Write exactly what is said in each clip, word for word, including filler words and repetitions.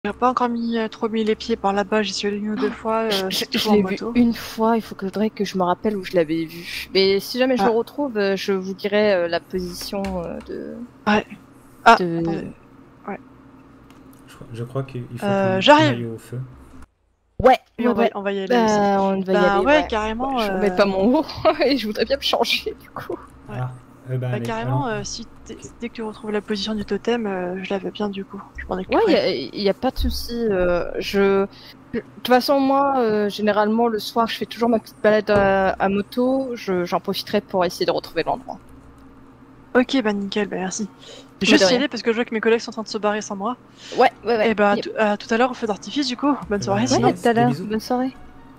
J'ai pas encore mis euh, trop mis les pieds par là-bas, j'y suis allée une ou deux fois. Euh, je je je l'ai vu une fois, il faut que, faudrait que je me rappelle où je l'avais vu. Mais si jamais je ah. le retrouve, euh, je vous dirai euh, la position euh, de... Ouais. Ah, de... attendez. Ouais. Je, je crois qu'il faut Euh, qu'on J'arrive. aille au feu. Ouais, Oui, ouais, on va, ouais. on va y aller Bah, aussi. on va y Bah aller, ouais, ouais. carrément. Ouais, je euh... remets pas mon haut et je voudrais bien me changer du coup. Ouais. Ah, euh, bah, Bah, allez, carrément, allons. euh, si Ok. dès que tu retrouves la position du totem, euh, je l'avais bien du coup. Je m'en Ouais, occuperai. il y, y a pas de souci. Euh, je... je- De toute façon, moi, euh, généralement, le soir, je fais toujours ma petite balade à, à moto. Je- J'en profiterai pour essayer de retrouver l'endroit. Ok, bah nickel, bah merci. Mais Juste de y rien. aller parce que je vois que mes collègues sont en train de se barrer sans moi. Ouais, ouais, ouais. Et bah, Yep. tout- à tout à l'heure au feu d'artifice du coup. Bonne Eh soirée ben, sinon. Ouais, à tout à des l'heure. bisous. Bonne soirée.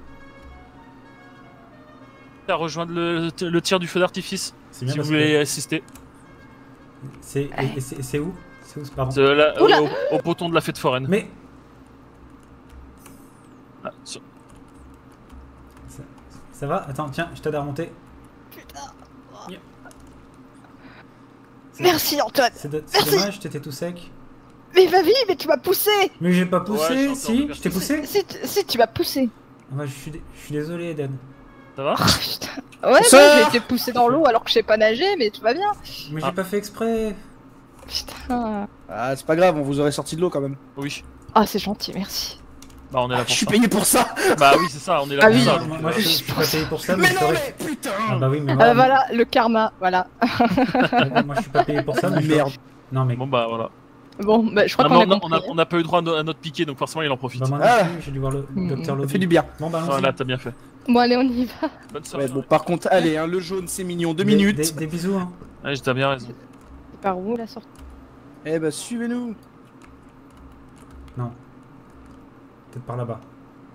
À rejoindre le, le tir du feu d'artifice, C'est bien si vous parce voulez que assister. c'est et- et c'est et c'est où? C'est où, pardon? C'est là, Oula. au, au poton de la fête foraine. Mais Ah, sur- ça, ça va? Attends, tiens, je t'aide à remonter. Putain. Yeah. C'est- Merci Antoine. C'est do- c'est Merci. dommage, t'étais tout sec. Mais va-y, mais tu m'as poussé. Mais j'ai pas Ouais, poussé, j'ai encore si? de Je t'ai poussé? Si, si, si, tu m'as poussé. Ah bah, je suis, dé- je suis désolé, Eden. Ça va? Oh, putain. Ouais, Ça moi, j'ai été poussé dans l'eau alors que je sais pas nager, mais tout va bien. Mais Ah. j'ai pas fait exprès. Putain. Ah, c'est pas grave, on vous aurait sorti de l'eau quand même. Oui. Ah, c'est gentil, merci. Bah on est là Je pour suis ça. payé pour ça. Bah oui, c'est ça, on est là Ah pour oui. ça. moi, donc, moi, moi, euh, je, je suis pas payé pour ça, mais, Mais je non, t'aurais- mais putain. Ah bah oui, mais Ah moi, bah voilà, le karma, voilà. moi je suis pas payé pour ça, mais je- Merde. Non mais Bon bah voilà. Bon, bah je crois Ah, qu'on mais a on, a, compris. on, a, on a pas eu droit à, no- à notre piqué, donc forcément il en profite. bah, moi non Ah. plus, j'ai dû voir le Mm. docteur Ça Lobby. fait du bien. Bon bah Ah, allons-y. là t'as bien fait. Bon, allez, on y va. Bonne soirée. Ouais, bon, par contre, allez, hein, le jaune c'est mignon, deux Des- minutes. Des, des bisous, hein. Ouais, t'as bien raison. C'est par où la sortie? Eh bah, suivez-nous. Non. Peut-être par là-bas.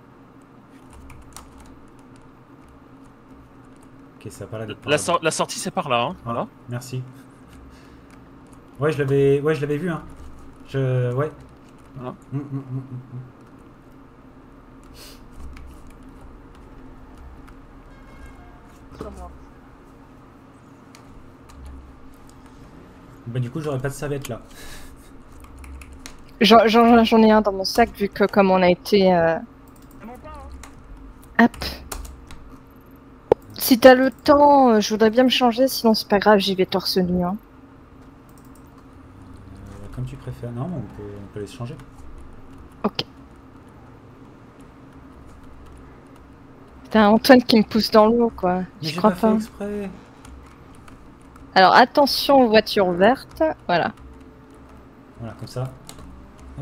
Ok, ça a pas l'air d'être par La, là-bas. sor- la sortie c'est par là, hein. Voilà, Voilà. merci. Ouais, je l'avais ouais, je l'avais vu, hein. Je... Ouais. Voilà. Mm, mm, mm, mm, mm. Bah du coup, j'aurais pas de serviette là. J'en j'en- j'en ai un dans mon sac vu que comme on a été... Euh... Hop. Si t'as le temps, euh, je voudrais bien me changer, sinon c'est pas grave, j'y vais torse nu. Hein. Euh, comme tu préfères. Non, on peut, on peut les changer. Ok. Putain, Antoine qui me pousse dans l'eau, quoi. Mais Je j'ai crois pas pas. fait exprès. Alors attention aux voitures vertes. Voilà. Voilà, comme ça. Hop.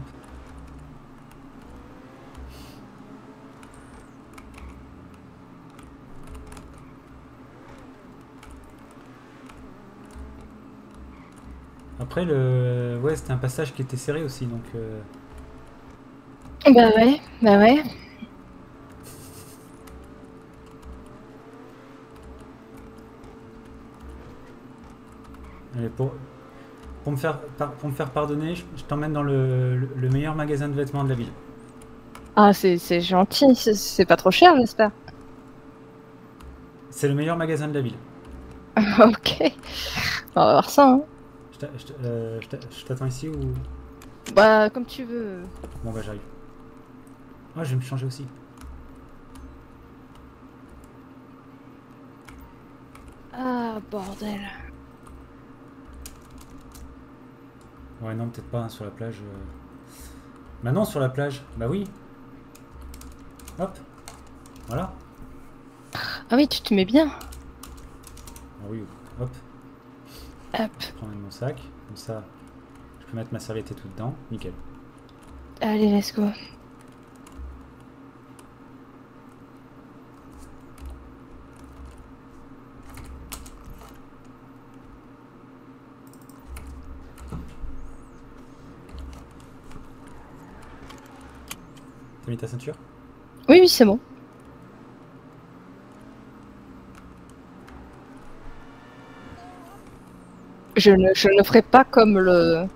Après, le... Ouais, c'était un passage qui était serré aussi, donc... euh, Bah ouais, bah ouais. Allez, pour... Pour, me faire... par- pour me faire pardonner, je, je t'emmène dans le... le- le meilleur magasin de vêtements de la ville. Ah, c'est c'est gentil, c'est- c'est pas trop cher, j'espère. C'est le meilleur magasin de la ville. Ok. On va voir ça, hein. Je t'a- je t'a- euh, je t'a- je t'attends ici ou... Bah, comme tu veux. Bon bah j'arrive. Ah, je vais me changer aussi. Ah, bordel. Ouais, non, peut-être pas hein, sur la plage. euh. Bah non, sur la plage. Bah oui. Hop. Voilà. Ah oui, tu te mets bien. Ah oui, hop. Hop. Je prends mon sac. Comme ça, je peux mettre ma serviette et tout dedans. Nickel. Allez, let's go. T'as mis ta ceinture? Oui, oui, c'est bon. Je ne, je ne ferai pas comme le...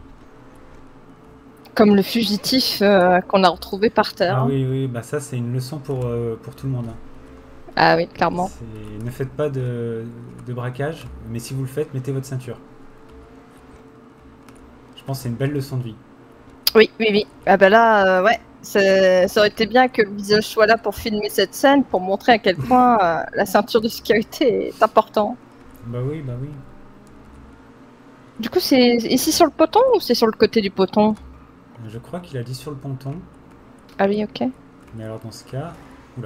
Comme le fugitif euh, qu'on a retrouvé par terre. Ah hein. oui, oui, bah ça c'est une leçon pour, euh, pour tout le monde. hein. Ah oui, clairement. C'est- Ne faites pas de, de braquage, mais si vous le faites, mettez votre ceinture. Je pense que c'est une belle leçon de vie. Oui, oui, oui. Ah bah là, euh, ouais. Ça, ça aurait été bien que le visage soit là pour filmer cette scène, pour montrer à quel point euh, la ceinture de sécurité est importante. Bah oui, bah oui. Du coup, c'est ici sur le ponton ou c'est sur le côté du ponton? Je crois qu'il a dit sur le ponton. Ah oui, ok. Mais alors dans ce cas... Oula.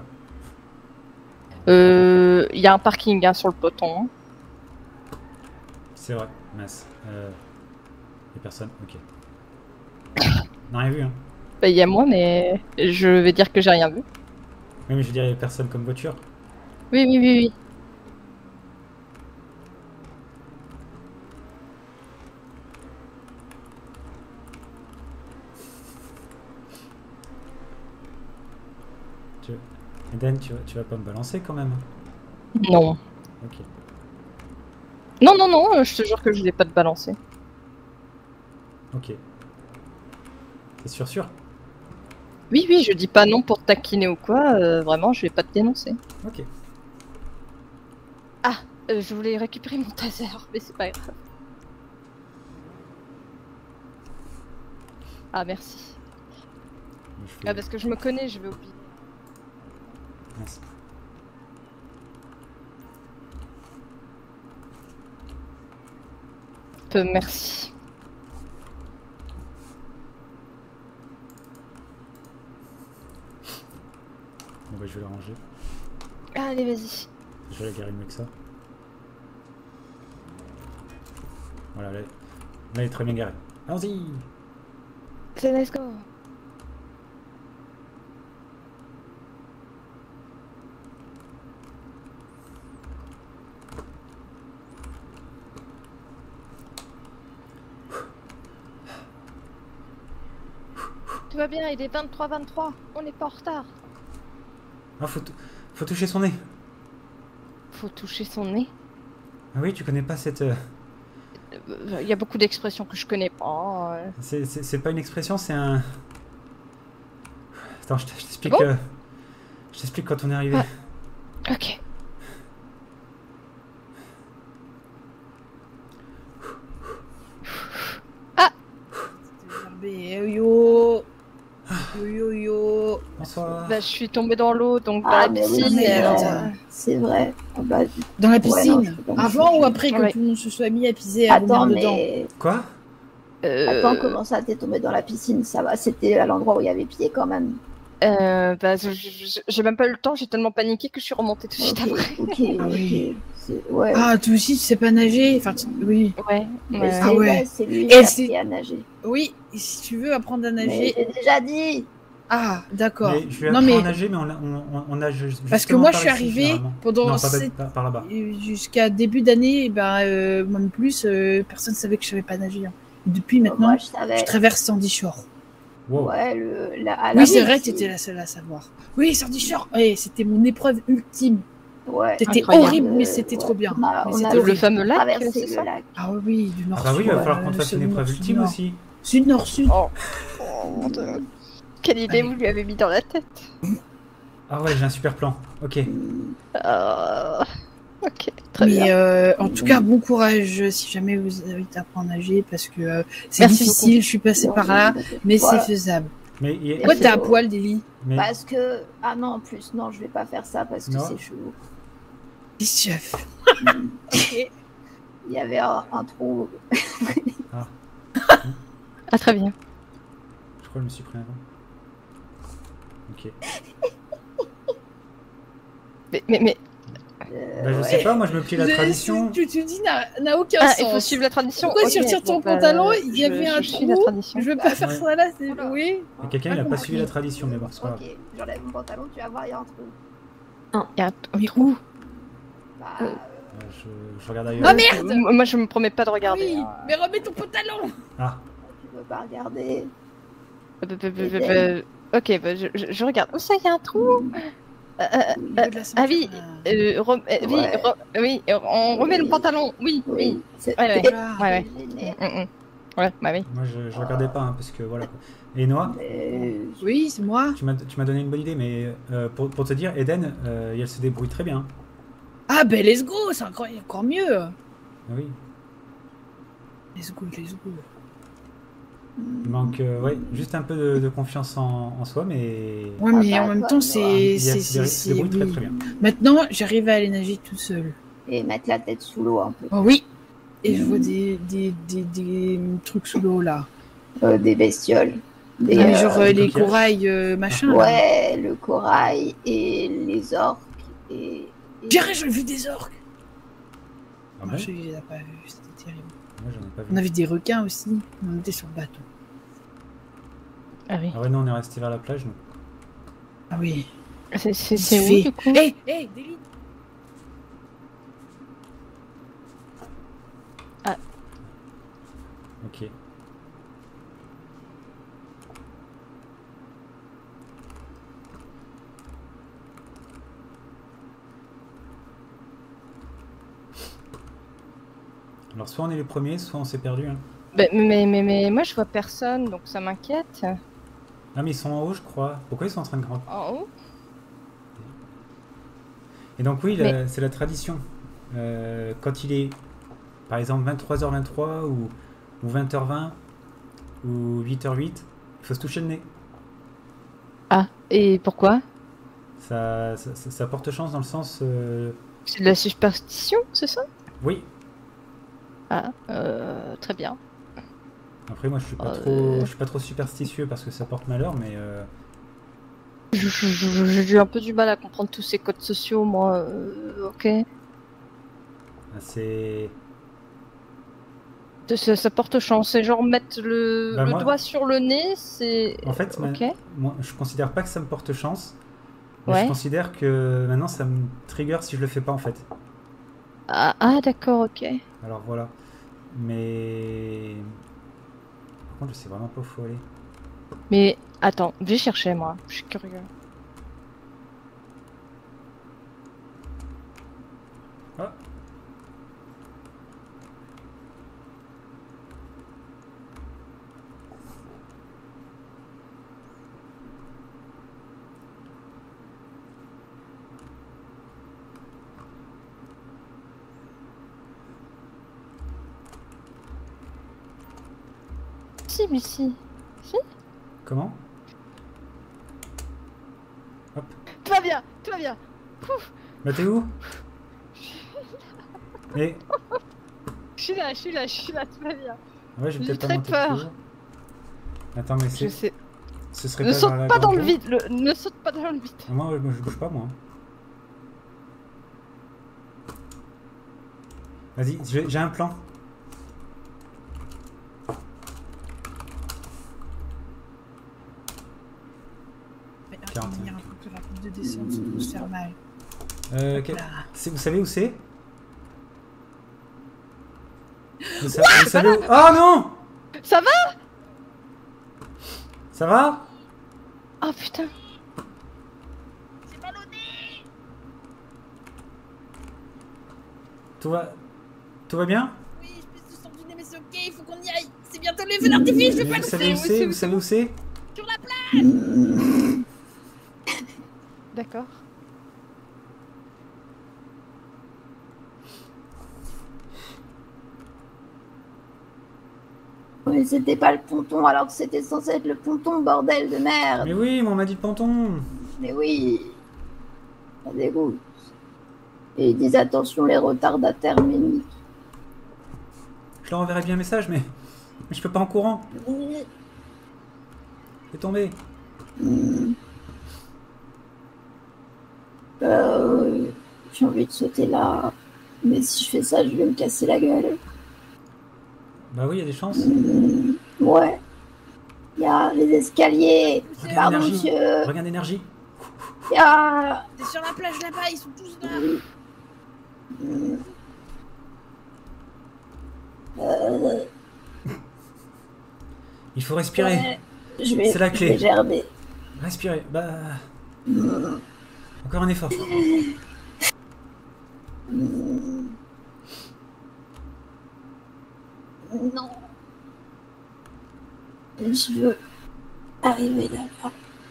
Euh, Il y a un parking hein, sur le ponton. C'est vrai, mince. Euh... Y'a personne, ok. Non, rien vu, hein. Bah, il y a moi, mais je vais dire que j'ai rien vu. Oui, mais je veux dire, y'a personne comme voiture. Oui, oui, oui, oui. Tu... Eden, tu vas, tu vas pas me balancer quand même? Non. Ok. Non, non, non, je te jure que je vais pas te balancer. Ok. C'est sûr, sûr? Oui, oui, je dis pas non pour te taquiner ou quoi, euh, vraiment, je vais pas te dénoncer. Ok. Ah, euh, je voulais récupérer mon taser, mais c'est pas grave. Ah, merci. Je fais... Ah, parce que je me connais, je vais oublier. Mince. Peu, merci. Bon bah je vais la ranger. Allez, vas-y. Je vais la garer mieux que ça. Voilà, là, là elle est très bien garée. Allons-y! C'est let's go. Tout va bien, il est vingt-trois vingt-trois, on n'est pas en retard. Ah, faut, faut toucher son nez! Faut toucher son nez. Ah oui, tu connais pas cette... euh, Il y a beaucoup d'expressions que je connais pas. euh. C'est c'est- c'est pas une expression, c'est un... Attends, je t- je t'explique... Bon euh, Je t'explique quand on est arrivé. Ah. Ok. Yo yo yo yo yo. Bonsoir. Bah, je suis tombée dans l'eau, donc dans Ah, la mais oui, piscine. mais et, alors, euh, C'est vrai. Ah bah, Dans la Ouais, non, piscine. je peux pas me Avant changer. ou après que Ouais. tout le monde se soit mis à piser à attends, vomir dedans? mais Quoi? euh, attends, comment ça t'es tombé dans la piscine? Ça va, c'était à l'endroit où il y avait pied quand même. euh, bah, je- je- j'ai même pas eu le temps, j'ai tellement paniqué que je suis remontée tout de suite Ok, après. ok, Ah oui. ok. C'est- Ouais. Ah, toi aussi, tu sais pas nager? Enfin, tu- oui. Ouais. Mais ouais. c'est Ah ouais. ouais, c'est lui Et qui a c'est- appris à nager. Oui, et si tu veux apprendre à Mais nager. j'ai déjà dit. Ah, d'accord. Mais je vais Non, apprendre mais à nager, mais on, a- on, on, on nage justement parce que moi, je par suis ici, arrivée généralement. pendant Non, pas sept- par, par là-bas. euh, jusqu'à début d'année, et ben, euh, même plus, euh, personne savait que je savais pas nager. hein. Et depuis maintenant, Moi, je savais. je traverse Sandy Shore. Wow. Ouais, le, la, à la Oui, c'est base, vrai, t'étais la seule à savoir. Oui, Sandy Shore, ouais, c'était mon épreuve ultime. Ouais. C'était Incroyable. horrible, mais Euh, c'était ouais. trop bien. On a- Mais on c'était a Le horrible. fameux lac, traversé c'est le ça? lac. Ah oui, du Ah nord bah oui, il va falloir euh, qu'on te fasse une sud, épreuve nord, ultime sud, nord. aussi. Sud, nord, sud. Oh. Oh, mon Dieu. Quelle idée Allez. vous lui avez mis dans la tête? Ah ouais, j'ai un super plan. Ok. Euh, Ok, très Mais bien. euh, en tout cas, bon courage si jamais vous avez envie d'apprendre à nager parce que euh, c'est Merci difficile. Je suis passée par là, mais Voilà. c'est faisable. Mais, il- Ouais, Pourquoi c'est t'es à beau. poil, Délie? mais Parce que. Ah non, en plus, non, je vais pas faire ça parce que Non. c'est chelou. Qu'est-ce que tu as fait? Ok. Il y avait un, un trou. Ah, très bien. je crois que je me suis pris avant. Ok. Mais, mais, mais... euh, Bah je ouais. sais pas, moi je me plie la Je- tradition. Tu, tu dis n'a n'a aucun Ah, sens. il faut suivre la tradition. Pourquoi Ok, tu retires bon, ton bah, pantalon? Il y je- avait un je suis la trou. tradition. Je veux pas faire Ouais. ça là. c'est- Voilà. Oui. Mais quelqu'un il a pas suivi la tradition, mais bon, c'est pas grave. Ok, j'enlève mon pantalon, tu vas voir, il y a un trou. Il y a un un Mais trou. où? Bah, Euh, Euh, je, je regarde ailleurs. Ah merde! M- Moi, je me promets pas de regarder. Oui, hein. mais remets ton pantalon. Ah, tu veux pas regarder. Euh, euh, euh, euh, euh, Ok, bah, je, je- je regarde. Où ça, il y a un trou? Euh, euh, Au niveau de la Ah oui, ceinture, là. euh, rem- euh, oui, Ouais. re- oui, euh, on remet le Oui. pantalon. Oui, oui. Oui, c'est Ouais, ouais. Voilà. Ouais, ouais. gêné, Mm, mm. Ouais, bah oui. moi je, je regardais pas, hein, parce que voilà. quoi. Et Noah, mais Oui, c'est moi. tu m'as tu m'as donné une bonne idée, mais euh, pour, pour te dire, Eden, euh, elle se débrouille très bien. Ah ben let's go, c'est encore, encore mieux. Ah oui. Let's go, let's go. Il manque euh, ouais, juste un peu de, de confiance en, en soi, mais Ouais, Ah mais bah, en même toi, temps, mais c'est. il c'est- se dé- c'est- se débrouille c'est- très oui. très bien. Maintenant, j'arrive à aller nager toute seule. Et mettre la tête sous l'eau un peu. Oh oui. Et je vois des, des, des, des trucs sous l'eau là. Euh, des bestioles. Des, Ah, mais euh, genre euh, des les coquillages. corails euh, machin. là. ouais, le corail et les orques. Et, et- Pire, j'ai vu des orques. Ah Moi, bon je les ai pas vus, c'était terrible. Moi j'en ai pas vu. On avait des requins aussi. On était sur le bateau. Ah oui. Ah ouais, non, on est resté vers la plage. nous. Ah oui. C'est c'est- Il c'est se où fait- du coup Hé, hé, des lignes. Ok. Alors soit on est les premiers, soit on s'est perdu. Hein. Bah, mais, mais, mais moi je vois personne, donc ça m'inquiète. Ah mais ils sont en haut je crois. Pourquoi ils sont en train de grimper? En haut Et donc oui, Mais- la- c'est la tradition. Euh, quand il est par exemple vingt-trois heures vingt-trois ou, ou vingt heures vingt ou huit heures huit, il faut se toucher le nez. Ah, et pourquoi Ça, ça, ça- ça porte chance dans le sens... euh, C'est de la superstition, c'est ça Oui, Ah, euh, très bien. après moi je suis pas Euh. trop, je suis pas trop superstitieux parce que ça porte malheur, mais... euh, Je- je- je- J'ai un peu du mal à comprendre tous ces codes sociaux, moi. euh, ok. c'est... Ça, ça porte chance. C'est genre mettre le, Bah, le moi- doigt sur le nez, c'est. En fait, ma- Ok. moi, je considère pas que ça me porte chance. Mais Ouais. je considère que maintenant ça me trigger si je le fais pas en fait. Ah, ah, d'accord, ok. Alors voilà. Mais... Par contre, je sais vraiment pas où faut aller. Mais attends, je vais chercher moi. Je suis curieux. Ah. Si, mais si. Comment? Tout va bien, tout va bien. Bah t'es où? Et... Je suis là, je suis là, je suis là, tout va bien. Ouais, j'ai J'ai peut-être pas très monté peur. plus haut. Attends, mais Je c'est... sais. Ce serait Ne pas saute vers la pas dans grande le roue? vide, le... ne saute pas dans le vide. Ah, Moi, je, je bouge pas moi. Vas-y, j'ai j'ai un plan. Mais quarante et un. il y a un peu plus rapide de descendre sans trop se faire mal. Euh, Hop quel- là. c'est- Vous savez où c'est? Vous, sa- vous savez où... Oh non! Ça va? Ça va? Oh putain. Tout va... Tout va bien? Oui, je peux se sortir, mais c'est ok, il faut qu'on y aille. C'est bientôt les feux d'artifice, je vais Mais pas Vous le savez où faire. c'est? Vous savez où c'est? D'accord. Mais c'était pas le ponton alors que c'était censé être le ponton, bordel de merde. Mais oui, mais on m'a dit le ponton. Mais oui, ça dégoûte. Et ils disent attention les retardataires méniques. Je leur enverrai bien un message, mais... mais je peux pas en courant. Fais tomber. Hmm. Euh, j'ai envie de sauter là. Mais si je fais ça, je vais me casser la gueule. Bah oui, il y a des chances. Hmm. Ouais. Il y a les escaliers. Regarde Pardon, l'énergie. monsieur. Regarde l'énergie. Il y a... T'es sur la plage là-bas, ils sont tous là. Hmm. Euh, Il faut respirer. ouais, je vais, C'est la je clé. vais gerber. Respirer. Bah... Hmm. Encore un effort. Hmm. Non. Je veux arriver là-bas.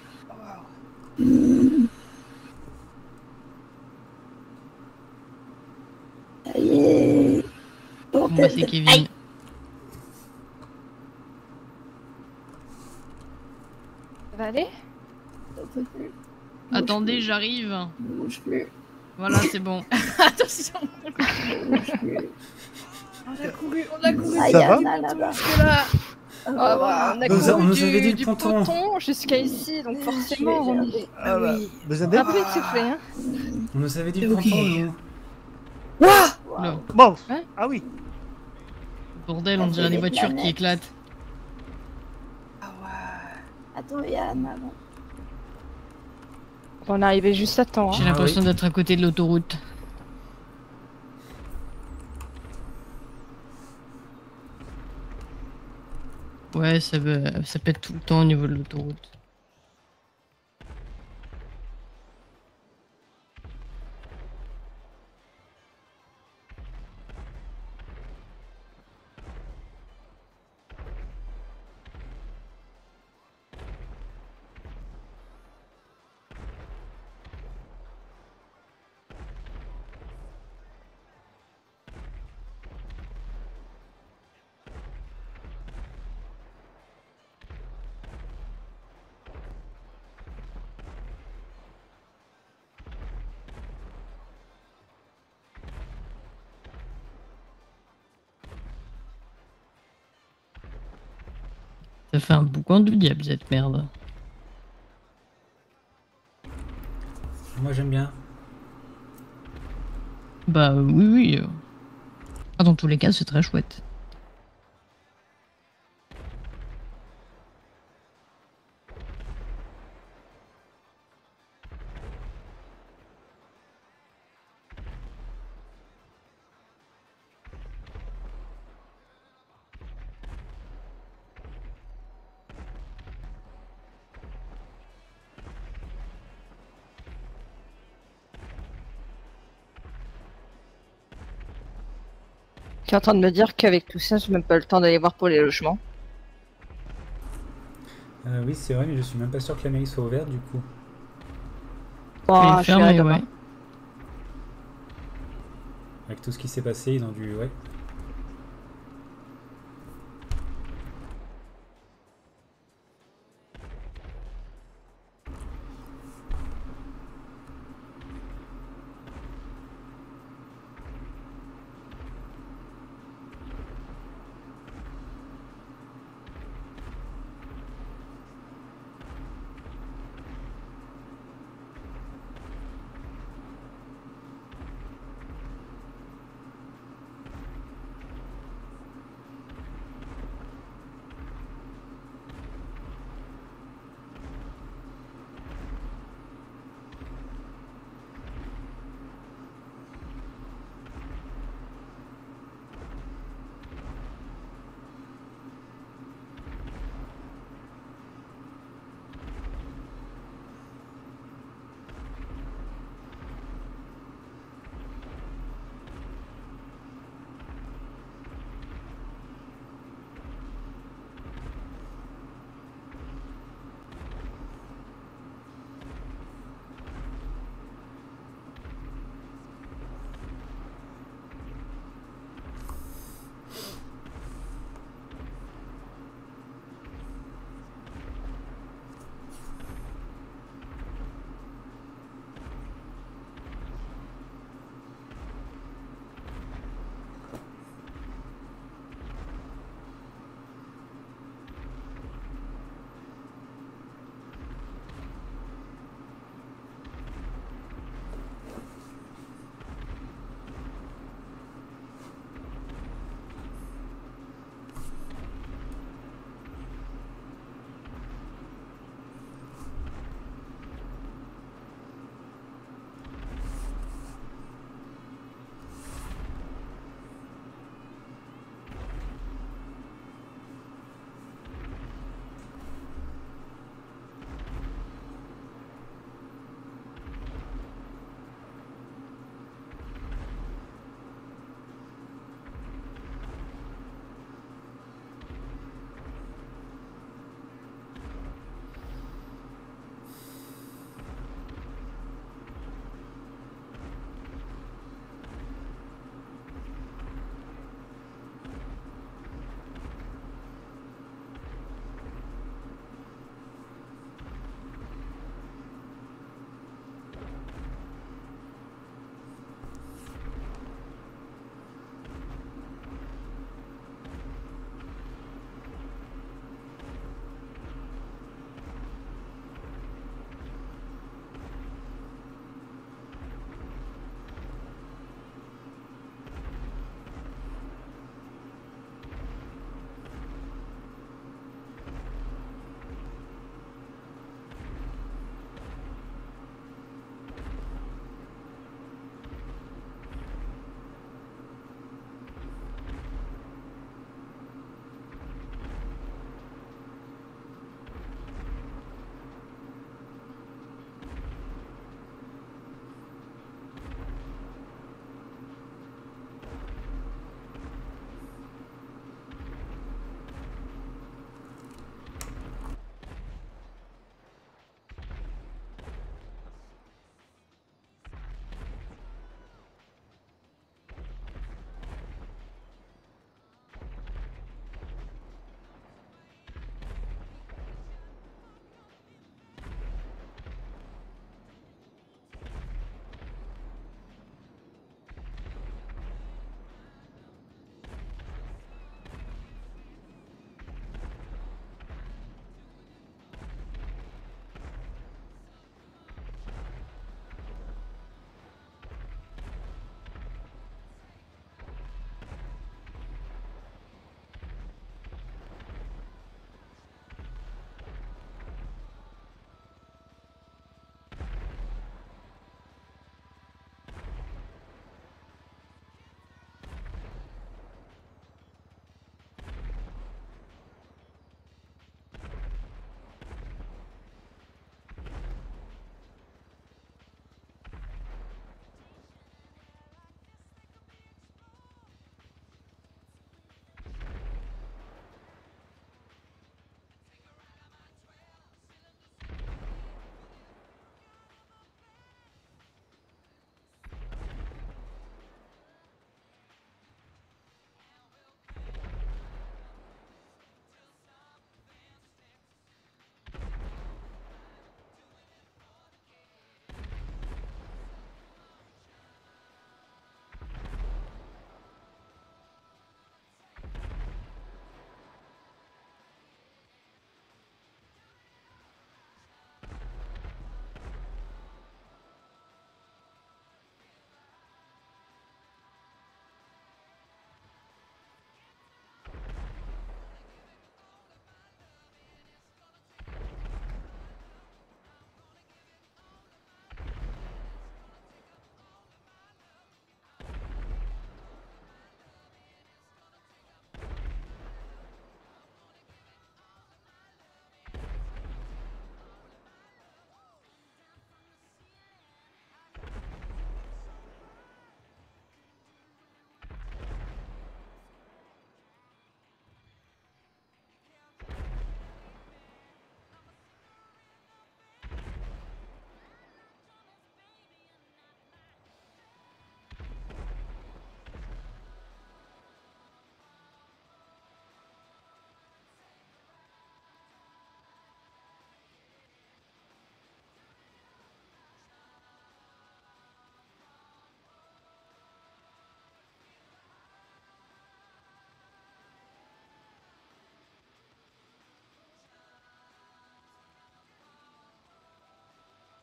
Hmm. Ça y est. Pour Bon, bah, tête c'est de- Kevin. Aïe. va aller? J'en peux plus. Attendez, j'arrive. Ne bouge plus. Voilà, c'est bon. Attention. Ne bouge plus. On a couru, on a couru. Ah, Ça y va en a là-bas. Jusque-là. Ah, Ah bah, bah, on a Nous a- on couru nous avait dit du, le du ponton. ponton jusqu'à ici, donc forcément Je vais on gérer. est Ah oui. Vous un êtes peu essoufflé. Hein. On nous avait dit le Ok. ponton, nous. Waouh. Oula, Bon. Hein Ah oui. bordel, on Ça dirait fait des des voitures qui planètes. éclatent. Ah ouais. Attends, Yann, avant. On est arrivé juste à temps. J'ai Hein. Ah l'impression oui. d'être à côté de l'autoroute. Ouais, ça, veut- ça pète tout le temps au niveau de l'autoroute. Ça fait un boucan du diable cette merde. Moi, j'aime bien. Bah euh, oui, oui. euh. Ah, dans tous les cas, c'est très chouette. Tu es en train de me dire qu'avec tout ça, j'ai même pas le temps d'aller voir pour les logements. Euh, oui, c'est vrai, mais je suis même pas sûr que la mairie soit ouverte, du coup. Bon, Et je fermé, verrai demain. ouais. Avec tout ce qui s'est passé, ils ont dû... Ouais.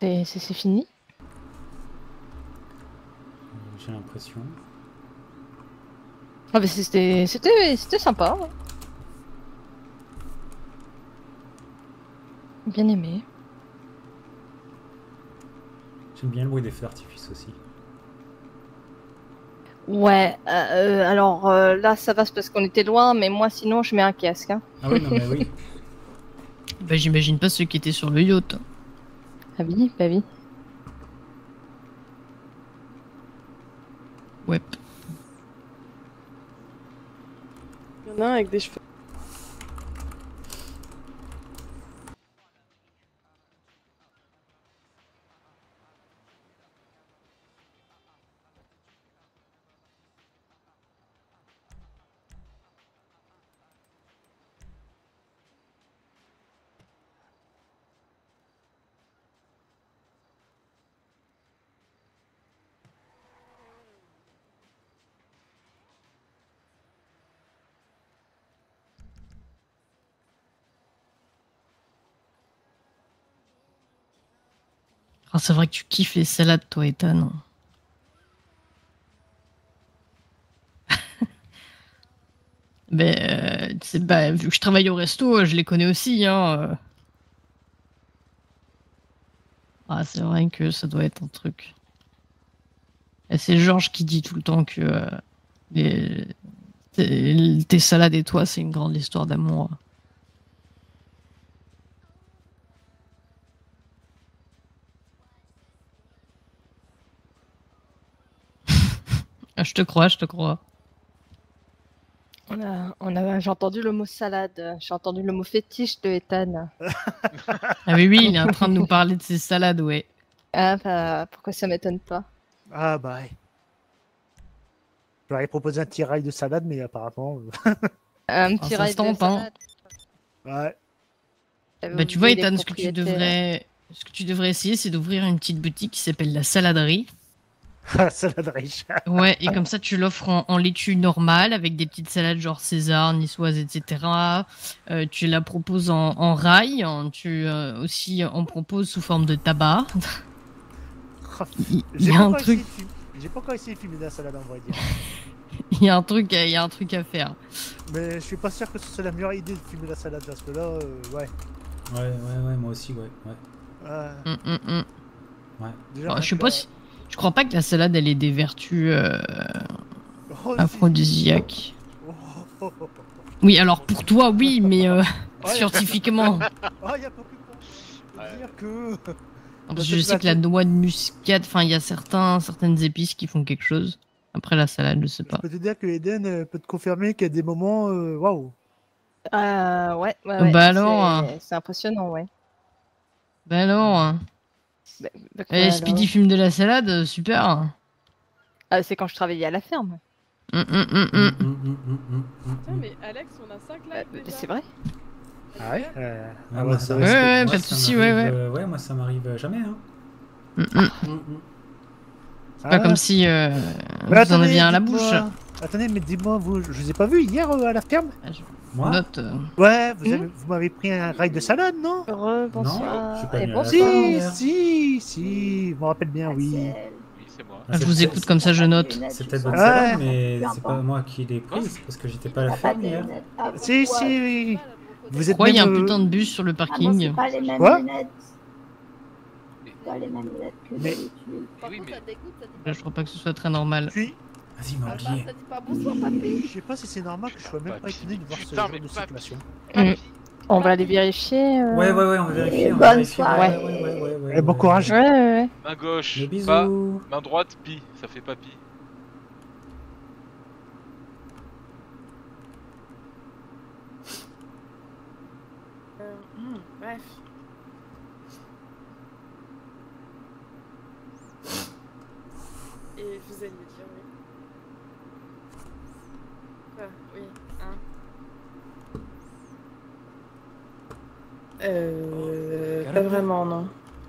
C'est c'est- c'est fini. J'ai l'impression. Ah bah c'était c'était c'était sympa. Ouais. Bien aimé. J'aime bien le bruit des feux d'artifice aussi. Ouais, euh, euh, alors euh, là ça va, c'est parce qu'on était loin, mais moi sinon je mets un casque. Hein. Ah oui, non mais oui. Bah, j'imagine pas ceux qui étaient sur le yacht. Ah oui, bah oui. Ouais. Il y en a un avec des cheveux. Ah, c'est vrai que tu kiffes les salades, toi, Ethan. Mais, euh, tu sais, bah, vu que je travaille au resto, je les connais aussi, hein. euh. Ah, c'est vrai que ça doit être un truc. Et c'est Georges qui dit tout le temps que euh, les- tes, tes salades et toi, c'est une grande histoire d'amour. Ah, je te crois, je te crois. On a, on a, j'ai entendu le mot salade, j'ai entendu le mot fétiche de Ethan. Ah oui, oui, il est en train de nous parler de ses salades, ouais. Ah bah pourquoi ça m'étonne pas. Ah bah ouais. J'aurais proposé un petit rail de salade, mais apparemment... euh, Un Ah, petit ça rail se de tente, hein. salade. ouais. J'avais Bah, tu vois, oublié les Ethan, ce que tu propriétaires. devrais, ce que tu devrais essayer, c'est d'ouvrir une petite boutique qui s'appelle la Saladerie. Salade riche. Ouais, et comme ça, tu l'offres en, en laitue normale avec des petites salades genre César, niçoise, et cetera. Euh, tu la proposes en, en rail. en- Tu euh, aussi en proposes sous forme de tabac. Il il J'ai y pas a un encore truc, essayé de fumer- J'ai pas encore essayé de fumer de la salade, en vrai dire. il y a un truc, à- il y a un truc à faire. Mais je suis pas sûr que ce soit la meilleure idée de fumer la salade, parce que là, euh, ouais. Ouais, ouais, ouais, moi aussi, ouais. ouais. Euh, Hum, hum, hum. Ouais. déjà, Alors, rien je sais que pas la- si, je crois pas que la salade elle ait des vertus euh, Oh, aphrodisiaques. oh, oh, oh. Oui, alors pour toi, oui, mais euh, Ouais. scientifiquement. Ah, y a pas plus con. Faut dire que... Non, parce Parce que je que sais que la noix de muscade, enfin, il y a certains, certaines épices qui font quelque chose. Après la salade, je sais Je pas. peux te dire que Eden euh, peut te confirmer qu'il y a des moments... euh, Waouh. Euh, ouais, ouais, Bah ouais, alors, c'est- c'est impressionnant, ouais. Ben non. hein. Bah, bah, Eh, quoi, Speedy alors fume de la salade, euh, super. Ah, c'est quand je travaillais à la ferme. Hum, hum, hum, Hum, hum. hum, hum, hum, hum, hum, Putain, hum. mais Alex, on a cinq Euh, lives déjà. c'est vrai. Ah ouais euh, Ouais, ah moi, ouais, ça ça m'arrive- Ouais, ouais, moi, pas de ça souci, m'arrive, ouais, ouais. euh, ouais, moi ça m'arrive jamais. Hein. Hum, hum. Hum, hum. C'est pas Ah. comme si euh, Mais vous en attendez, aviez un à la dites-moi- bouche. Attendez, mais dis-moi, vous, je vous ai pas vu hier euh, à la ferme? Ah, je Moi note. euh. Ouais, vous Hmm avez- vous m'avez pris un rail de salade, non? Heureux, Non, je suis bonsoir. pas Et venu à la bonsoir. ferme. Si, hier. si, si, je me rappelle bien, oui. Axel. Oui, c'est moi. Ah, Je c'est vous peut-être- écoute comme ça, je note. C'est peut-être votre Ouais. salade, mais Peu c'est pas importe. moi qui l'ai prise, c'est parce que j'étais pas à la T'as pas ferme tes hier. lunettes. Ah, Si, pourquoi si, oui. Vous Je êtes crois qu'il y a un même, euh, putain de bus sur le Ah non, parking. c'est pas les mêmes Quoi lunettes. C'est pas les mêmes lunettes que Mais- d'habitude. Par Oui, contre, mais- ça dégoûte, ça dit Là, je crois pas que ce soit très normal. Puis, Vas-y, il m'a pas, oublié. ça dit pas bonsoir, papy. je sais pas si c'est normal que je sois même pas étonné de voir ce Putain, genre mais de papy. situation. Hmm. On va aller vérifier. euh. Ouais, ouais, ouais, on va vérifier. Et on va bonne vérifier. soirée. Ouais, ouais, ouais, ouais, ouais, Eh, bon ouais. courage. Ouais, ouais, ouais. Main gauche, Des bisous. pas. Main droite, pi. Ça fait papy. Euh, hmm, bref. Et vous allez dire oui. Ah, oui, hein. Euh. Pas vraiment, non.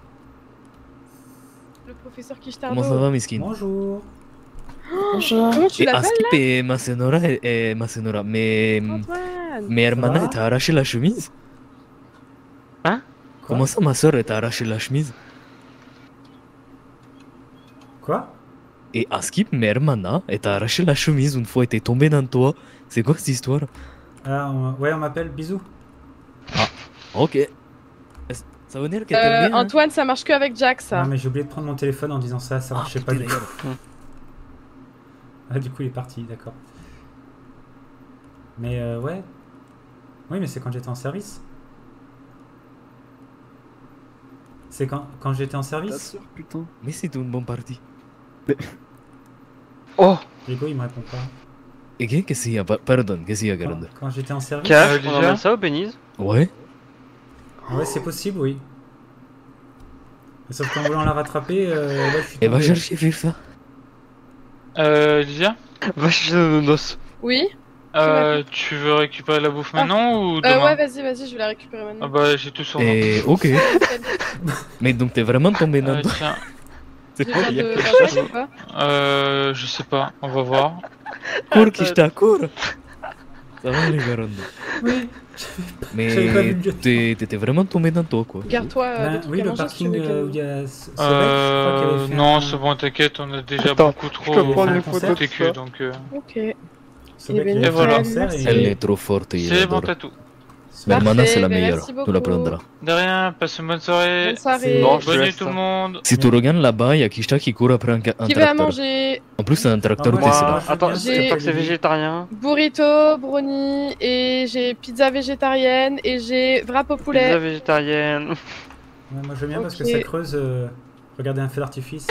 Le professeur Kishtardo. ¿Cómo se va, Miskin? Bonjour. Bonjour. Comment tu Eh, l'appelles Aski là pe Masenora, eh, Masenora, mais Antoine. mi hermana va t'a arraché la chemise. Hein? Comment ça, ma soeur t'a arraché la chemise? Quoi? Et à Skip, mais Hermana, elle t'a arraché la chemise une fois, elle était tombée dans toi. C'est quoi cette histoire? Ah, on... ouais, on m'appelle Bisou. Ah, ok. Est-ce- Ça veut dire qu'elle Euh, t'aime bien, hein? Antoine, ça marche que avec Jack, ça. Non, mais j'ai oublié de prendre mon téléphone en disant ça, ça marchait pas du tout. Ah, du coup, il est parti, d'accord. Mais euh, ouais. Oui, mais c'est quand j'étais en service. C'est quand, quand j'étais en Ta service. sœur, putain. Mais c'est une bonne partie. Oh, Diego, il me répond pas. Et qu'est-ce qu'il y a? Pa- Pardon, qu'est-ce qu'il y a, Quand, Garande? quand j'étais en service. Cash, Euh, on déjà emmène ça au Bénise? Ouais. Ouais, c'est possible, oui. Sauf qu'en voulant la rattraper, euh, là, je suis Et va tombé. chercher faire ça. Euh, Lydia, Va chercher nos noces. Oui. euh, tu veux récupérer la bouffe Ah. maintenant ou Euh, demain? ouais, vas-y, vas-y, je vais la récupérer maintenant. Ah bah j'ai tout sur moi. Et ok. Mais donc t'es vraiment tombé dans Euh, toi. tiens, C'est J'ai quoi? besoin Il y a de- quelque d'argent chose. ou pas euh, je sais pas, on va voir. Cours, Kishta, cours. Ça va les Garande? Oui. Mais J'avais pas vu le jet. t'es- t'étais vraiment tombé dans toi, quoi. Garde-toi euh, Ben, des trucs oui, à le manger si tu parking veux que- euh, où il y a. Ce, ce mec, je crois qu'il Euh, avait fait non, un- c'est bon, t'inquiète, on a déjà Attends, beaucoup je trop peux prendre un une concert, photo de T Q, ça. donc euh, Ok. Ce Il est mec, il venu a Et fait voilà. un concert et- Elle est trop forte et c'est bon, j'adore. t'as tout. Mais Hermana, c'est la Parfait, meilleure. merci Tu la beaucoup. prendras. De rien, passe une bonne soirée. Bonne soirée. Non, je Bonne nuit laisse tout ça. le monde. Si tu regardes là-bas, il y a Kishta qui court après un, ca- un Qui veut à tracteur. manger? En plus, c'est un tracteur Ah, moi, Tesla. moi, Moi, je veux attends, bien, c'est c'est- pas que c'est végétarien. Burrito, brownie, et j'ai pizza végétarienne, et j'ai wrap au Pizza poulet. végétarienne. Ouais, moi, je veux bien parce que Ok. ça creuse. euh, Regardez un feu d'artifice.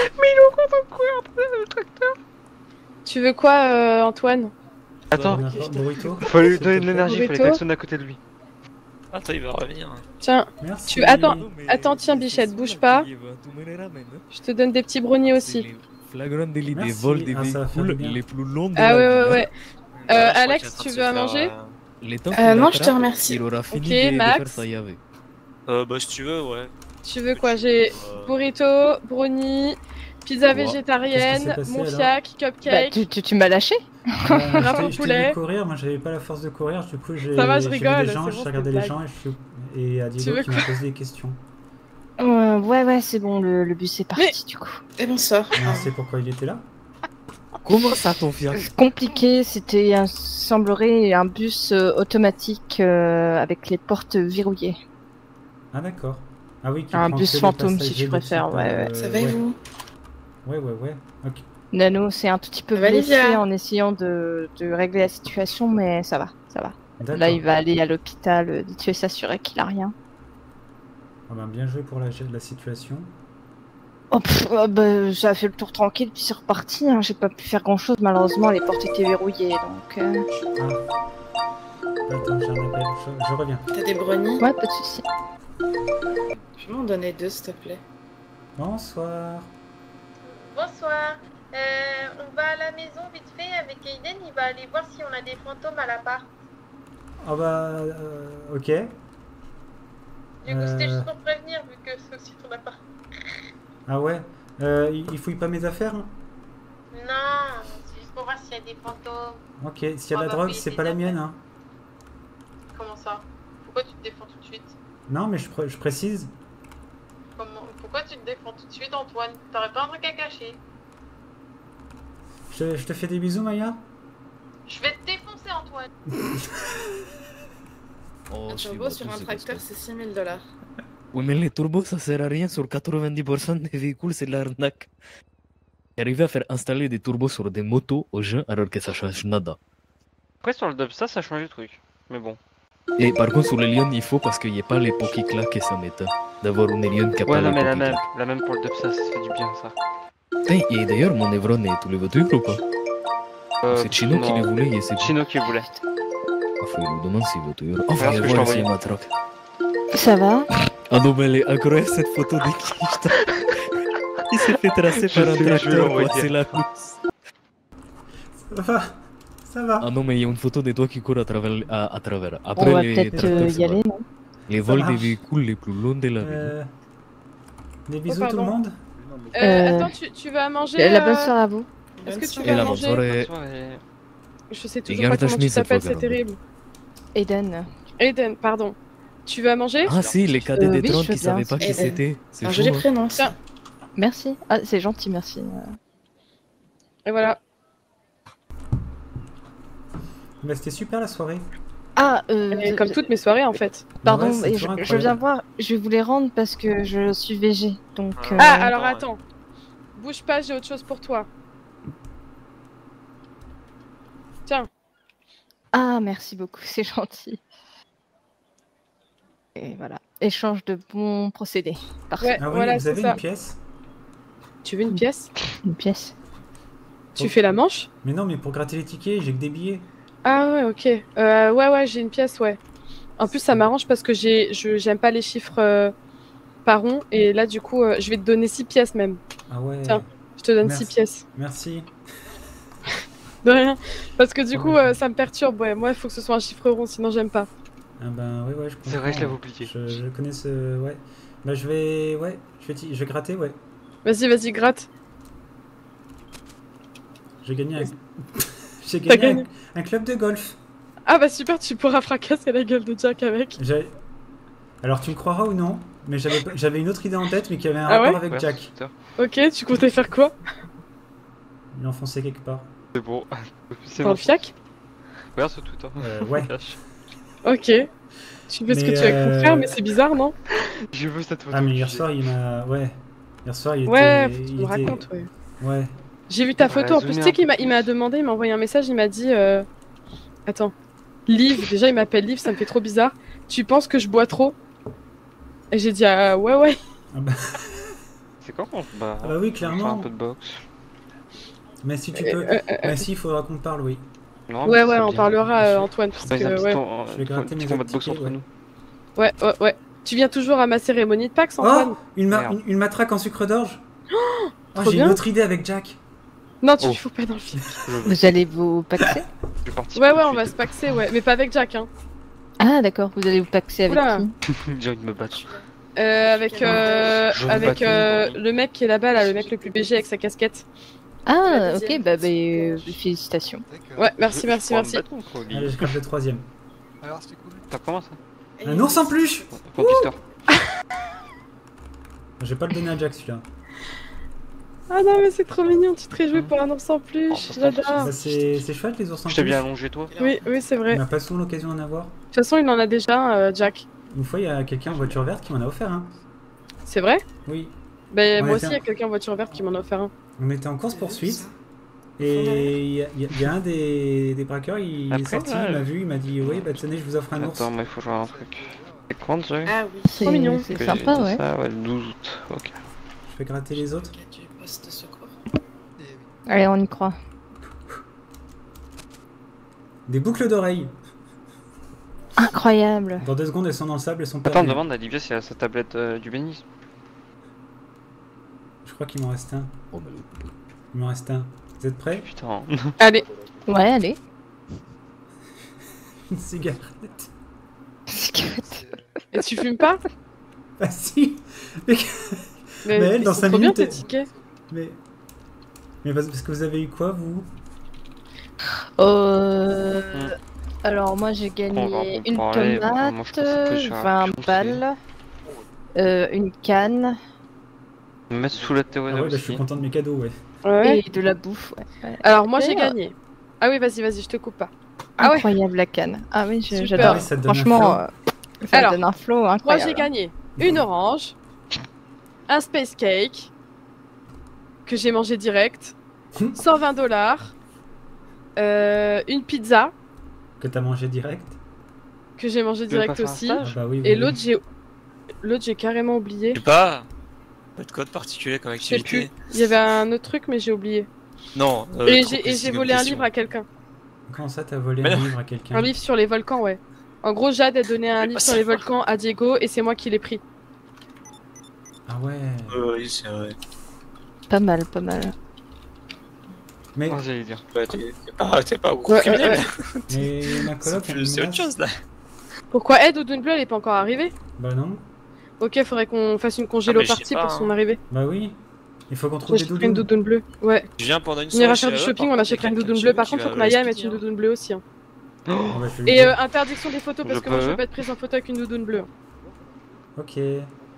Tu veux quoi, euh, Antoine? Attends, N'importe- Burrito. faut lui donner de l'énergie, faut les Burrito. klaxonner à côté de lui. Attends, il va revenir. Tiens, Merci. tu attends, attends, tiens, Bichette, bouge pas. Je te donne des petits brownies aussi. Flagrant délit des Merci. vols des Ah, ça va faire véhicules du bien. les plus longs de Ah la ouais, ville. ouais, ouais. Euh, Alex, tu veux à manger? Les temps Euh, qu'il non, je te attrape, remercie. Il aura fini Ok, de, de Max. faire sa llave. Euh, bah si tu veux, ouais. Tu veux quoi? J'ai burrito, brownie, pizza Ouais. végétarienne, Qu'est-ce qui s'est passé, monfiac, Bah, cupcake. tu, tu, tu m'as lâché? Euh, Wrap je au t'ai- je t'ai poulet. vu courir, moi j'avais pas la force de courir, du coup j'ai Ça va, je j'ai vu rigole, des gens, c'est je bon, regardais c'est les une gens et, je suis... et à Tu Diego veux qui m'a posé des questions. Euh, ouais, ouais, c'est bon, le, le bus est parti Mais- du coup. Et bonsoir. On sait pourquoi il était là. Comment ça, ton fiac? Compliqué, c'était, un, semblerait, un bus euh, automatique euh, avec les portes verrouillées. Ah d'accord. Ah oui, qui Un prend bus que les fantôme, si passagers tu de préfères, type, ouais, ouais. euh, Ça va et ouais. vous? Ouais, ouais, ouais. Ok. Nano s'est un tout petit peu Ça va, blessé Lydia? en essayant de, de régler la situation, mais ça va, ça va. D'accord. Là, il va aller à l'hôpital, euh, vite fait s'assurer qu'il a rien. Ah ben, bien joué pour la, la situation. Oh, pff, euh, bah, ça a fait le tour tranquille, puis c'est reparti. Hein. J'ai pas pu faire grand chose, malheureusement, les portes étaient verrouillées, donc. Euh... Ah. Attends, j'ai un appel, je, je reviens. T'as des brownies? Ouais, pas de soucis. Je vais m'en donner deux, s'il te plaît. Bonsoir. Bonsoir. Euh, on va à la maison vite fait avec Aiden, il va aller voir si on a des fantômes à l'appart. Ah bah, euh, ok. Du coup, c'était Euh, juste pour prévenir vu que c'est aussi ton appart. Ah ouais. Euh, il il fouille pas mes affaires hein? Non, c'est juste pour voir s'il y a des fantômes. Ok, s'il y a de On la va drogue, payer c'est tes pas la affaires. mienne hein. Comment ça? Pourquoi tu te défends tout de suite? Non, mais je, pr- je précise. Comment... Pourquoi tu te défends tout de suite, Antoine? T'aurais pas un truc à cacher? Je, je te fais des bisous, Maya. Je vais te défoncer, Antoine. Oh, Un je turbo suis sur battu, un c'est tracteur, parce c'est six mille dollars. que- Oui, mais les turbos, ça sert à rien. Sur quatre-vingt-dix pour cent des véhicules, c'est de l'arnaque. Arriver à faire installer des turbos sur des motos aux gens alors que ça change nada. Après, sur le Dubsta, ça change le truc. Mais bon. Et par contre, sur les lions, il faut parce qu'il n'y a pas les pots qui claquent et ça m'étonne. D'avoir une lion qui a Ouais, pas non, les mais pots la qui même. claquent. La même pour le Dubsta, ça fait du bien, ça. Hey, et d'ailleurs, mon Evron est tous les voitures ou pas? Euh, C'est Chino qui non. les voulait et c'est Chino qui voulait. Ah, faut lui demander s'il veut toujours. Oh, Regarde ce faut que je voir t'ai s'il envoyé. ma troc. Ça va? Ah non, mais elle est incroyable cette photo des Kishta. Il s'est fait tracer Je par un sais, je vais tracteur, l'envoyer. quoi, c'est la course. Ça va. Ça va. Ah non, mais il y a une photo de toi qui court à travers. À, à travers. Après, On va les peut-être tracteurs, euh, ça y va. aller, non? Les Ça vols des marche. véhicules les plus longs de la ville. Euh, des bisous Oh, tout le pardon. monde. Euh, Euh, attends, tu, tu veux à manger? La bonne euh, soirée à vous. Est-ce que tu Et veux à la bonne manger? soirée. Ouais. Je sais Et toujours garde pas ta comment tu chemise cette fois, t'appelles, c'est Garande. terrible. Eden. Eden, pardon. Tu veux à manger? Ah si, les cadets Euh, des oui, trente je veux qui savaient bien. pas qui Eden. c'était. C'est Un chaud. joli hein. prénom, Tiens. ça. Merci. Ah, c'est gentil, merci. Et voilà. Bah, c'était super la soirée. Ah, euh, Et comme toutes mes soirées en fait. Pardon, Ouais, c'est et toujours je, incroyable. je viens voir, je vais vous les rendre parce que je suis V G, donc... euh, Ah, alors attends. Bouge pas, j'ai autre chose pour toi. Tiens. Ah, merci beaucoup, c'est gentil. Et voilà, échange de bons procédés. Parfait. Ouais, Ah oui, voilà, vous c'est avez ça. une pièce? Tu veux une pièce? Une pièce. Tu fais la manche? Mais non, mais pour gratter les tickets, j'ai que des billets. Ah ouais, ok. Euh, ouais, ouais, j'ai une pièce, ouais. En plus, ça m'arrange parce que j'ai, je, j'aime pas les chiffres euh, par rond. Et là, du coup, euh, je vais te donner six pièces même. Ah ouais. Tiens, je te donne Merci. six pièces. Merci. De rien. Parce que du coup, euh, ça me perturbe. Ouais, moi, il faut que ce soit un chiffre rond, sinon j'aime pas. Ah ben ouais, ouais, je comprends. C'est vrai, je l'avais oublié. Je, je connais ce... Ouais. Bah je vais... Ouais, je vais, ti- je vais gratter, ouais. Vas-y, vas-y, gratte. J'ai gagné un... J'ai T'as gagné gagné. un, un club de golf. Ah bah super, tu pourras fracasser la gueule de Jack avec. J'ai- Alors tu me croiras ou non, mais j'avais pas- j'avais une autre idée en tête, mais qui avait un Ah rapport ouais avec Ouais, Jack. c'est ça. Ok, tu comptais faire quoi? L'enfoncer quelque part. C'est bon. C'est Dans bon. le fiac? Ouais, sur tout. Hein. Euh, ouais. Ok. Tu fais ce que Mais, tu veux avec ton euh, frère, mais c'est bizarre, non? Je veux cette photo. Ah mais hier soir il m'a... Ouais. Hier soir il Ouais, était... faut que tu il me était- racontes, ouais. Ouais. J'ai vu ta Ouais, photo, en plus, zoomé tu sais un qu'il m'a, peu il m'a demandé, il m'a envoyé un message, il m'a dit... Euh... Attends. Liv, déjà il m'appelle Liv, ça me fait trop bizarre. Tu penses que je bois trop? Et j'ai dit, ah ouais, ouais. Ah bah... C'est quand on se bat Ah bah oui, On fait un clairement. peu de boxe. Mais si tu Euh, peux... euh, euh, Mais si, il faudra qu'on parle, oui. Non, Ouais, mais ouais, c'est on bien. parlera, euh, Antoine, parce Bah, que, il y a un petit ouais. temps, Je vais euh, gratter petit mes combat autres de boxe tickets, entre ouais. nous. Ouais, ouais, ouais. Tu viens toujours à ma cérémonie de Pax, Antoine? Oh une, ma- Merde. une, une matraque en sucre d'orge. Oh, trop j'ai une bien. autre idée avec Jack. Non, tu Oh. ne fous pas dans le film. Je veux. Vous allez vous paxer? Je vais participer Ouais, tout ouais, de on va se suite. paxer, ouais. Mais pas avec Jack, hein. Ah, d'accord, vous allez vous paxer avec Oula. qui? J'ai envie de me battre. Euh, avec euh, Je veux avec battre euh, une. le mec qui est là-bas, là, le mec le plus B G avec sa casquette. Ah, ok, bah, bah euh, félicitations. Ouais, merci, Je- merci, je pourrais merci. me battre contre lui. Allez, je gratte le troisième. Alors, c'est cool. T'as comment ça? Un ours en peluche. Conquisteur. Je vais pas le donner à Jack celui-là. Ah non, mais c'est trop mignon, tu te réjouis pour un ours en Oh, plus, ça, j'adore. Bah, c'est c'est chouette les ours en Je t'ai peluche. bien allongé toi. Oui, oui, c'est vrai. On De n'a pas souvent l'occasion d'en avoir. toute façon, il en a déjà, un, euh, Jack. Une fois, il y a quelqu'un en voiture verte qui m'en a offert un. C'est vrai? Oui. Ben, On moi était aussi, il y un- a quelqu'un en voiture verte qui m'en a offert un. On était en course poursuite. Et il y, a- il y a- il y a un des, des braqueurs, il est Après, sorti, ouais. il m'a vu, il m'a dit oui, bah tenez, je vous offre un ours. Attends, mais il faut jouer à un truc. C'est quand Jack? Ah oui. C'est mignon. c'est Que j'ai sympa, dit ouais. ça, ouais, le douze août. Ok. Je fais gratter les autres. Allez, on y croit. Des boucles d'oreilles. Incroyable. Dans deux secondes, elles sont dans le sable, elles sont Attends, perdues. demande à Livia si elle a sa tablette euh, du bénisme. Je crois qu'il m'en reste un. Il m'en reste un. Vous êtes prêts? Putain. Allez. Ouais, allez. Une cigarette. Et tu fumes pas? Bah si. Mais, Mais, Mais elle, ils dans sont cinq trop bien minutes, tes elle- tickets. mais... Mais parce parce que vous avez eu quoi, vous? Euh... Hmm. Alors moi j'ai On va en gagné une parler, bah, moi, tomate, je pense que je vais vingt raconter. balles, euh, une canne Me mettre sous la Ah théorie ouais, bah, je aussi. suis content de mes cadeaux, ouais. Ouais. et de la bouffe. Ouais. Ouais. Alors, moi, j'ai D'ailleurs, gagné. Ah oui, vas-y, vas-y, je te coupe pas. Ah ouais. Incroyable la canne. Ah oui, je- Super. j'adore. Ah oui, ça te donne un Franchement, flow. euh, ça Alors, donne un flow Moi, incroyable. j'ai gagné une orange, un space cake que j'ai mangé direct, cent vingt dollars, euh, une pizza Que t'as mangé direct? que j'ai mangé Tu veux pas direct faire un aussi, Ah bah oui, oui, et oui. l'autre j'ai l'autre j'ai carrément oublié. Je sais pas. Pas de code particulier comme Je sais plus. activité. Il y avait un autre truc, mais j'ai oublié. Non. euh, et trop j'ai et précis j'ai comme volé un question. livre à quelqu'un. Comment ça, t'as volé Mais un non. livre à quelqu'un? Un livre sur les volcans, ouais. En gros, Jade a donné un vais livre pas sur les savoir. volcans à Diego et c'est moi qui l'ai pris. Ah ouais. Euh, oui, c'est vrai. Pas mal, pas mal. Mais, Oh, j'allais dire. Ouais, t'es t'es pas, t'es pas au Ouais, criminel. ouais, mais ma coloc, C'est elle me c'est autre menace. chose là. Pourquoi Ed ou Dune Bleu, elle est pas encore arrivée? Bah non. Ok, faudrait qu'on fasse une congélo Ah, mais je sais partie pas, pour son hein. arrivée. Bah oui. Il faut qu'on trouve des J'achèterai une doudous. doudoune bleue. Ouais. Je viens pendant une On soirée. ira chez faire du eux, shopping, par on contre, achètera une il y a doudoune quelqu'un bleue. de Par chez contre, vous faut qui que va Maya le mette une speeder. doudoune bleue aussi. hein. Bon, bah, je vais lui Et dire. euh, interdiction des photos parce Je que moi je peux. veux pas être prise en photo avec une doudoune bleue. Ok.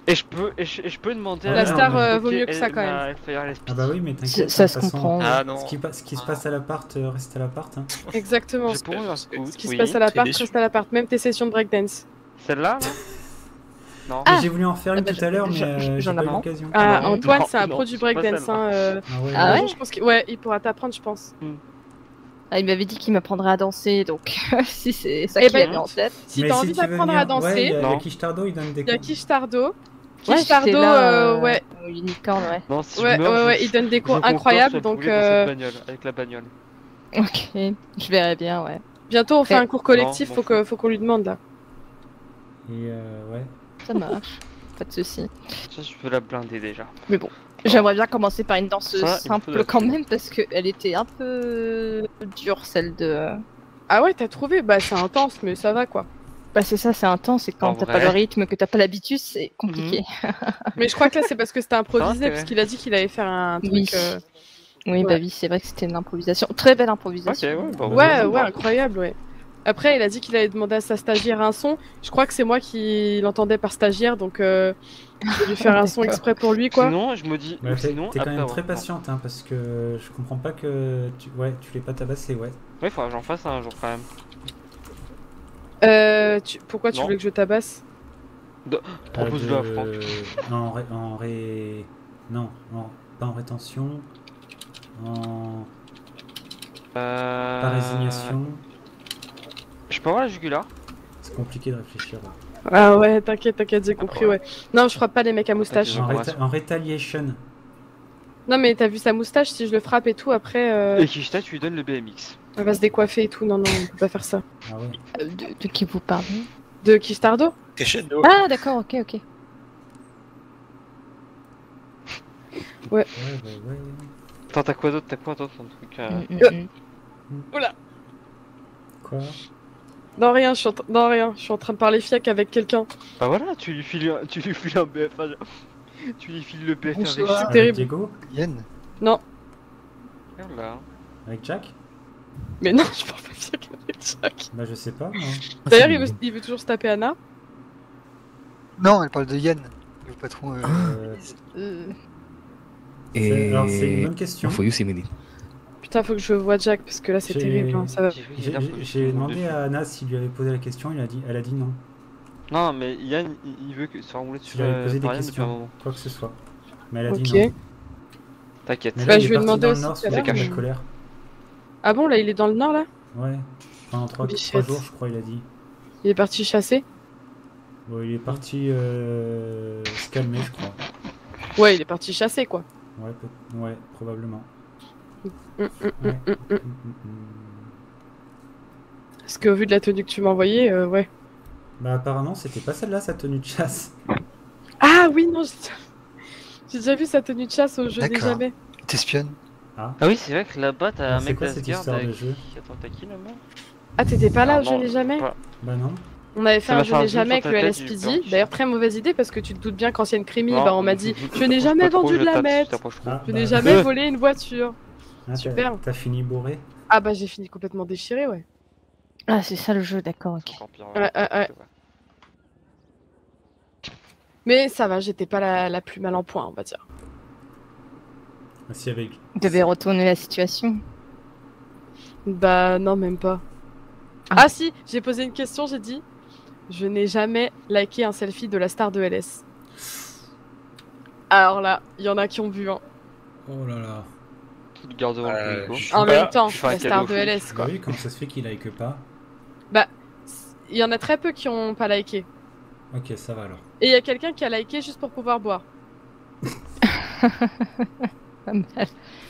Et je peux, et je, et je peux demander La à star, euh, Ok, vaut mieux que ça, elle quand m'a- même. elle fait aller Ah bah oui, mais t'inquiète. Ça de se toute façon, comprend. Ah non. Ce qui, pa- ce qui se passe à l'appart euh, reste à l'appart. Hein. Exactement. J'ai pour un scout, Ce qui se oui. passe à l'appart T'es déçu. reste à l'appart, même tes sessions de breakdance. Celle-là, là Non. Mais J'ai voulu en faire une Ah bah, tout à l'heure, mais j'en- euh, j'ai j'en pas eu apprends. l'occasion. Ah, non, Antoine, non, c'est un non, pro du c'est pas breakdance. celle-là. Hein, euh, Ah ouais, Ah ouais. ouais Je pense qu'il ouais, il pourra t'apprendre, je pense. Ah, il m'avait dit qu'il m'apprendrait à danser, donc si c'est ça Eh qu'il ben, avait en tête. Si Mais t'as envie tu veux d'apprendre venir- à danser, ouais, il y a- il y a Non. Kishtardo, il donne des il y a cours. Kishtardo. Ouais, Kishtardo, j'étais là, euh, euh, ouais, au Unicorn, ouais. Non, si ouais, je meurs, ouais, je- ouais, il donne des je cours concorde incroyables, sur le donc poulet dans euh, cette bagnole, avec la bagnole. Ok, je verrai bien, ouais. bientôt on fait Ouais. un cours collectif, Non, faut m'en que, faut qu'on lui demande là. Et euh, ouais. Ça marche, pas de soucis. Ça, je peux la blinder déjà. Mais bon, j'aimerais bien commencer par une danse Ça, il me faut simple la quand thune. même, parce qu'elle était un peu dure, celle de... Ah ouais, t'as trouvé? Bah c'est intense, mais ça va quoi. Bah c'est ça, c'est intense, et quand En t'as vrai. pas le rythme, que t'as pas l'habitude, c'est compliqué. Mais je crois que là c'est parce que c'était improvisé, c'est parce vrai. qu'il a dit qu'il allait faire un truc. Oui. euh, Oui, bah Ouais. oui, c'est vrai que c'était une improvisation. Très belle Ok, improvisation. ouais, bah, Ouais, vas-y, ouais, bah. incroyable, ouais. Après, il a dit qu'il allait demander à sa stagiaire un son. Je crois que c'est moi qui l'entendais par stagiaire, donc euh, j'ai dû faire un son D'accord. exprès pour lui, quoi. Sinon, je me dis. Ouais, t'es sinon, t'es quand après même avoir- très non. patiente, hein, parce que je comprends pas que tu, ouais, tu l'aies pas tabassé, ouais. Ouais, faudra que j'en fasse un jour quand même. Euh, tu- Pourquoi tu Non. voulais que je tabasse? Propose-le à Euh, Franck. de- En ré... En ré... Non, en... pas en rétention. En... Euh... Pas résignation. Je peux avoir la jugulaire? C'est compliqué de réfléchir. ouais. Ah ouais, t'inquiète, t'inquiète, j'ai compris, ouais. Non, je frappe pas les mecs à moustache. En, Ouais. réta- en retaliation. Non, mais t'as vu sa moustache, si je le frappe et tout, après, euh, Et Kishta, tu lui donnes le B M X. elle va se décoiffer et tout. Non, non, on peut pas faire ça. Ah ouais. Euh, de, de qui vous parlez? De Kishtardo? Crescendo. Ah d'accord, ok, ok. Ouais. Ouais, ouais, ouais. Attends, t'as quoi d'autre? T'as quoi d'autre ton truc euh... Mm, Euh. mm, mm. Oula. Quoi? Non, rien, je suis en, tra- non, rien, je suis en train de parler fiac avec quelqu'un. Bah voilà, tu lui files un, tu lui files un B F. enfin, tu lui files le B F avec Bonsoir. C'est Avec terrible. Diego? Yann. Non, Regarde là. Avec Jack? mais non, je parle pas fiac avec Jack. Bah je sais pas, moi. D'ailleurs, il veut, il veut toujours se taper Anna. Non, elle parle de Yann, le patron. euh, Euh, Euh, c'est- Alors c'est une bonne question. For you, c'est midi. Putain, faut que je vois Jack parce que là c'est J'ai- terrible. hein, ça va. J'ai vu, il J'ai a l'air j'ai- j'ai demandé dessus. à Anna s'il lui avait posé la question, il a dit, elle a dit non. Non, mais Yann, il, il veut que se faire rouler Tu dessus lui avais euh, posé des par Yann depuis un questions, moment. quoi que ce soit. Mais elle a Ok. dit non. T'inquiète. Mais Bah, là, je il lui est ai parti demandé dans le aussi nord tout sous à la l'heure, mais- colère. Ah bon, là il est dans le nord là? Ouais. Pendant trois Holy trois shit. jours, je crois, il a dit. Il est parti chasser? Bon, il est parti euh, se calmer, je crois. Ouais, il est parti chasser quoi. Ouais, peut- ouais, probablement. Mm, mm, mm, Ouais. mm, mm. Mm, mm, mm. Parce qu'au vu de la tenue que tu m'as envoyée, euh, ouais. Bah apparemment, c'était pas celle-là sa tenue de chasse. Ah oui, non, j'ai j'ai déjà vu sa tenue de chasse au jeu des D'accord. jamais. T'espionnes. Ah, Ah oui, c'est vrai que là-bas, t'as Alors, un c'est mec quoi cette d'Asgard histoire de avec... jeu Attends, t'as qui là-bas? Ah, t'étais pas là Ah, au jeu non, des jamais? pas- bah non. On avait fait Ça un m'a jeu fait un des zoom jamais sur avec ta le tête, L S j'ai P D. peur. D'ailleurs, très mauvaise idée parce que tu te doutes bien qu'ancienne Crémy, Non, bah on m'a tu- dit tu- tu je n'ai t'approches jamais pas trop, vendu je de la tape si tu mettre. t'approches trop. Ah, Je bah, n'ai jamais Euh. volé une voiture. ah, t'as- Super. T'as fini bourré. Ah bah j'ai fini complètement déchiré, ouais. Ah, c'est ça le jeu, d'accord, ok. Encore pire, Ouais, ouais, ouais. Mais ça va, j'étais pas la, la plus mal en point, on va dire. Ah, si, avec. Vous devez retourner la situation. Bah non, même pas. Ah. Ah si, j'ai posé une question, j'ai dit je n'ai jamais liké un selfie de la star de L S. Alors là, il y en a qui ont vu, hein. Oh là là. Tu le gardes devant Euh, le public. je- En Bah, même temps, tu fais un la cadeau star au de flic. L S, Bah quoi. oui, comment ça se fait qu'il like pas? Bah, il y en a très peu qui ont pas liké. Ok, ça va alors. Et il y a quelqu'un qui a liké juste pour pouvoir boire. Pas mal.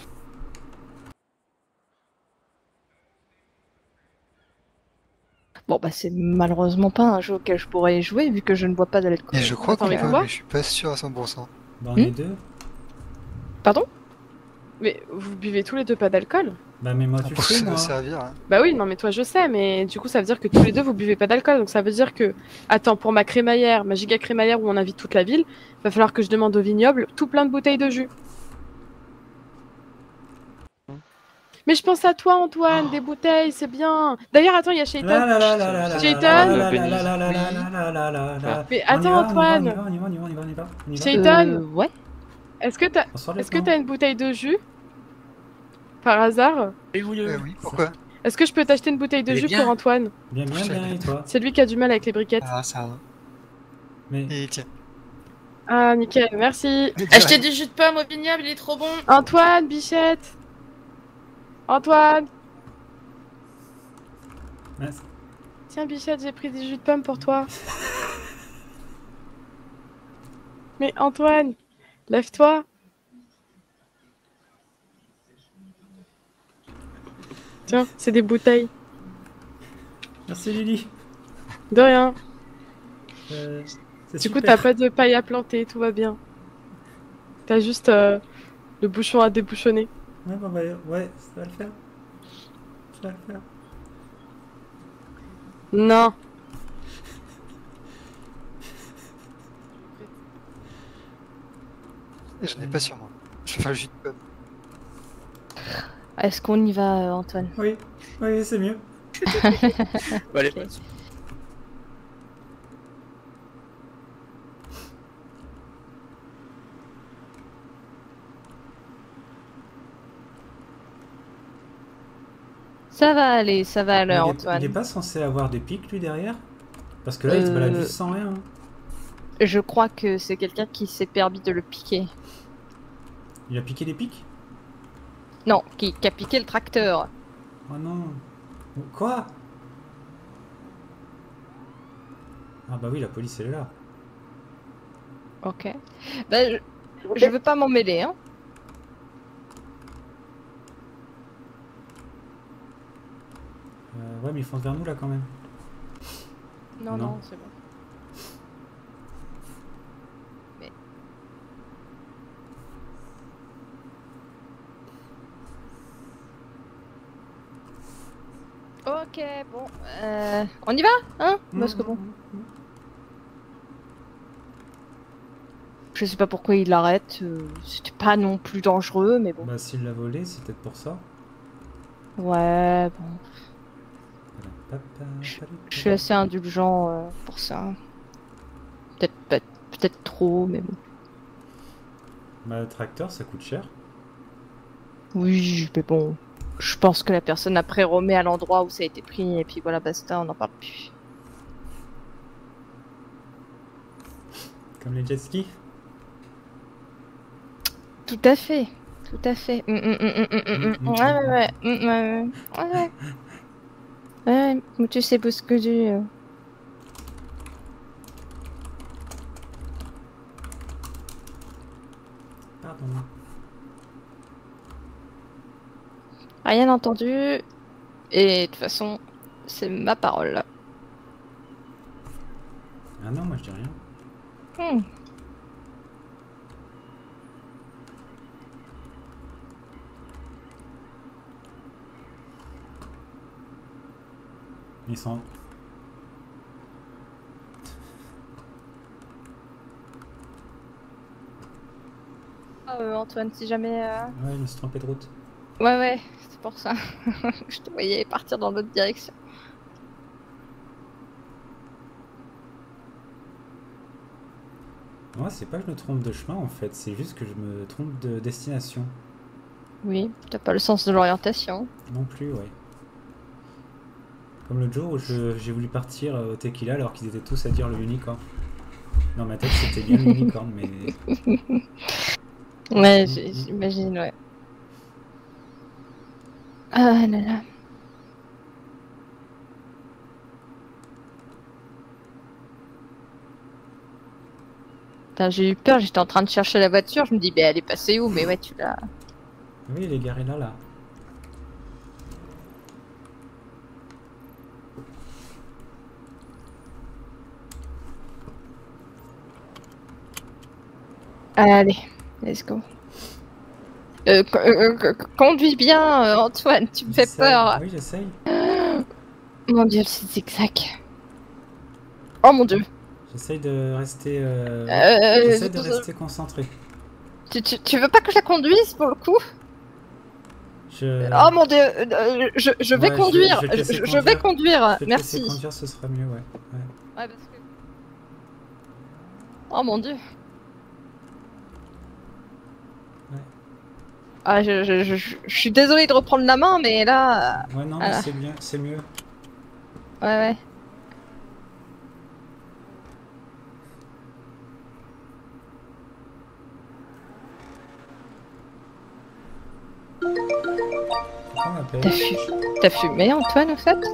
Bon, bah, c'est malheureusement pas un jeu auquel je pourrais jouer vu que je ne bois pas d'alcool. Et je crois Attends, qu'on mais peut, quoi mais je suis pas sûr à cent pour cent. Bah on Hmm est deux. Pardon? Mais vous buvez tous les deux pas d'alcool? Bah mais moi tu Pour sais se moi. servir. Hein. Bah oui, non mais toi je sais, mais du coup ça veut dire que tous les deux vous buvez pas d'alcool, donc ça veut dire que, attends, pour ma crémaillère, ma giga crémaillère où on invite toute la ville, va falloir que je demande au vignoble tout plein de bouteilles de jus. Mais je pense à toi, Antoine, des bouteilles, c'est bien. D'ailleurs, attends, il y a Shayton. La la la la la la Shayton. la la la la la la la la la la. Mais On y attends, va, Antoine. On y va, on y va, on y va, on y va, on y va, on y va. Shayton. Euh, ouais. Est-ce que t'as, Bonsoir, est-ce que lieutenant. t'as une bouteille de jus par hasard? Euh, oui, pourquoi? Est-ce que je peux t'acheter une bouteille de Elle est jus bien. pour Antoine? Bien, bien, bien, et toi? C'est lui qui a du mal avec les briquettes. Ah, ça va. Mais... Et tiens. Ah, nickel, merci. Achetez du jus de pomme au vignoble, il est trop bon. Antoine, Bichette. Antoine. Mince. Tiens, Bichette, j'ai pris du jus de pomme pour toi. Mais Antoine, lève-toi. Tiens, c'est des bouteilles. Merci Lily. De rien. Euh, c'est Du coup, super. t'as pas de paille à planter, tout va bien. T'as juste euh, le bouchon à débouchonner. Ouais, bah, bah, ouais, ça va le faire. Ça va le faire. Non. Je n'ai pas sur moi. Je fais un jus de pomme. Est-ce qu'on y va, euh, Antoine? Oui, oui, c'est mieux. Bah, allez, Ok. ouais. Ça va aller, ça va aller, il, est, Antoine. il est pas censé avoir des pics lui derrière? Parce que là, il se Euh, balade juste sans rien. hein. Je crois que c'est quelqu'un qui s'est permis de le piquer. Il a piqué des pics? Non, qui, qui a piqué le tracteur. Oh non. Quoi? Ah bah oui, la police elle est là. Ok. Bah, je, je veux pas m'en mêler, hein. Euh, ouais, mais ils foncent vers nous là quand même. Non, Non. non, c'est bon. Mais... Ok, bon. Euh, on y va, hein? Parce que bon. Je sais pas pourquoi il l'arrête. euh, C'était pas non plus dangereux, mais bon. Bah s'il l'a volé, c'est peut-être pour ça. Ouais, bon. Papa, Je, je suis assez indulgent euh, pour ça. Peut-être pas- peut-être trop, mais bon. Bah le tracteur ça coûte cher. Oui, mais bon. Je pense que la personne après remet à l'endroit où ça a été pris, et puis voilà, basta, on n'en parle plus. Comme les jet skis. Tout à fait, tout à fait. Mm, mm, mm, mm, mm, mm, mm. Ouais, ouais, ouais. Mm, ouais, ouais. Ouais, ouais. Ouais, mais tu sais ce que tu... euh. Pardon. Rien entendu. Et de toute façon, c'est ma parole. Ah non, moi je dis rien. Hmm. Ils sont... Ah, euh, Antoine, si jamais... euh, Ouais, je me suis trompé de route. Ouais, ouais, c'est pour ça. Je te voyais partir dans l'autre direction. Moi, c'est pas que je me trompe de chemin en fait, c'est juste que je me trompe de destination. Oui, t'as pas le sens de l'orientation. Non plus, ouais. Comme l'autre jour où je- j'ai voulu partir euh, au tequila alors qu'ils étaient tous à dire le unicorn. Dans ma tête, c'était bien l'unicorn, mais. Ouais, j'- j'imagine, ouais. Ah là là. Putain, j'ai eu peur, j'étais en train de chercher la voiture, je me dis, bah elle est passée où? Mais ouais, tu l'as. Oui, il est garé là, là. Allez, let's go. Euh, co- euh, co- co- conduis bien, euh, Antoine, tu me fais J'essaye. peur. Oui, j'essaye. Mon dieu, c'est zigzag. Oh mon dieu. J'essaye de rester. Euh... Euh, J'essaye de je- rester concentré. Tu, tu, tu veux pas que je la conduise pour le coup? Je... Oh mon dieu, euh, je, je vais Ouais, conduire, je vais te laisser je, je vais conduire, Je vais te merci. laisser conduire, ce sera mieux, ouais. ouais. Ouais, parce que... Oh mon dieu. Ouais. Ah, je, je, je, je, je suis désolée de reprendre la main, mais là... Ouais, non, voilà. mais c'est bien, c'est mieux. Ouais, ouais. Pourquoi on m'appelle T'as fu... T'as fumé, Antoine, en fait?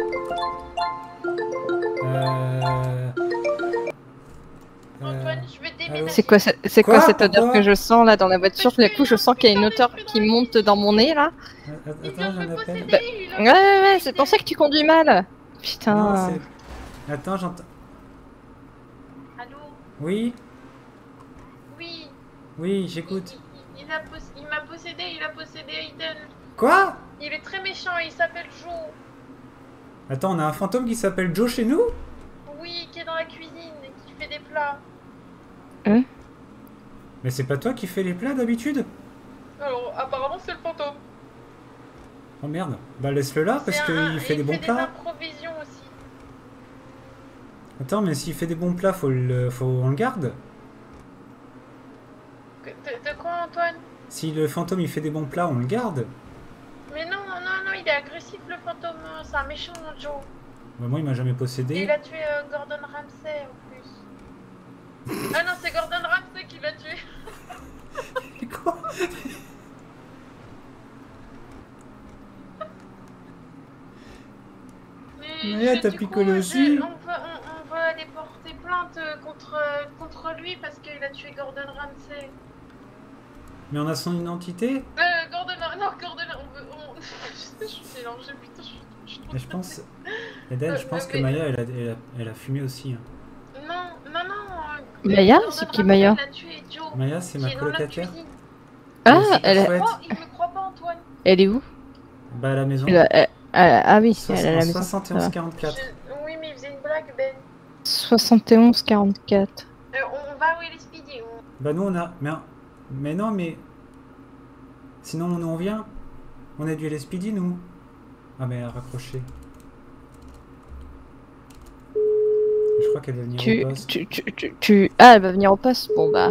Euh... Antoine, je vais déménager. C'est quoi, c'est c'est quoi, Quoi cette odeur Pourquoi que je sens là dans la voiture? Tout d'un coup, je sens qu'il y a une odeur qui monte dans mon nez là. Attends, j'en appelle. Bah, ouais, ouais, ouais, c'est pour ça que tu conduis mal. Putain. Non, c'est... Attends, j'entends... Allô? Oui? Oui, Oui, j'écoute. il, il a pos- il m'a possédé, il a possédé Aiden. Quoi? Il est très méchant, il s'appelle Joe. Attends, on a un fantôme qui s'appelle Joe chez nous? Oui, qui est dans la cuisine et qui fait des plats. Hein? Mais c'est pas toi qui fais les plats d'habitude? Alors, apparemment, c'est le fantôme. Oh merde. Bah laisse-le là parce C'est un- qu'il fait il des bons fait plats. des improvisions aussi. Attends, mais s'il fait des bons plats, faut le... faut... on le garde. Que- De, de quoi, Antoine? Si le fantôme il fait des bons plats, on le garde. Mais non, non, non, il est agressif, le fantôme. C'est un méchant, Joe. Bah, moi, il m'a jamais Et possédé. il a tué euh, Gordon Ramsay en plus. Ah non, c'est Gordon Ramsay qui l'a tué. Quoi? Mais Mais je- t'as du picolé coup, aussi. je- on, va, on, on va aller porter plainte euh, contre, euh, contre lui parce qu'il a tué Gordon Ramsay. Mais on a son identité? Euh, Gordon, non, Gordon, on veut, on... je suis mélangée, putain, je suis, je suis trop Mais je pense... stressée. Eden, je Euh, pense mais- que Maya, elle a, elle a, elle a fumé aussi. hein. Non, non, non. euh, Maya, Gordon c'est qui, Ramsay, Maya? il a tué Joe, Maya, c'est qui ma est dans la colocataire. cuisine. Ah, super elle, est- chouette. Oh, il me croit pas, Antoine. elle est où? Bah à la maison. Elle a- elle- elle- Ah oui, elle est à la maison. soixante et onze quarante-quatre. Je- Oui, mais il faisait une blague, Ben. soixante et onze quarante-quatre. Euh, on, on va où il est speedy. On... Bah nous on a... Mais, mais non, mais... Sinon nous on vient. On a du L S P D nous. Ah mais elle a raccroché. Je crois qu'elle va venir Tu, au poste. tu, tu, tu, tu- Ah, elle va venir au poste? Bon bah...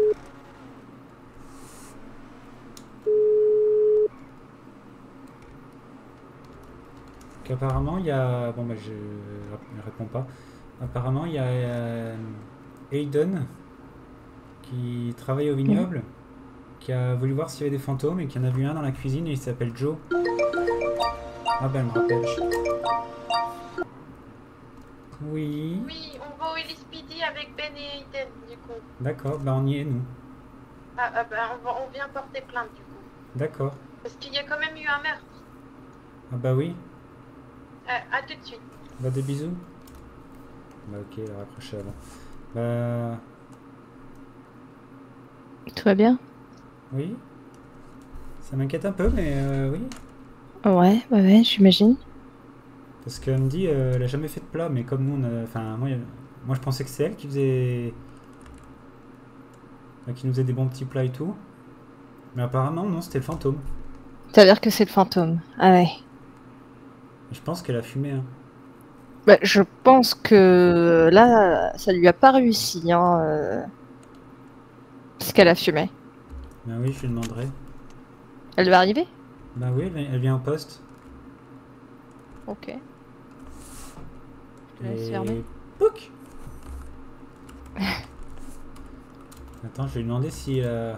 Apparemment il y a... Bon bah je ne réponds pas. Apparemment il y a euh, Aiden qui travaille au vignoble, qui a voulu voir s'il y avait des fantômes et qui en a vu un dans la cuisine et il s'appelle Joe. Ah bah elle me rappelle. Oui. Oui, on va au L S P D avec Ben et Aiden, du coup. D'accord, bah on y est nous. Ah, ah bah, on, va, on vient porter plainte, du coup. D'accord. Parce qu'il y a quand même eu un meurtre. Ah bah oui. Euh, à tout de suite. Bah des bisous. Bah ok, elle a raccroché avant. Bah... Tout va bien? Oui. Ça m'inquiète un peu, mais euh, oui. Ouais, ouais, ouais, j'imagine. Parce qu'elle me dit, euh, elle a jamais fait de plat, mais comme nous, on a... Enfin, moi, moi je pensais que c'est elle qui faisait... Enfin, qui nous faisait des bons petits plats et tout. Mais apparemment, non, c'était le fantôme. Ça veut dire que c'est le fantôme. Ah ouais. Je pense qu'elle a fumé, hein. Bah, je pense que là, ça lui a pas réussi, hein. Euh... Ce qu'elle a fumé. Bah oui, je lui demanderai. Elle va arriver? Bah oui, elle vient- elle vient au poste. Ok. Je te laisse Et... fermer. Pouc. Attends, je vais lui demander si... Euh...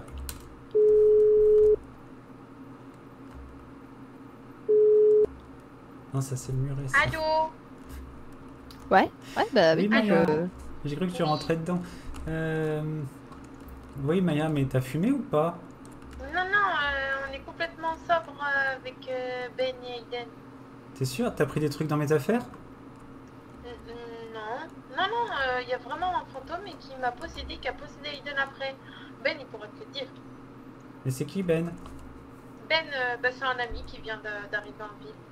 Non, ça c'est le muret. ça. Allô? Ouais, ouais, bah oui, Oui, bah, Maya. je- J'ai cru que tu rentrais dedans. Euh... Oui, Maya, mais t'as fumé ou pas? Non, non, euh, on est complètement sobre euh, avec euh, Ben et Aiden. T'es sûr? T'as pris des trucs dans mes affaires? Euh, euh, non, non, non, il y a vraiment un fantôme et qui m'a possédé, qui a possédé Aiden après. Ben, il pourrait te le dire. Mais c'est qui, Ben? Ben, euh, bah, c'est un ami qui vient de- d'arriver en ville.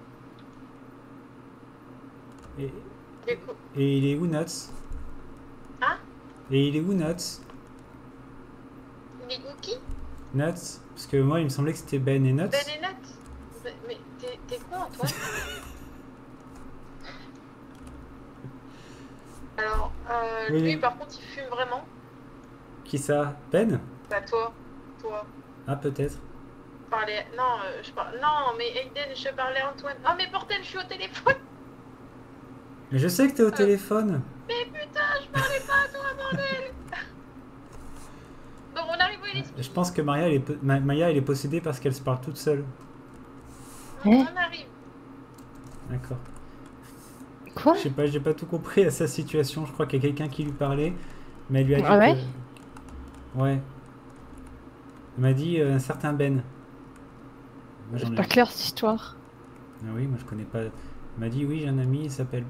Et... Du coup, Et il est où, Nuts? hein? Et il est où, Nuts? Les cookies? Nuts? Parce que moi, il me semblait que c'était Ben et Nuts. Ben et Nut? Mais, mais t'es t'es quoi, Antoine? Alors, euh, Oui. lui, par contre, il fume vraiment. Qui ça? Ben? Bah, toi. Toi. Ah, peut-être. Je parlais... Non, euh, je parle... Non, mais Aiden, je parlais à Antoine. Oh, mais bordel, je suis au téléphone. Mais je sais que t'es au téléphone. Mais putain, je parlais pas à toi, bordel. Bon, on arrive où il est. Je pense que Maria, elle est, po- Ma- Maya, elle est possédée parce qu'elle se parle toute seule. On arrive. D'accord. Quoi? Je sais pas, j'ai pas tout compris à sa situation. Je crois qu'il y a quelqu'un qui lui parlait, mais elle lui a dit Ah ouais que... Ouais. Elle m'a dit euh, un certain Ben. Moi, j'en C'est ai- pas clair cette histoire. Ah oui, moi je connais pas. Elle m'a dit oui, j'ai un ami, il s'appelle.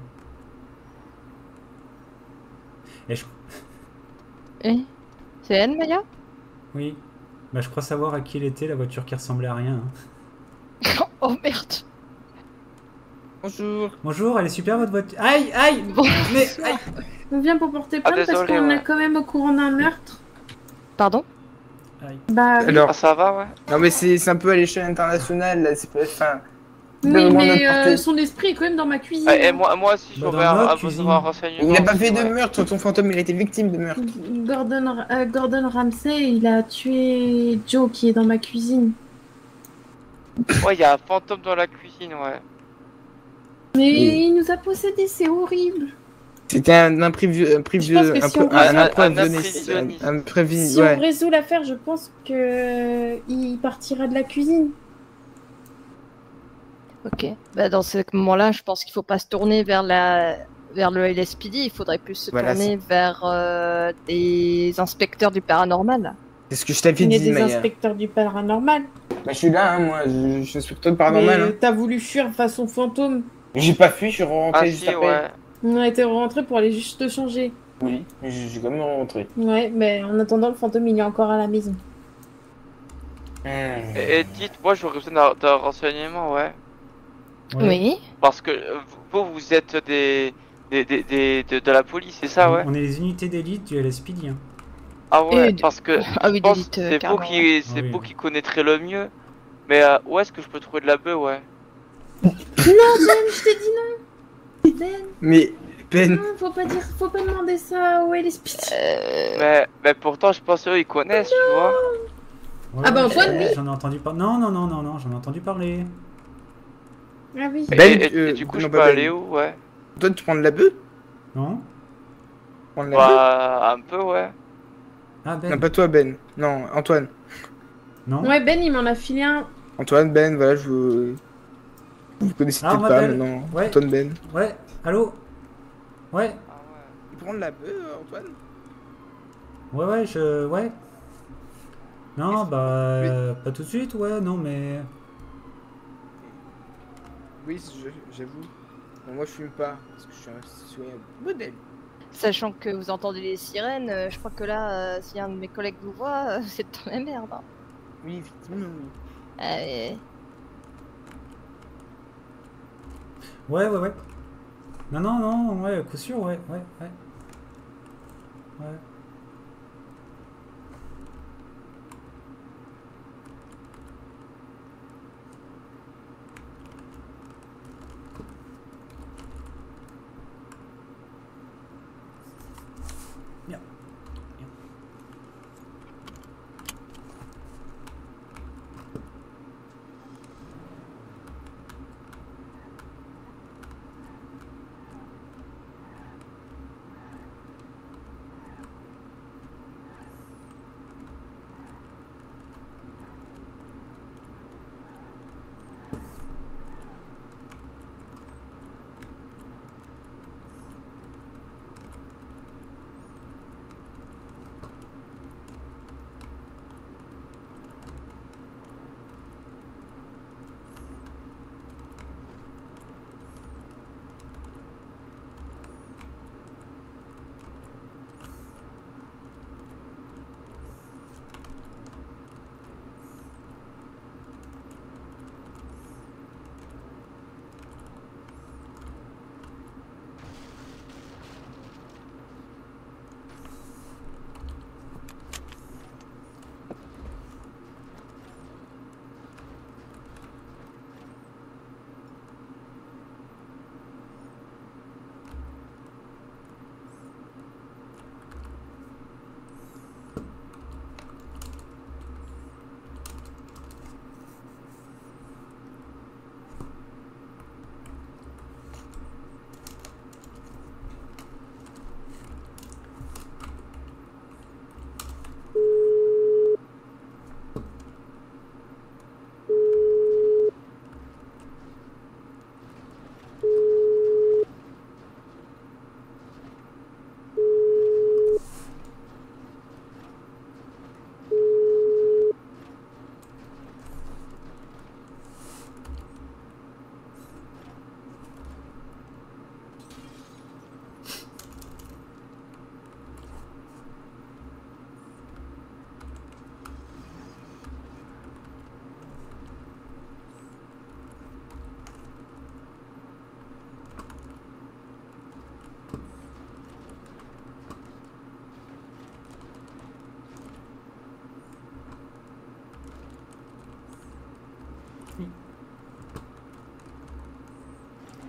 Et je... Eh? C'est elle, Maya? Oui. Bah je crois savoir à qui elle était, la voiture qui ressemblait à rien. hein. Oh merde! Bonjour. Bonjour, elle est super votre voiture. Aïe, aïe Mais aïe. On vient pour porter Ah, plainte parce désolé, qu'on ouais. est quand même au courant d'un meurtre. Pardon? Bah oui. Alors, Ah, ça va, ouais. non mais c'est c'est un peu à l'échelle internationale, là, c'est pas... Enfin... Oui, vraiment mais notre portée. euh, son esprit est quand même dans ma cuisine. Ah, et moi, moi aussi, Bah, j'aurais dans un, notre un cuisine. besoin de renseignement. Il n'a pas fait de ouais. meurtre, ton fantôme, il a été victime de meurtre. Gordon, euh, Gordon Ramsay, il a tué Joe qui est dans ma cuisine. Ouais, il y a un fantôme dans la cuisine, ouais. Mais Oui. il nous a possédés, c'est horrible. C'était un imprévu... Un prévu... Je pense que un, si peu- on un, résout- un, Un prévisionniste, imprévisionniste. un, un prévis... Si ouais. on résout l'affaire, je pense que euh, il partira de la cuisine. Ok. Bah, dans ce moment-là, je pense qu'il faut pas se tourner vers la vers le L S P D, il faudrait plus se Voilà, tourner vers euh, des inspecteurs du paranormal. C'est ce que je t'avais Il y a dit, des Maya. inspecteurs du paranormal. Bah, je suis là, hein, moi, je, je suis inspecteur de paranormal. Mais Hein. euh, t'as voulu fuir façon fantôme. J'ai pas fui, je suis rentré Ah, juste si, après. ouais. On a été rentré pour aller juste te changer. Oui, mais je suis quand même rentré. Ouais, mais en attendant, le fantôme il est encore à la maison. Et, et dites, moi, j'aurais besoin d'un- d'un renseignement, ouais. Ouais. Oui. Parce que euh, vous, vous êtes des, des, des, des- de, de la police, c'est ça, ouais? On est les unités d'élite du L S P D. Hein. Ah ouais, Et de- parce que Ah oui, je pense d'élite, que euh, c'est vous carrément, qui, c'est Ah oui, vous oui. qui connaîtrez le mieux. Mais euh, où est-ce que je peux trouver de la bœuf, ouais? Non, Ben, je t'ai dit non. Ben, Mais, Ben, non, faut pas dire, faut pas demander ça au L S P D. Euh, Mais, mais pourtant, je pense qu'eux, ils connaissent, tu vois. Ouais, Ah bah, ouais, Antoine, ouais, oui. J'en ai entendu parler. Non, non, non, non, non, j'en ai entendu parler. Ah oui. Et, Ben, et- et euh, du coup, non, je pas peux Ben. aller où, ouais? toi, tu prends de la bœuf? Non? Prendre de la bœuf? Bah, un peu, ouais. Ah, Ben. Non, pas toi, Ben. Non, Antoine. Non? Ouais, Ben, il m'en a filé un. Antoine, Ben, voilà, je vous... Vous connaissez Ah, on peut-être pas m'appelle. maintenant. Ouais. Antoine, Ben. Ouais, allô? Ouais, Ah ouais. Tu prends de la bœuf, Antoine? ouais, ouais, je. Ouais. Non, bah. euh, Pas tout de suite, ouais, non, mais. Oui, je- j'avoue. Bon, moi, je fume pas, parce que je suis un citoyen modèle. Sachant que vous entendez les sirènes, euh, je crois que là, euh, si un de mes collègues vous voit, euh, c'est dans la merde. Hein. Oui, effectivement, oui. Euh, Ouais, ouais, ouais. Non, non, non, ouais, coup sûr, ouais, ouais, ouais. Ouais. Bien. Bien.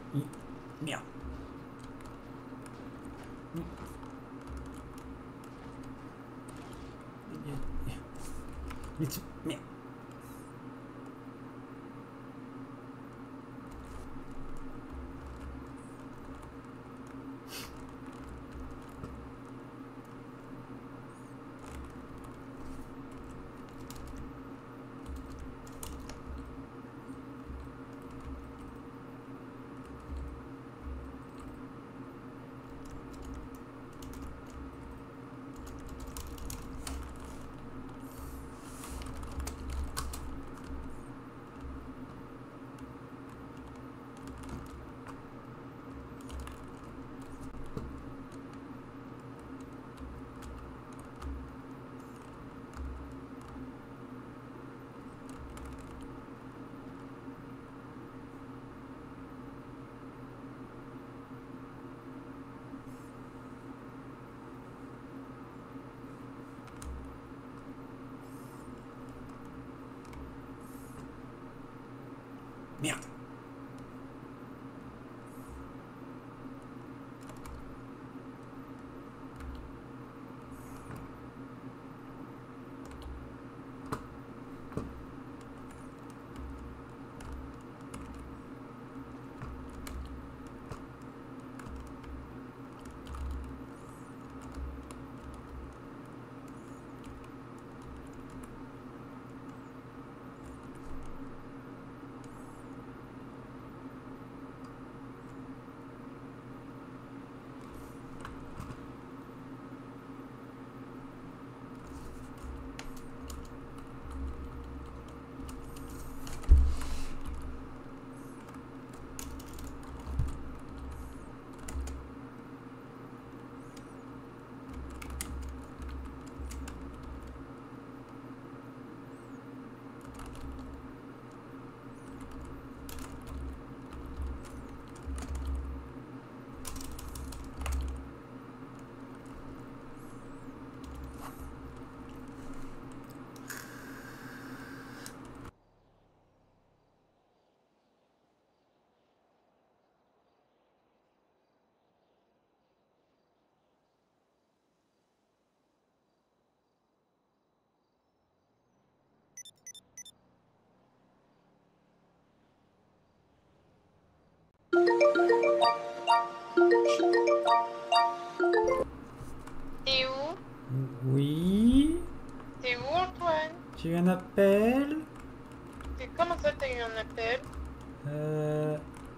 Merde. Mais tu... Merde. Merde. T'es où? Oui. T'es où, Antoine? J'ai eu un appel. Et comment ça, t'as eu un appel? Euh...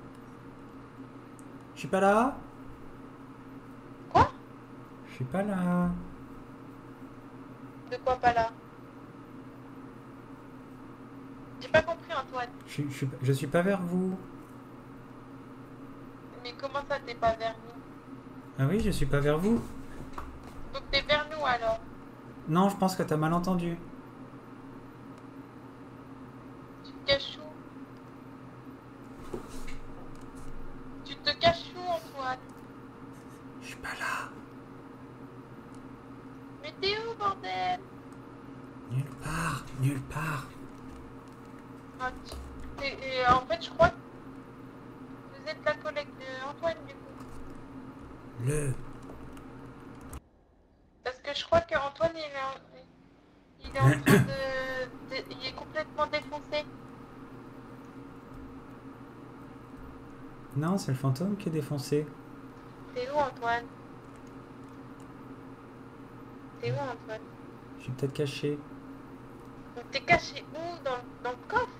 Je suis pas là. Quoi? Je suis pas là. De quoi pas là? J'ai pas compris, Antoine. Je, suis- je, suis- je suis pas vers vous. Mais comment ça, t'es pas vers nous? Ah oui, je suis pas vers vous. Donc t'es vers nous alors? Non, je pense que t'as mal entendu. Tu te caches où? Tu te caches où, Antoine? Je suis pas là. Mais t'es où, bordel? Nulle part, nulle part. Ah, tu- t'es- et, en fait, je crois que vous êtes la collègue d'Antoine, du coup. Le. Parce que je crois qu'Antoine, il est en, il est en train de, de- Il est complètement défoncé. Non, c'est le fantôme qui est défoncé. T'es où, Antoine? T'es où, Antoine? Je suis peut-être caché. Donc t'es caché où? Dans, dans le coffre?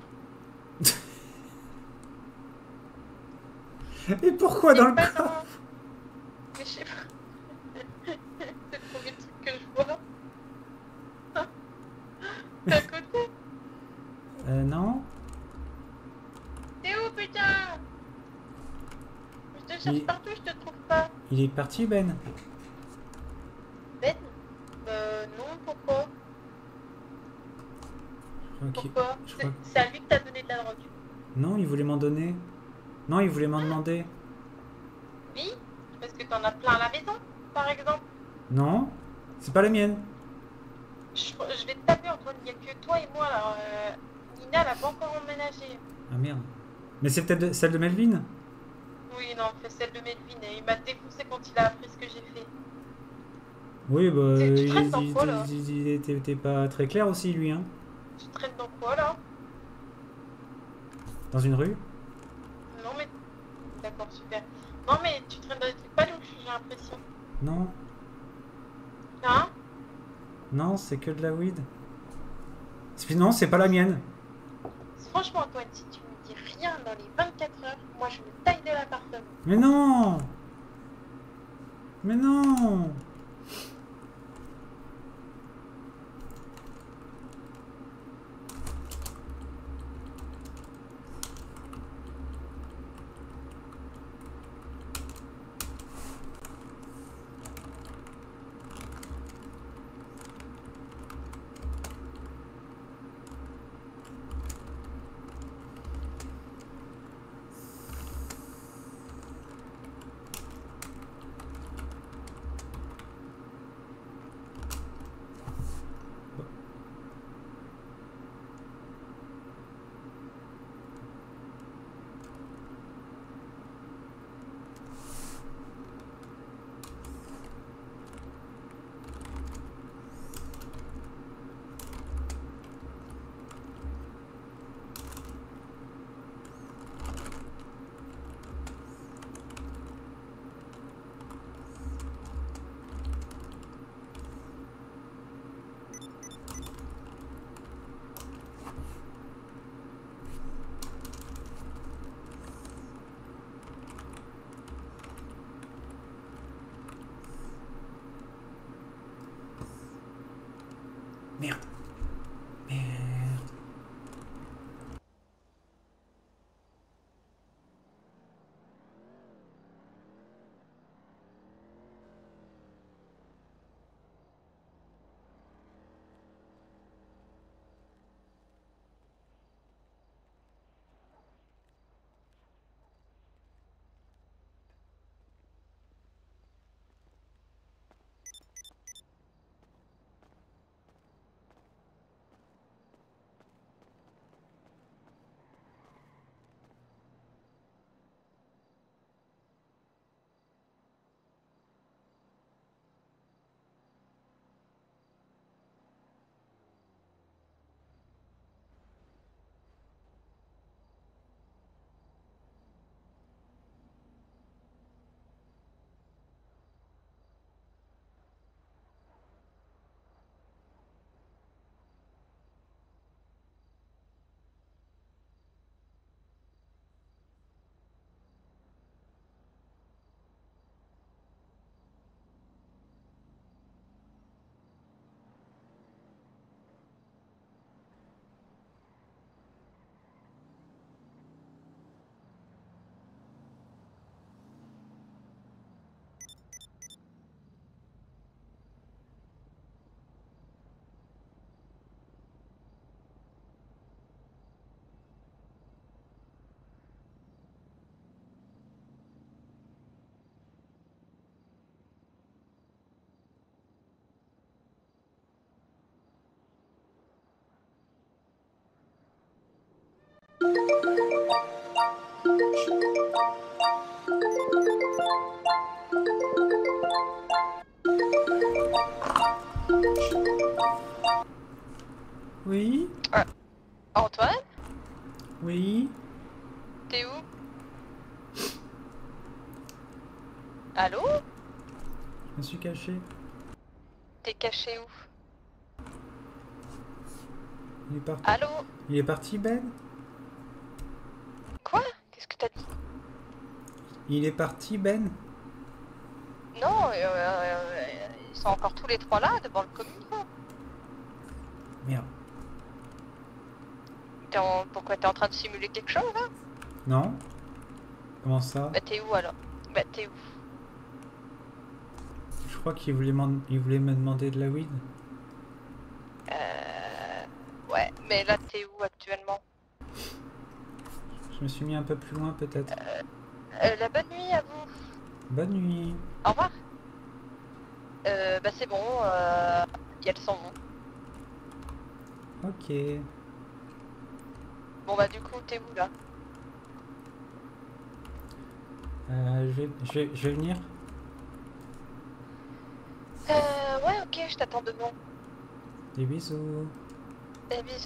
Et pourquoi dans le Pas coffre? dans- Mais je sais pas. C'est le premier truc que je vois. T'es à côté? Euh, non. T'es où, putain? Je te cherche Il- partout, je te trouve pas. Il est parti, Ben. Ben? Euh, non, pourquoi? Je crois qu'il- Pourquoi? je C'est crois- c'est à lui que t'as donné de la drogue. Non, il voulait m'en donner. Non, il voulait m'en demander. Oui? Parce que t'en as plein à la maison, par exemple. Non, c'est pas la mienne. Je, je vais te taper, Antoine, il n'y a que toi et moi. Alors, euh, Nina, elle a pas encore emménagé. Ah merde. Mais c'est peut-être de- celle de Melvin. Oui, non, fait celle de Melvin. Et il m'a défoncé quand il a appris ce que j'ai fait. Oui, bah, Tu- tu il, traînes dans il- quoi, là il- il était était pas très clair aussi, lui, hein. Tu traînes dans quoi, là? Dans une rue? Non, mais... D'accord, super. Non, mais tu traînes dans des trucs pas louches, j'ai l'impression. Non, Hein? non, c'est que de la weed. C'est- Non, c'est pas la mienne. Franchement, Antoine, si tu me dis rien dans les vingt-quatre heures, moi, je me taille de l'appartement. Mais non! Mais non! Merde. Merde. Oui? Ah. Antoine? Oui? T'es où? Allô? Je me suis caché. T'es caché où? Il est parti. Allô? Il est parti, Ben? Quoi? Qu'est-ce que t'as dit? Il est parti, Ben? Non, euh, euh, ils sont encore tous les trois là, devant le communiquant. Merde. T'es en... Pourquoi t'es en train de simuler quelque chose là? Non? Comment ça? Bah t'es où alors? Bah t'es où? Je crois qu'il voulait, m'en- il voulait me demander de la weed. Euh... Ouais, mais là t'es où actuellement? Je me suis mis un peu plus loin, peut-être. Euh, la bonne nuit à vous. Bonne nuit. Au revoir. Euh, bah c'est bon, euh... y a le sang bon. Ok. Bon bah du coup t'es où là? Euh, je, vais, je, vais, je vais venir. Euh, ouais, ok, je t'attends devant. Des bisous. Des bisous.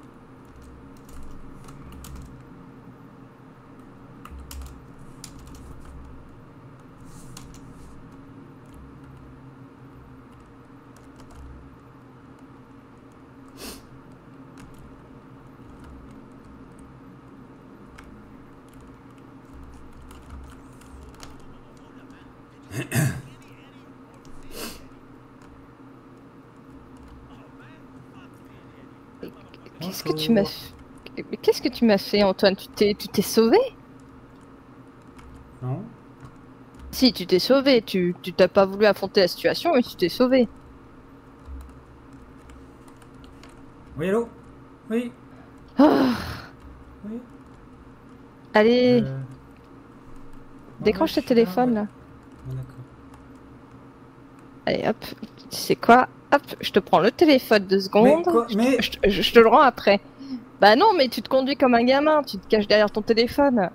Qu'est-ce que tu m'as fait? Mais qu'est-ce que tu m'as fait, Antoine? Tu t'es, tu t'es sauvé? Non. Si, tu t'es sauvé. Tu, tu t'as pas voulu affronter la situation, mais tu t'es sauvé. Oui, allô? Oui. Ah. Oui. Allez, Euh... décroche ouais, ce téléphone là. Bon, d'accord. Allez, hop. Tu sais quoi? Hop, je te prends le téléphone deux secondes. Mais quoi? Mais... Je, je- je te le rends après. Bah non, mais tu te conduis comme un gamin. Tu te caches derrière ton téléphone.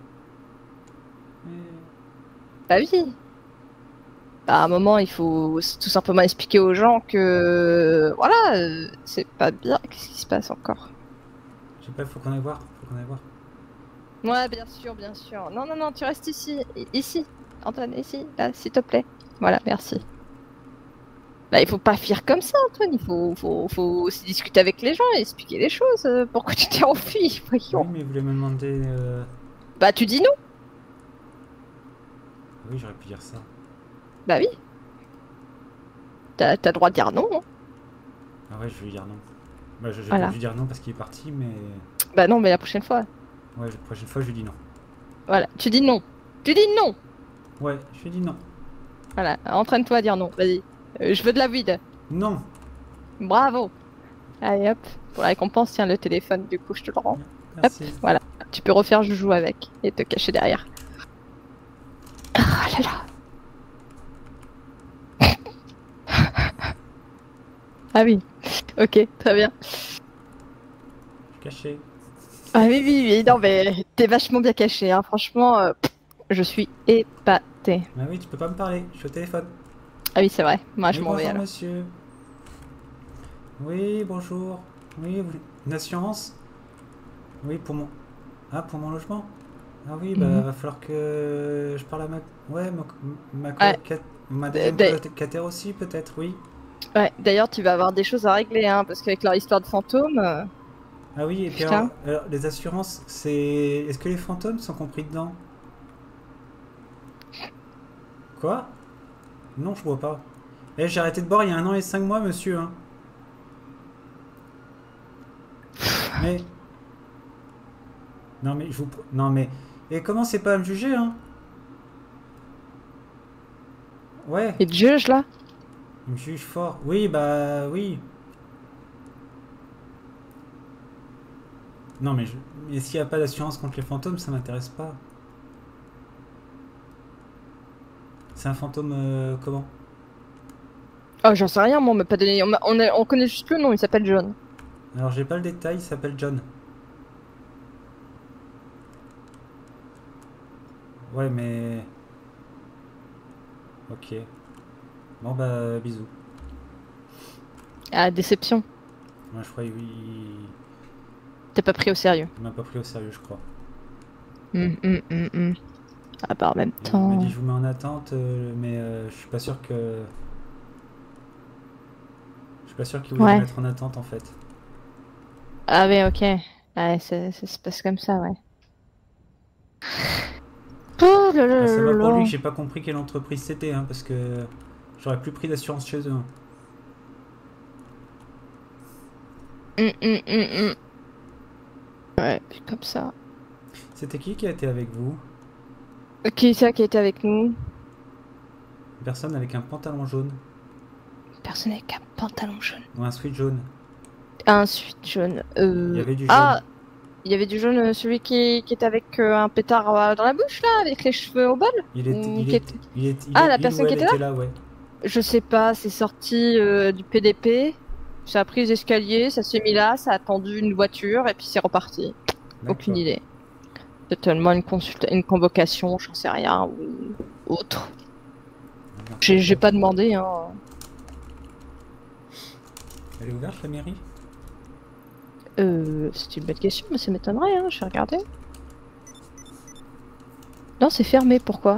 Bah oui. Bah, à un moment, il faut tout simplement expliquer aux gens que voilà, euh, c'est pas bien. Qu'est-ce qui se passe encore? Je sais pas, faut qu'on aille voir. Faut qu'on aille voir. Ouais, bien sûr, bien sûr. Non, non, non, tu restes ici. I- Ici. Antoine, ici. Là, s'il te plaît. Voilà, merci. Bah, il faut pas fuir comme ça, Antoine. Il faut, faut, faut aussi discuter avec les gens et expliquer les choses. Euh, Pourquoi tu t'es enfui? Voyons. Oui, mais vous voulez me demander... Euh... Bah, tu dis non. Oui, j'aurais pu dire ça. Bah oui. T'as t'as le droit de dire non. Hein. Ah ouais, je vais lui dire non. Bah, je, je Voilà. vais lui dire non parce qu'il est parti, mais... Bah non, mais la prochaine fois. Ouais, la prochaine fois, je lui dis non. Voilà, tu dis non. Tu dis non. Ouais, je lui dis non. Voilà, entraîne-toi à dire non. Vas-y. Euh, je veux de la weed. Non. Bravo. Allez hop. Pour la récompense, tiens le téléphone, du coup, je te le rends. Merci. Hop, voilà. Tu peux refaire joujou avec et te cacher derrière. Ah là là. Ah oui. Ok, très bien. Caché. Ah oui, oui, oui. Non, mais t'es vachement bien caché, hein. Franchement, euh, pff, je suis épatée. Bah oui, tu peux pas me parler, je suis au téléphone. Ah oui, c'est vrai. Moi, je Oui, m'en vais bonjour, alors. monsieur. Oui, bonjour. Oui, vous- une assurance? Oui, pour mon... Ah, pour mon logement? Ah oui, bah, Mhm. va falloir que je parle à ma... Ouais, ma, ma Ouais. collègue Cat- ma deuxième D'a- collègue Cater aussi, peut-être, oui. Ouais, d'ailleurs, tu vas avoir des choses à régler, hein, parce qu'avec leur histoire de fantôme. euh, Ah oui, et puis Putain. alors, alors, les assurances, c'est... Est-ce que les fantômes sont compris dedans? Quoi? Non, je vois pas. Eh, j'ai arrêté de boire il y a un an et cinq mois, monsieur, hein. Mais... Non, mais je vous... Non, mais... Et commencez pas à me juger, hein. Ouais. Il te juge, là? Il me juge fort. Oui, bah... Oui. Non, mais, je... mais s'il n'y a pas d'assurance contre les fantômes, ça m'intéresse pas. C'est un fantôme... euh, comment? Oh, j'en sais rien, moi, on m'a pas donné. On, m'a- on, a- on connaît juste le nom, il s'appelle John. Alors, j'ai pas le détail, il s'appelle John. Ouais, mais... Ok. Bon, bah, bisous. Ah, déception. Moi, je crois qu'il T'es pas pris au sérieux. il m'a pas pris au sérieux, je crois. Hum, hum, hum, hum. Ah bah en même Il temps... m'a dit, je vous mets en attente, euh, mais euh, je suis pas sûr que... Je suis pas sûr qu'il voulait Ouais. me mettre en attente, en fait. Ah ouais, ok. Ouais, ça, ça se passe comme ça, ouais. Oh là là Ah, ça là va pour là. lui que j'ai pas compris quelle entreprise c'était, hein, parce que j'aurais plus pris d'assurance chez eux. hein. Hum, hum, hum, hum. Ouais, puis comme ça. C'était qui qui a été avec vous? Qui c'est qui était avec nous? Une personne avec un pantalon jaune. Personne avec un pantalon jaune. Ou un sweat jaune. Un suite jaune. Euh... Il y avait du Ah, jaune. il y avait du jaune, euh, celui qui, qui était avec euh, un pétard euh, dans la bouche, là, avec les cheveux au bol? Il était, Ou il qui est- était- il est- il Ah, est- la il personne ou qui elle était là? ouais. Je sais pas, c'est sorti euh, du P D P, ça a pris les escaliers, ça s'est mis là, ça a attendu une voiture et puis c'est reparti. Aucune idée. Peut-être une, consulta- une convocation, j'en sais rien, ou autre. J'ai j'ai pas demandé, hein. Elle est ouverte la mairie? Euh, c'est une bonne question, mais ça m'étonnerait, hein, je vais regarder. Non, c'est fermé, pourquoi?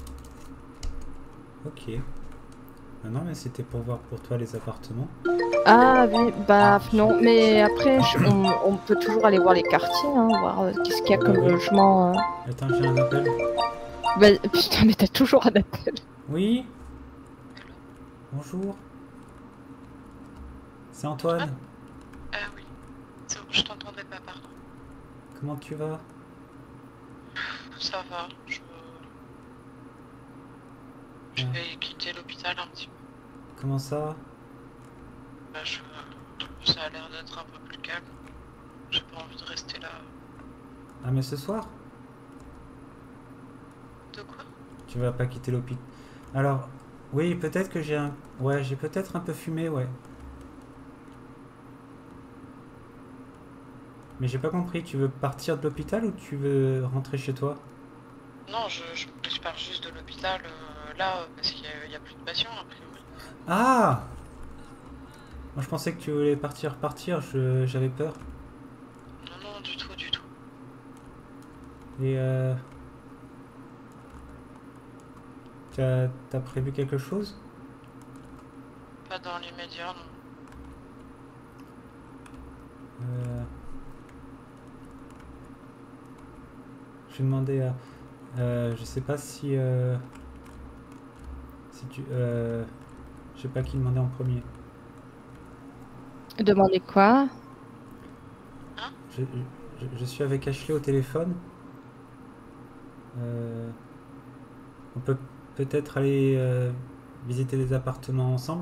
Ok. Ah non, mais c'était pour voir pour toi les appartements. Ah oui, bah non, mais après, je- on, on peut toujours aller voir les quartiers, hein, voir euh, qu'est-ce qu'il y a comme logement. euh. Attends, j'ai un appel. Bah, putain, mais t'as toujours un appel. Oui. Bonjour. C'est Antoine. Ah oui. C'est bon, je t'entendais pas, pardon. Comment tu vas? Ça va, je... Je vais quitter l'hôpital un petit peu. Comment ça? Bah, je... Ça a l'air d'être un peu plus calme. J'ai pas envie de rester là. Ah mais ce soir? De quoi? Tu vas pas quitter l'hôpital. Alors, oui, peut-être que j'ai un... Ouais, j'ai peut-être un peu fumé, ouais. Mais j'ai pas compris, tu veux partir de l'hôpital ou tu veux rentrer chez toi? Non, je, je, je pars juste de l'hôpital euh, là, parce qu'il y, y a plus de patients, a priori. Ah! Moi je pensais que tu voulais partir, partir, je- j'avais peur. Non, non, du tout, du tout. Et euh... T'as t'as prévu quelque chose? Pas dans l'immédiat, non. Euh... Je vais demander à... Euh, je sais pas si... Euh... Si tu... Euh... Je sais pas qui demander en premier. Demandez quoi? Je, je, je suis avec Ashley au téléphone. Euh... On peut peut-être aller euh, visiter des appartements ensemble?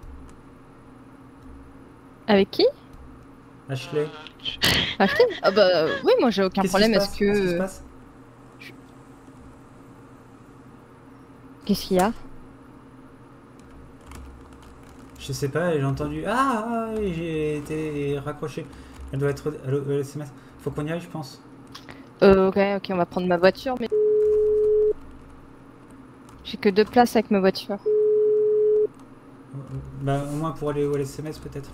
Avec qui? Ashley? Ashley? Ah bah euh, oui, moi j'ai aucun Qu'est-ce qui problème. se Est-ce passe? que... Qu'est-ce qui se passe? Qu'est-ce qu'il y a? Je sais pas, j'ai entendu ah, ah et j'ai été raccroché. Elle doit être à l'E S M S. Faut qu'on y aille, je pense. Euh, ok, ok, on va prendre ma voiture, mais... J'ai que deux places avec ma voiture. Bah, au moins pour aller au S M S peut-être.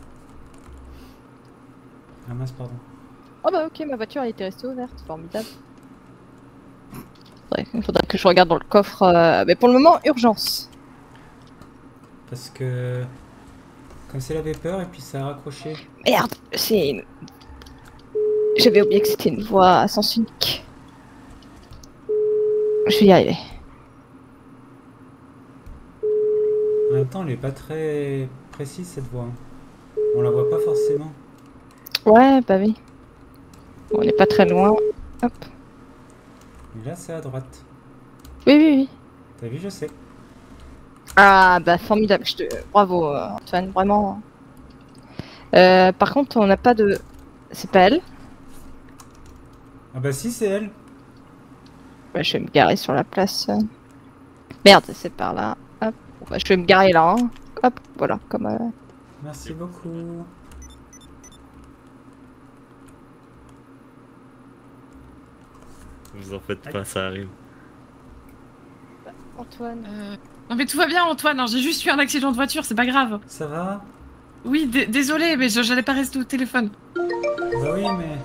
Ah mince, pardon. Oh bah ok, ma voiture elle était restée ouverte, formidable. Faudrait, il faudrait que je regarde dans le coffre, euh, mais pour le moment, urgence. Parce que... Comme si elle avait peur et puis ça a raccroché. Merde, c'est... une- J'avais oublié que c'était une voie à sens unique. Je vais y arriver. En même temps, elle est pas très précise cette voix. On la voit pas forcément. Ouais, bah oui. On n'est pas très loin. Hop. Mais là, c'est à droite. Oui, oui, oui. T'as vu, je sais. Ah bah formidable, je te... bravo euh, Antoine, vraiment. Euh, par contre, on n'a pas de... C'est pas elle. Ah bah si, c'est elle. Bah, je vais me garer sur la place. euh. Merde, c'est par là. Hop. Bon, bah, je vais me garer là. Hein. Hop, voilà, comme... euh, Merci beaucoup. Vous en faites pas, ça arrive. Antoine. Euh, Non mais tout va bien Antoine, hein, j'ai juste eu un accident de voiture, c'est pas grave. Ça va? Oui, dé- désolé, mais je- j'allais pas rester au téléphone. Bah oui, mais...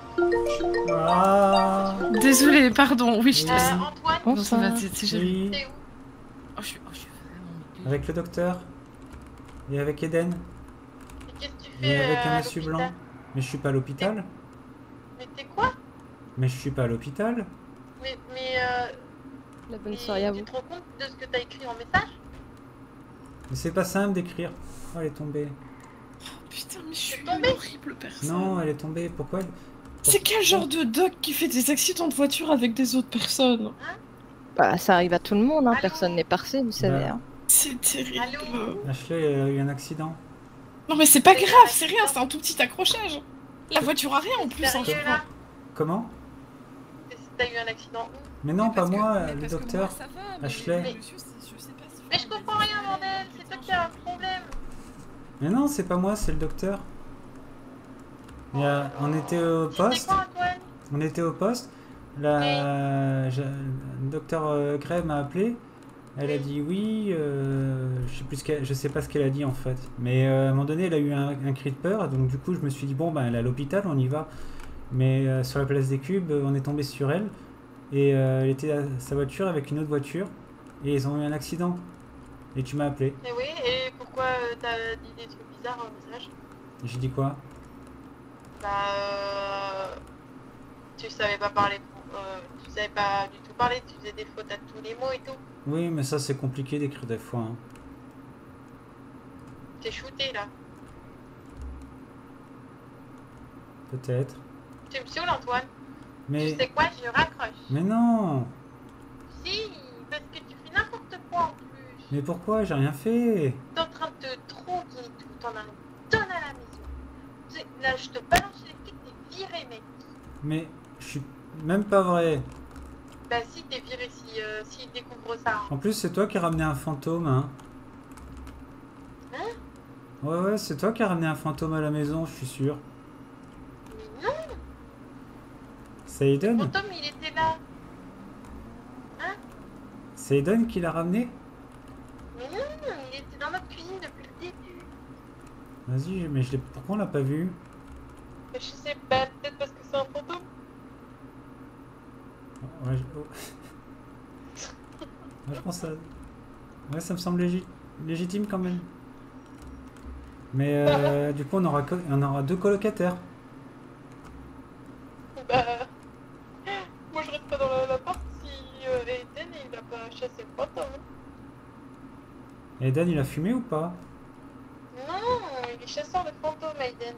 Ah. Désolé, pardon, oui, je te... Oui. Bon, ça va, c'est c'est géré. Oui. Oh, je suis... oh, je suis vraiment... Avec le docteur. Et avec Eden. Qu'est-ce que tu Et fais avec euh, un à monsieur l'hôpital? blanc. Mais je suis pas à l'hôpital. Mais t'es quoi? Mais je suis pas à l'hôpital. Mais, mais euh... La bonne mais soirée à tu vous. te rends compte de ce que t'as écrit en message? Mais c'est pas simple d'écrire. Oh, elle est tombée. Putain, mais je suis une tombée horrible personne. Non, elle est tombée. Pourquoi elle... C'est quel genre de doc qui fait des accidents de voiture avec des autres personnes? Bah, ça arrive à tout le monde, hein. Personne n'est parfait, vous savez. Bah. Hein. C'est terrible. Ashley, elle a eu un accident. Non mais c'est pas grave, c'est rien, c'est un tout petit accrochage. La voiture a rien en plus, hein, je Sérieux, crois. là? Comment? T'as eu un accident où? Mais non, pas parce que- moi, mais le parce que docteur. moi, ça va, mais- Ashley. mais monsieur, c'est- je sais pas si- Mais je comprends rien, bordel! C'est toi qui as un problème! Mais non, c'est pas moi, c'est le docteur. Il y a- On était au C'est poste. quoi, Antoine? On était au poste. La... j'ai- Le docteur euh, Gray m'a appelé. Elle a dit oui. euh, Je sais plus ce qu'elle- je sais pas ce qu'elle a dit en fait. Mais euh, à un moment donné, elle a eu un, un cri de peur. Donc du coup, je me suis dit bon, ben elle est à l'hôpital, on y va. Mais euh, sur la place des Cubes, on est tombé sur elle. Et euh, elle était à sa voiture avec une autre voiture. Et ils ont eu un accident. Et tu m'as appelé. Et oui, et pourquoi euh, t'as dit des trucs bizarres au message? J'ai dit quoi? Bah, euh, tu savais pas parler, euh, tu savais pas du tout parler, tu faisais des fautes à tous les mots et tout. Oui, mais ça c'est compliqué d'écrire des fois. hein. T'es shooté là. Peut-être. Tu me saoules, Antoine. Mais... Tu sais quoi, je raccroche. Mais non! Si, parce que tu fais n'importe quoi en plus. Mais pourquoi? J'ai rien fait. T'es en train de te droguer et tout, t'en as une tonne à la maison. Tu sais, là, je te balance les flics, t'es viré, mec. Mais je suis même pas vrai. Bah si, t'es viré si, euh, s'ils découvrent ça. hein. En plus, c'est toi qui as ramené un fantôme, hein? Hein? Ouais, ouais, c'est toi qui as ramené un fantôme à la maison, je suis sûr. Mais non, C'est le Aiden? fantôme, il était là. Hein? C'est Aiden qui l'a ramené? Mais non, il était dans notre cuisine depuis le début. Vas-y, mais je l'ai... pourquoi on l'a pas vu? Mais je sais pas, peut-être parce que c'est un fantôme. Ouais, je... oh. Ouais, je pense à... Ouais, ça me semble légi- légitime quand même. Mais euh, du coup, on aura, co- on aura deux colocataires. Bah, moi je reste pas dans la- l'appart si euh, Eden il a pas chassé le fantôme. Aiden, il a fumé ou pas? Non, il est chasseur de fantômes, Aiden.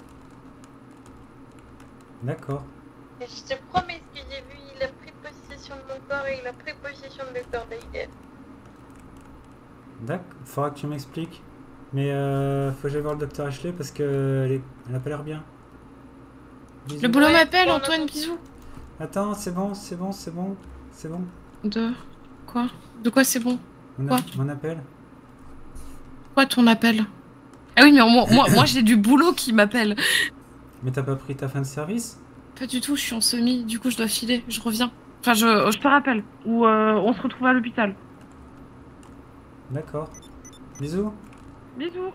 D'accord. Et je te promets, ce que j'ai vu, il a pris possession de mon corps et il a pris possession de le corps d'Aiden. D'accord, faudra que tu m'expliques. Mais euh, faut que j'aille voir le docteur Ashley parce que elle, est- elle a pas l'air bien. Bisous. Le boulot m'appelle, Antoine, bisous. Attends, c'est bon, c'est bon, c'est bon, c'est bon. De quoi? De quoi c'est bon? Mon, Quoi? a- mon appel. Quoi ton appel? Ah oui, mais moi, moi, moi j'ai du boulot qui m'appelle. Mais t'as pas pris ta fin de service? Pas du tout, je suis en semi, du coup je dois filer, je reviens. Enfin, je, je te rappelle. Ou euh, on se retrouve à l'hôpital. D'accord. Bisous. Bisous.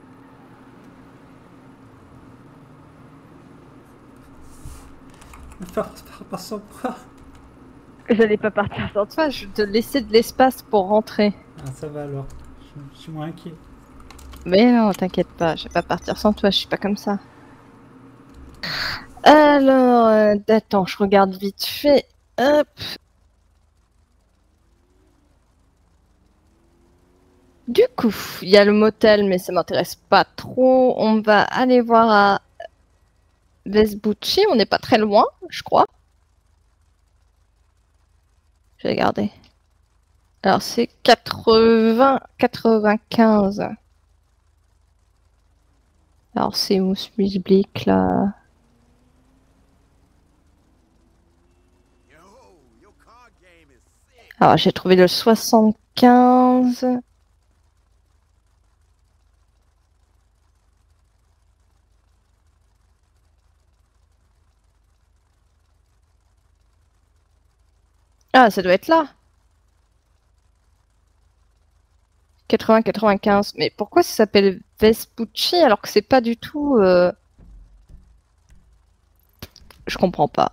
Par, par, par sans moi. J'allais pas partir sans toi, je te laissais de l'espace pour rentrer. Ah, ça va alors. Je, je suis moins inquiet. Mais non, t'inquiète pas, je vais pas partir sans toi, je suis pas comme ça. Alors, euh, attends, je regarde vite fait. Hop. Du coup, il y a le motel, mais ça m'intéresse pas trop. On va aller voir à Vespucci, on n'est pas très loin, je crois. Je vais regarder. Alors, c'est quatre-vingts quatre-vingt-quinze. Alors, c'est où ce Blick là? Alors, j'ai trouvé le soixante-quinze. Ah, ça doit être là. quatre-vingts quatre-vingt-quinze. Mais pourquoi ça s'appelle Vespucci alors que c'est pas du tout... euh, Je comprends pas.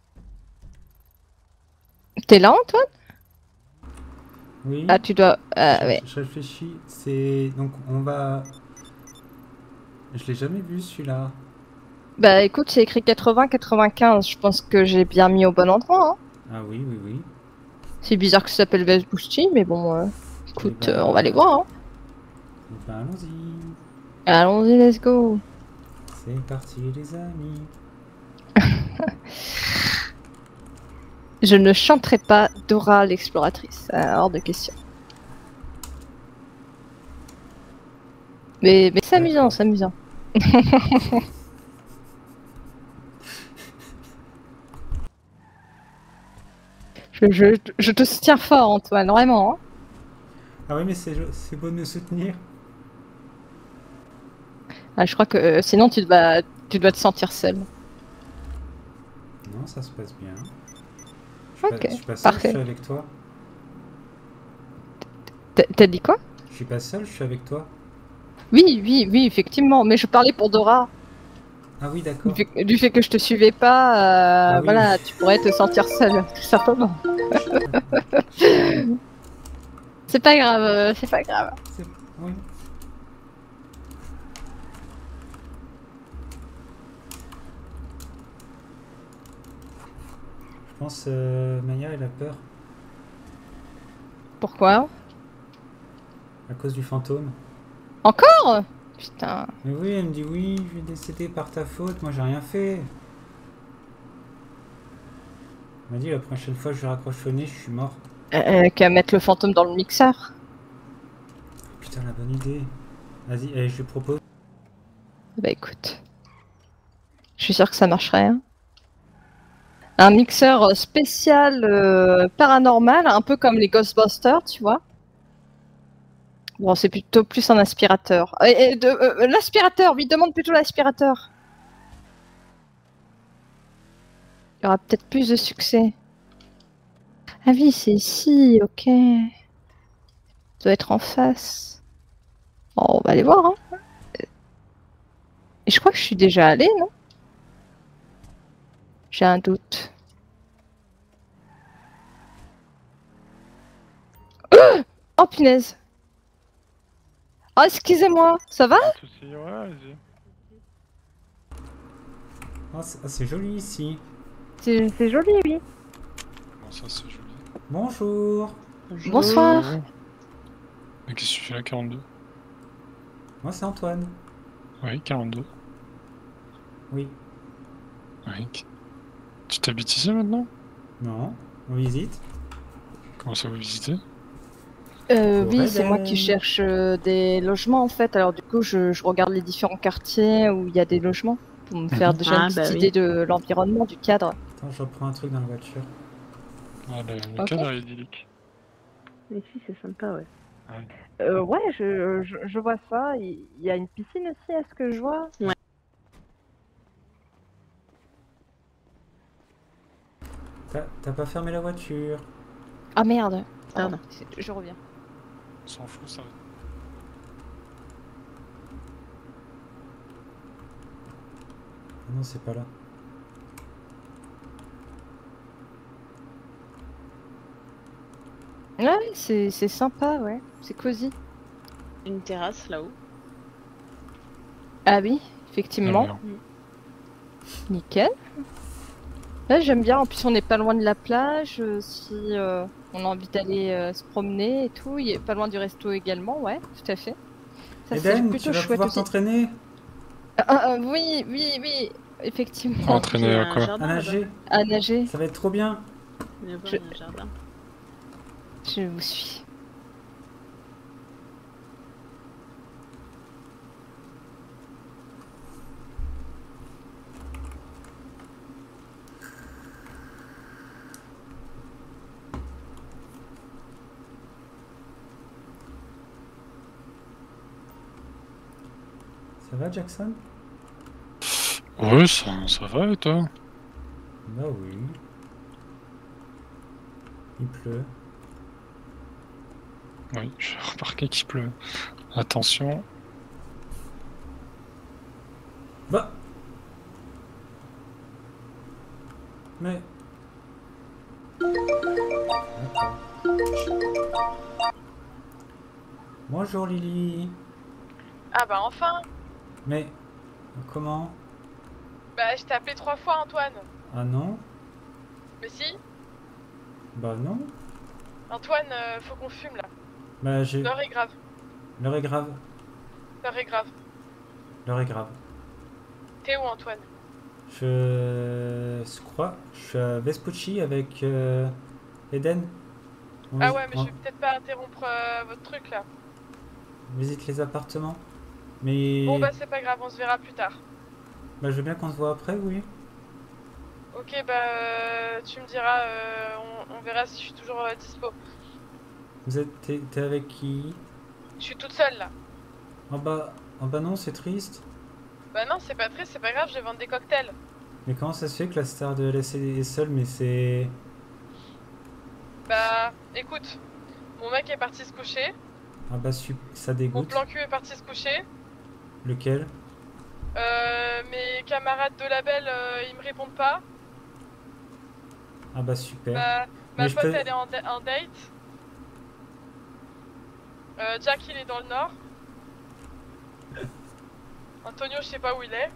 T'es là, Antoine? Oui. Ah, tu dois... ah, ouais. Je réfléchis. C'est donc on va. Je l'ai jamais vu celui-là. Bah écoute, c'est écrit quatre-vingts quatre-vingt-quinze. Je pense que j'ai bien mis au bon endroit. Hein. Ah oui, oui, oui. C'est bizarre que ça s'appelle Vespucci, mais bon... euh, Écoute, Eh ben, euh, on va les voir. Hein. Eh ben, allons-y. Allons-y, let's go. C'est parti, les amis. Je ne chanterai pas Dora l'exploratrice, euh, hors de question. Mais, mais c'est amusant, c'est amusant. je, je, je te soutiens fort, Antoine, vraiment. Hein. Ah oui, mais c'est c'est beau de me soutenir. Ah, je crois que euh, sinon tu dois, tu dois te sentir seul. Non, ça se passe bien. pas, Ok, je suis pas seul, je parfait. suis avec toi. T'as t'as dit quoi? Je suis pas seul, je suis avec toi. Oui, oui, oui, effectivement, mais je parlais pour Dora. Ah oui, d'accord. Du fait, du fait que je te suivais pas, euh, Ah oui. voilà, tu pourrais te sentir seule, tout simplement. C'est pas grave, euh, c'est pas grave. C'est- Oui. Je pense euh, Maya, elle a peur Pourquoi? à cause du fantôme. Encore? Putain. Mais oui, elle me dit oui, je vais décéder par ta faute, moi j'ai rien fait. Elle m'a dit la prochaine fois que je vais raccrocher au nez, je suis mort. Euh, qu'à mettre le fantôme dans le mixeur. Putain, la bonne idée. Vas-y, allez, je lui propose. Bah écoute. Je suis sûre que ça marcherait. Hein. Un mixeur spécial euh, paranormal, un peu comme les Ghostbusters, tu vois. Bon, c'est plutôt plus un aspirateur. Et, et de, euh, l'aspirateur, lui demande plutôt l'aspirateur. Il y aura peut-être plus de succès. Ah oui, c'est ici, ok. Ça doit être en face. Bon, on va aller voir. Hein. Et je crois que je suis déjà allée, non? J'ai un doute. Oh, oh punaise. Oh, excusez-moi, ça va? Ouais, vas-y. Ah, c'est ah, c'est joli ici. C'est c'est joli, oui. Bon, ça c'est joli. Bonjour. Bonsoir. Mais qu'est-ce que tu fais là, quarante-deux? Moi c'est Antoine. Oui, quarante-deux. Oui. Oui. Tu t'habites ici maintenant? Non, on visite. Comment ça vous visitez? Euh, Pour oui, c'est moi Eden. qui cherche euh, des logements en fait. Alors du coup, je, je regarde les différents quartiers où il y a des logements pour me faire déjà Ah, une petite bah oui. idée de l'environnement, du cadre. Attends, je reprends un truc dans la voiture. Ah, le, le Ok. cadre est idyllique. Mais si, c'est sympa, ouais. Ouais. Euh, ouais, je, je, je vois ça. Il il y a une piscine aussi, est-ce que je vois? Ouais. T'as t'as pas fermé la voiture. Ah merde. Pardon. Oh, je reviens. On s'en fout, ça. Ah non, c'est pas là. Ouais, c'est c'est sympa, ouais. C'est cosy. Une terrasse là-haut. Ah oui, effectivement. Alors. Nickel. Là, j'aime bien. En plus, on n'est pas loin de la plage. euh, si euh, on a envie d'aller euh, se promener et tout, il est pas loin du resto également, ouais, tout à fait. Ça, c'est Eden, tu plutôt vas chouette pouvoir aussi. t'entraîner Ah, ah, oui, oui, oui, effectivement. Entraîner à quoi? à nager. À nager. Ça va être trop bien. Il y a Je- un jardin. Je vous suis. Ça va, Jackson? Ouais, ça, ça va et toi? Bah oui. Il pleut. Oui, j'ai remarqué qu'il pleut. Attention. Bah. Mais. D'accord. Bonjour Lily. Ah bah enfin. Mais. Comment? Bah je t'ai appelé trois fois Antoine. Ah non? Mais si. Bah non. Antoine, euh, faut qu'on fume là. Bah j'ai. L'heure est grave. L'heure est grave. L'heure est grave. L'heure est grave. T'es où Antoine? Je... je crois. Je suis à Vespucci avec euh, Eden. On Ah vis- ouais, mais on je vais peut-être pas interrompre euh, votre truc là. visite les appartements. Mais. Bon bah c'est pas grave, on se verra plus tard. Bah, je veux bien qu'on se voit après, oui. Ok, bah euh, tu me diras, euh, on, on verra si je suis toujours euh, dispo. Vous êtes. T'es t'es avec qui? Je suis toute seule là. Ah bah. Ah bah non, c'est triste. Bah non, c'est pas triste, c'est pas grave, je vais vendre des cocktails. Mais comment ça se fait que la star de L S D est seule, mais c'est. Bah, écoute, mon mec est parti se coucher, Ah bah su- ça mon dégoûte. plan cul est parti se coucher, Lequel? euh, mes camarades de label, euh, ils me répondent pas, Ah bah super. ma, Mais ma je pote peux- elle est en, da- en date, euh, Jack il est dans le nord, Antonio je sais pas où il est,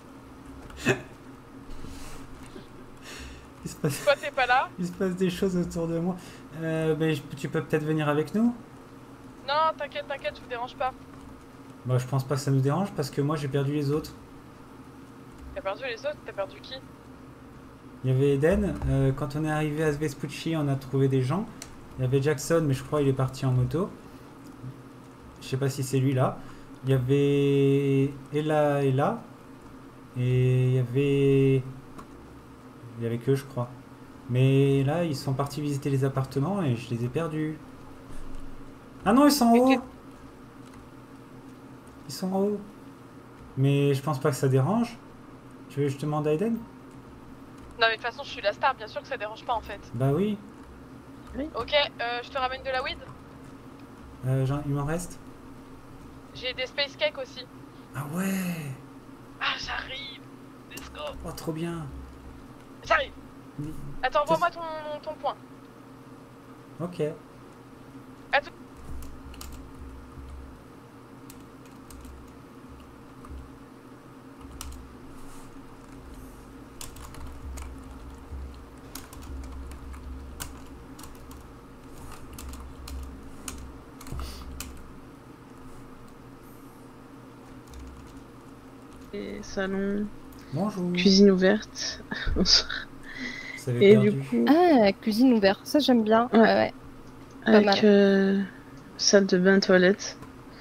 Il se passe... toi t'es pas là, Il se passe des choses autour de moi. Euh, bah, je- tu peux peut-être venir avec nous? non t'inquiète t'inquiète je vous dérange pas, Bah je pense pas que ça nous dérange parce que moi j'ai perdu les autres. t'as perdu les autres, t'as perdu qui? Il y avait Eden, euh, quand on est arrivé à Vespucci on a trouvé des gens. Il y avait Jackson mais je crois il est parti en moto. Je sais pas si c'est lui là. Il y avait Ella et là. Et il y avait... Il y avait que je crois. Mais là ils sont partis visiter les appartements et je les ai perdus. Ah non ils sont en haut. Ils sont en haut. Mais je pense pas que ça dérange. Tu veux que je te demande à Eden? Non mais de toute façon je suis la star, bien sûr que ça dérange pas en fait. Bah oui. Ok, euh, je te ramène de la weed, Euh, j'en- il m'en reste. j'ai des space cakes aussi. Ah ouais. Ah j'arrive, let's go, Oh trop bien. j'arrive. Attends, envoie-moi ton, ton point. Ok. À tout. Et salon. Bonjour. Cuisine ouverte. Bonsoir. Vous avez Et perdu. du coup. Ah, cuisine ouverte, ça j'aime bien. Ouais, ouais. Pas mal. Avec euh, salle de bain, toilette.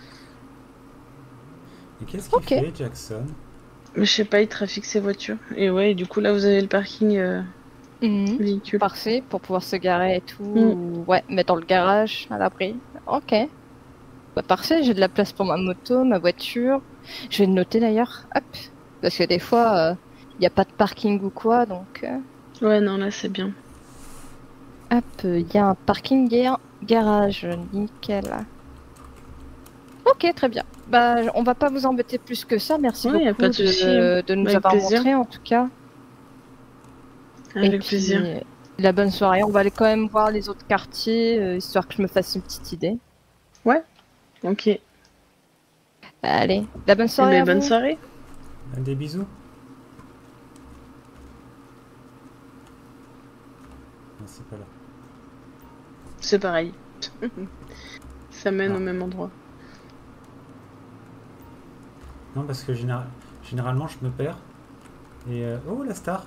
Et qu'est-ce qu'il Ok. fait Jackson? Mais je sais pas, il trafique ses voitures. Et ouais, et du coup là vous avez le parking euh, Mhm. véhicule. Parfait pour pouvoir se garer et tout. Mm. ou- Ouais, mettre dans le garage, à l'abri. Ok. Bah, parfait, j'ai de la place pour ma moto, ma voiture. Je vais le noter d'ailleurs. Hop. Parce que des fois, il n'y a pas de parking ou quoi, donc. euh, Ouais, non, là c'est bien. Hop, il y a un parking ga- garage. Nickel. Ok, très bien. Bah, on va pas vous embêter plus que ça. Merci Ouais, y a beaucoup pas de de, souci, hein. de nous Avec avoir plaisir. montré en tout cas. Avec Et puis, plaisir. euh, la bonne soirée. On va aller quand même voir les autres quartiers, euh, histoire que je me fasse une petite idée. Ouais. Ok. Allez, la bonne soirée. Eh à ben, bonne vous. soirée. Des bisous. Non, c'est pas là. C'est pareil. Ça mène Ah. au même endroit. Non, parce que général... généralement je me perds. Et euh, oh la star.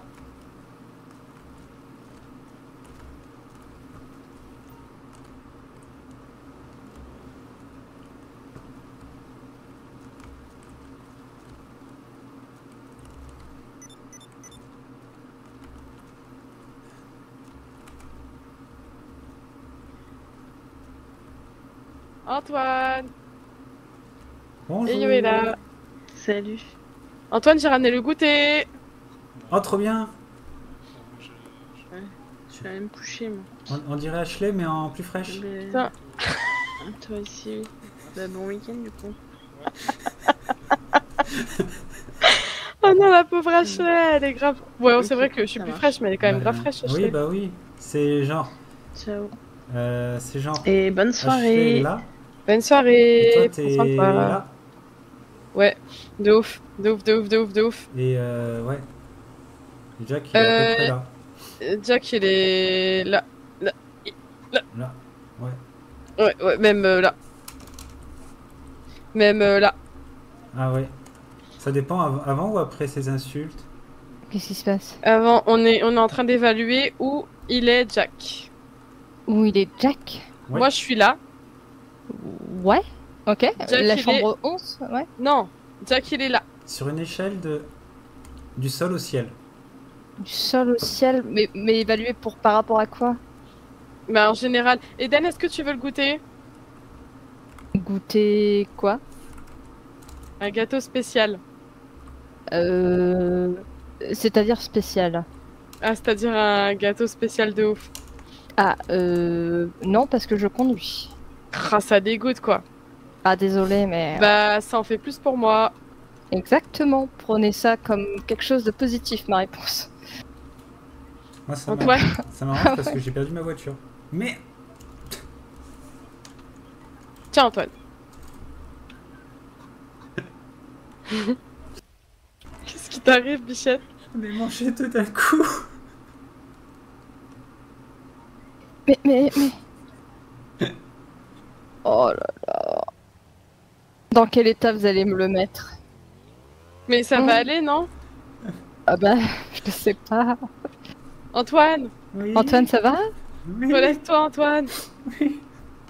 Antoine. Bonjour. Et Yo est là. Salut. Antoine, j'ai ramené le goûter. Oh trop bien. Ouais. Je suis allée me coucher moi. On, on dirait Ashley mais en plus fraîche. Mais- Putain. Toi aussi. Bah, bon week-end du coup. Oh non, la pauvre Ashley, elle est grave. Ouais, Ok, c'est vrai que je suis ça plus marche. fraîche, mais elle est quand même Bah, grave fraîche, Oui Ashley. bah oui. C'est genre. Ciao. Euh, c'est genre. Et bonne Ashley soirée. est là. Bonne soirée. Et toi prends t'es soin de toi. là. Ouais, de ouf, de ouf, de ouf, de ouf, de ouf. Et euh, ouais. Et Jack il est à peu Euh, près là. Euh, Jack, il est là. Là. Là. Là. Ouais. Ouais, ouais, même euh, là. Même euh, là. Ah ouais. Ça dépend av- avant ou après ces insultes. Qu'est-ce qui se passe? Avant, on est, on est en train d'évaluer où il est, Jack. Où il est Jack? Ouais. Moi, je suis là. Ouais. Ok. Jack, la il chambre onze? Ouais. Non, Jack, il est là. Sur une échelle de du sol au ciel. Du sol au ciel, mais, mais évalué pour par rapport à quoi? Bah, en général. Eden, est-ce que tu veux le goûter? Goûter quoi? Un gâteau spécial. Euh... C'est-à-dire spécial. Ah, c'est-à-dire un gâteau spécial de ouf. Ah, euh... Non, parce que je conduis. Ah, ça dégoûte quoi. Ah, désolé, mais... Bah, ça en fait plus pour moi. Exactement. Prenez ça comme quelque chose de positif, ma réponse. Moi, ça Antoine. m'arrange ça m'arrange parce que j'ai perdu ma voiture. Mais Tiens, Antoine. Qu'est-ce qui t'arrive, Bichette? on est mangé tout d'un coup. Mais, mais, mais... Oh là là... Dans quel état vous allez me le mettre? Mais ça Mmh. va aller, non? Ah bah, je sais pas. Antoine. Oui. Antoine, ça va? Oui. Relève-toi, Antoine. Oui.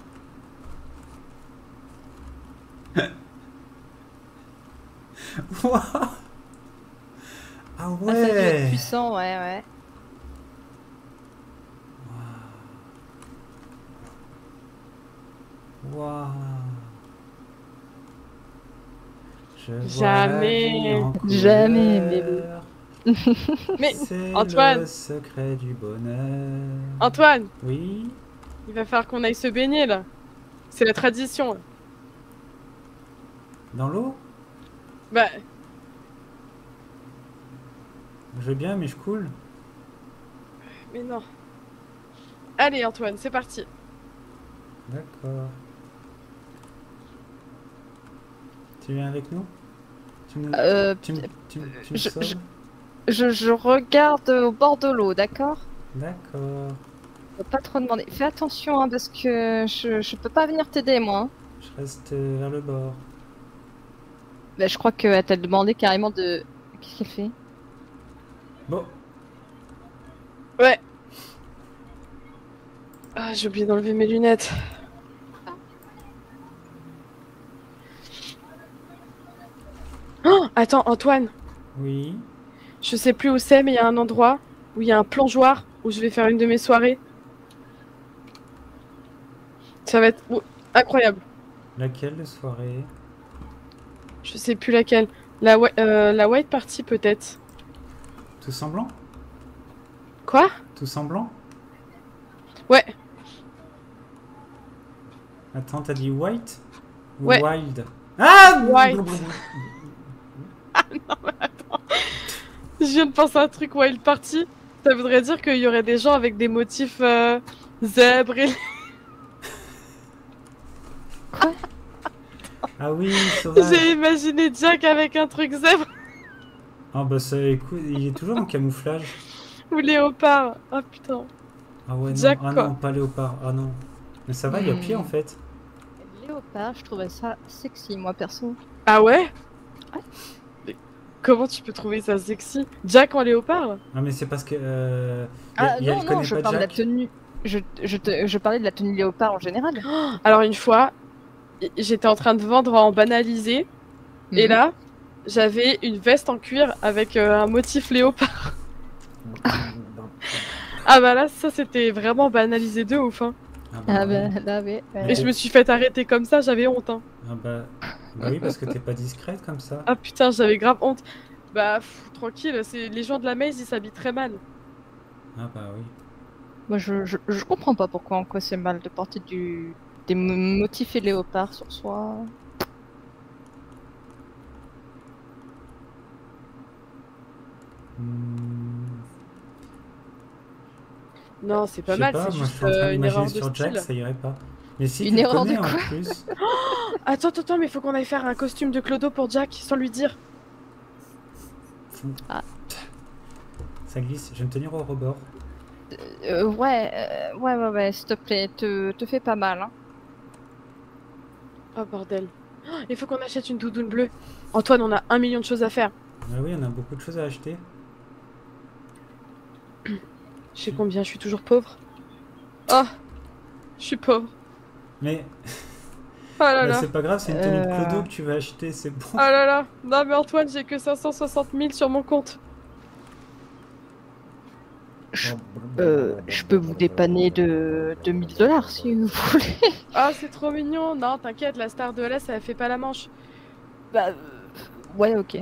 Wow. Ah Ah, ça a dû être ouais. puissant, ouais, ouais. Waouh. Je vois Jamais. la vie en Jamais, mais couleur. Mais C'est Antoine. le secret du bonheur. Antoine, Oui. il va falloir qu'on aille se baigner là. C'est la tradition. là. Dans l'eau? Bah, Je vais bien, mais je coule. mais non. Allez, Antoine, c'est parti. D'accord. Tu viens avec nous? Tu me, Euh, tu me, tu me- tu me je- sauves? je- Je, je regarde au bord de l'eau, d'accord? D'accord. Faut pas trop demander. Fais attention, hein, parce que je, je peux pas venir t'aider, moi. hein. Je reste euh, vers le bord. Bah, je crois qu'elle t'a demandé carrément de... Qu'est-ce qu'elle fait? Bon. Ouais. Ah, j'ai oublié d'enlever mes lunettes. Oh, attends, Antoine. Oui. Je sais plus où c'est, mais il y a un endroit où il y a un plongeoir où je vais faire une de mes soirées. Ça va être ouh, incroyable. Laquelle de soirée? Je sais plus laquelle. La, whi- euh, la white party peut-être. Tout semblant? Quoi? Tout semblant? Ouais. Attends, t'as dit white? Ou Ouais. wild? Ah! White. Ah non, mais attends. Je viens de penser à un truc wild party. Ça voudrait dire qu'il y aurait des gens avec des motifs euh, zèbres et... Ah oui, sauvage. J'ai imaginé Jack avec un truc zèbre Ah bah ça, écoute, il est toujours en camouflage. ou léopard. Oh putain. Ah ouais, non, Jack, ah quoi. non, pas léopard. Ah non. Mais ça va, il y a Hmm. pire en fait. Léopard, je trouvais ça sexy, moi, perso. Ah ouais? Mais comment tu peux trouver ça sexy? Jack en léopard? Ah mais c'est parce que... Euh, y a- Ah y a- non, elle non, connaît je pas parle de la Jack. tenue. Je, je, te- je parlais de la tenue léopard en général. Alors une fois, j'étais en train de vendre en banalisé. Et Mhm. là, j'avais une veste en cuir avec euh, un motif léopard. Ah bah là, ça c'était vraiment banalisé de ouf. Hein. Ah Ah ouais. bah là, ouais. ouais. Et je me suis fait arrêter comme ça, j'avais honte. Hein. Ah bah... bah oui, parce que t'es pas discrète comme ça. Ah putain, j'avais grave honte. Bah pff, tranquille, c'est les gens de la maze, ils s'habillent très mal. Ah bah oui. Moi, je, je, je comprends pas pourquoi en quoi c'est mal de porter du des mo- motifs et léopards sur soi. Hmm, Non, c'est je pas sais mal, pas, c'est moi je juste suis en train euh, une erreur de d'imaginer sur Jack, style. ça irait pas. Mais si, Une tu le erreur de connais en quoi? plus. Attends, attends, attends, mais faut qu'on aille faire un costume de Clodo pour Jack, sans lui dire. Ah. Ça glisse, je vais me tenir au rebord. Euh, ouais, euh, ouais, ouais, ouais, s'il te plaît, te, te fais pas mal. Hein. Oh bordel. Oh, il faut qu'on achète une doudoune bleue. Antoine, on a un million de choses à faire. Ah oui, on a beaucoup de choses à acheter. Je sais combien, je suis toujours pauvre. Oh, je suis pauvre. Mais Oh là bah, là. c'est pas grave, c'est une tenue de Euh. Clodo que tu vas acheter, c'est bon. Oh là là. Non mais Antoine, j'ai que cinq cent soixante mille sur mon compte. Euh, je peux vous dépanner de, de mille dollars si vous voulez. Ah, c'est trop mignon. Non, t'inquiète, la star de L S, elle fait pas la manche. Bah, euh, ouais, ok.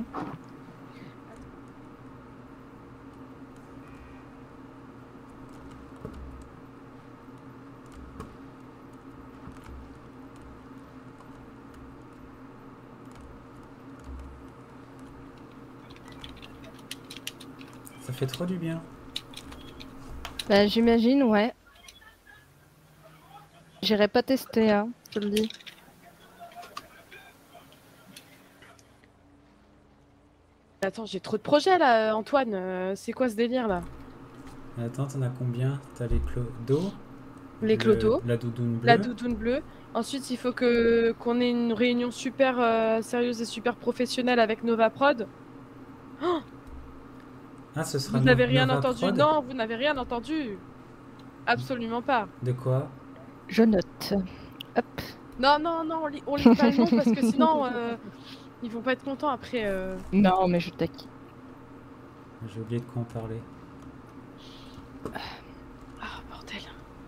fait trop du bien. Bah, j'imagine, ouais. J'irai pas tester, hein, je te le dis. Attends, j'ai trop de projets là, Antoine. Euh, c'est quoi ce délire là? Attends, t'en as combien? T'as les clodos. Les clodos. La doudoune bleue. La doudoune bleue. Ensuite, il faut que qu'on ait une réunion super euh, sérieuse et super professionnelle avec Nova Prod. Oh, Ah, ce sera vous n'avez No- rien Nova entendu? Prod. Non, vous n'avez rien entendu. Absolument pas. De quoi? Je note. Hop. Non, non, non, on lit, on lit pas le nom parce que sinon, euh, ils vont pas être contents après. euh. Non, mais je t'acquitte. J'ai oublié de quoi en parler. Ah, bordel.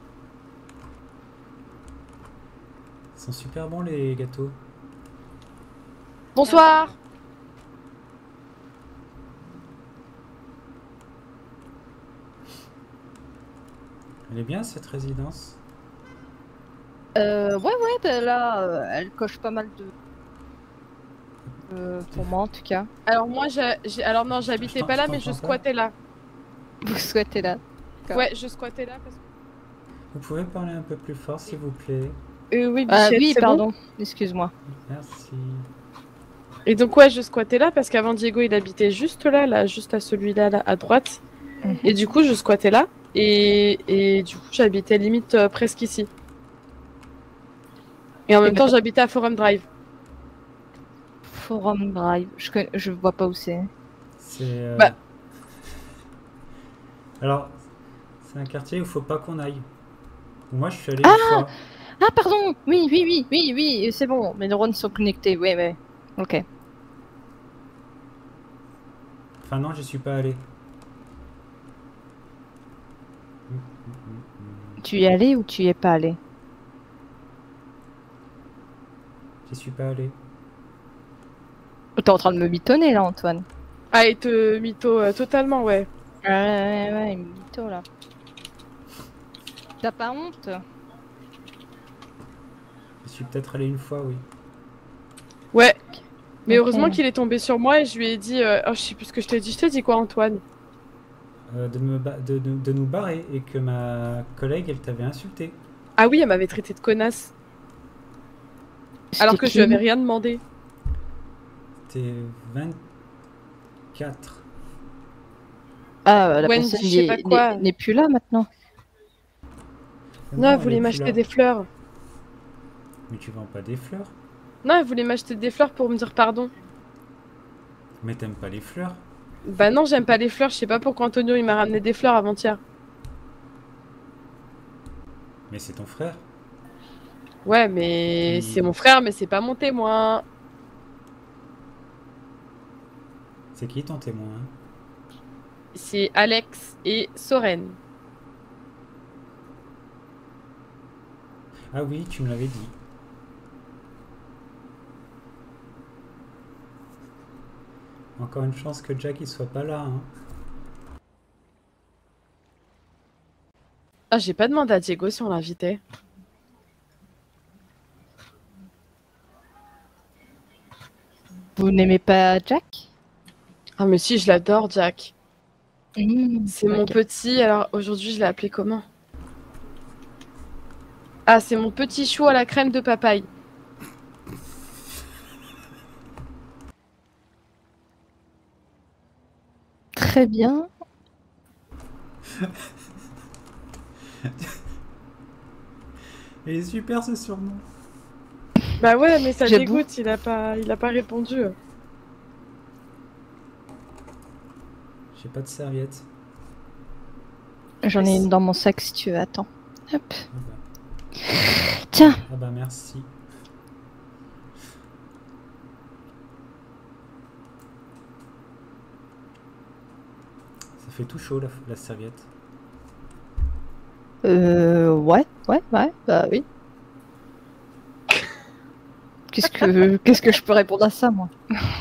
Ils sont super bons les gâteaux. Bonsoir. Elle est bien cette résidence. Euh, ouais, ouais, bah, là, euh, elle coche pas mal de... Euh, pour moi, en tout cas. Alors moi, j'ai, j'ai- alors non, j'habitais pas là, mais je squattais là. Vous souhaitez là. D'accord. Ouais, je squattais là parce que. Vous pouvez parler un peu plus fort s'il vous plaît. Euh, oui, Ah Bichette, oui, c'est pardon. bon. Excuse-moi. Merci. Et donc ouais, je squattais là parce qu'avant Diego, il habitait juste là, là, juste à celui-là, là, à droite. Et du coup, je squattais là. Et, et du coup, j'habitais limite euh, presque ici. Et en même temps, j'habitais à Forum Drive. Forum Drive. Je, connais- je vois pas où c'est. C'est. euh, Bah. Alors, c'est un quartier où il faut pas qu'on aille. Moi, je suis allé Ah une fois. Ah, pardon. Oui, oui, oui, oui, oui. C'est bon. Mes neurones sont connectés. Ouais, ouais. Ok. Enfin non, je suis pas allé. Tu y es allé ou tu y es pas allé? Je suis pas allé. T'es en train de me mitonner là, Antoine. Ah, et te mytho euh, totalement, ouais. Ouais, ouais, ouais, mytho là. T'as pas honte? Je suis peut-être allé une fois, oui. Ouais. Mais Ok. heureusement qu'il est tombé sur moi et je lui ai dit. euh, Oh, je sais plus ce que je t'ai dit. Je t'ai dit quoi, Antoine? Euh, de, me ba- de, de- de nous barrer et que ma collègue, elle t'avait insulté. Ah oui, elle m'avait traité de connasse. Alors que je lui avais rien demandé. T'es vingt-quatre. Ah, la Wendy, personne je sais n'est- pas quoi. n'est- n'est plus là maintenant. Non, elle voulait m'acheter des fleurs. Mais tu vends pas des fleurs. Non, elle voulait m'acheter des fleurs pour me dire pardon. Mais t'aimes pas les fleurs. Bah non, j'aime pas les fleurs. Je sais pas pourquoi Antonio il m'a ramené des fleurs avant-hier. Mais c'est ton frère. Ouais, mais Mm. c'est mon frère, mais c'est pas mon témoin. C'est qui ton témoin? C'est Alex et Soren. Ah oui, tu me l'avais dit. Encore une chance que Jack il soit pas là. Hein. Ah, j'ai pas demandé à Diego si on l'invitait. Vous n'aimez pas Jack? Ah, mais si, je l'adore, Jack. Mmh, C'est mon ok. petit. Alors aujourd'hui, je l'ai appelé comment? Ah, c'est mon petit chou à la crème de papaye. Très bien. Il est super ce surnom. Bah ouais, mais ça J'avoue. dégoûte, il a pas, il a pas répondu. J'ai pas de serviette. J'en ai une dans mon sac si tu veux. Attends. Hop. Ah bah. Tiens. Ah bah merci. Ça fait tout chaud la, la serviette. Euh, ouais, ouais, ouais, bah oui. Qu'est-ce que, qu'est-ce que je peux répondre à ça, moi?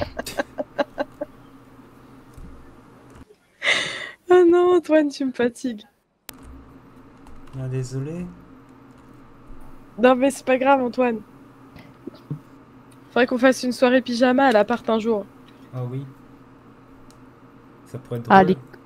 Ah non, Antoine, tu me fatigues. Ah désolé. Non, mais c'est pas grave, Antoine. Faudrait qu'on fasse une soirée pyjama à l'appart un jour. Ah oui. Ça pourrait être Ah, drôle. les,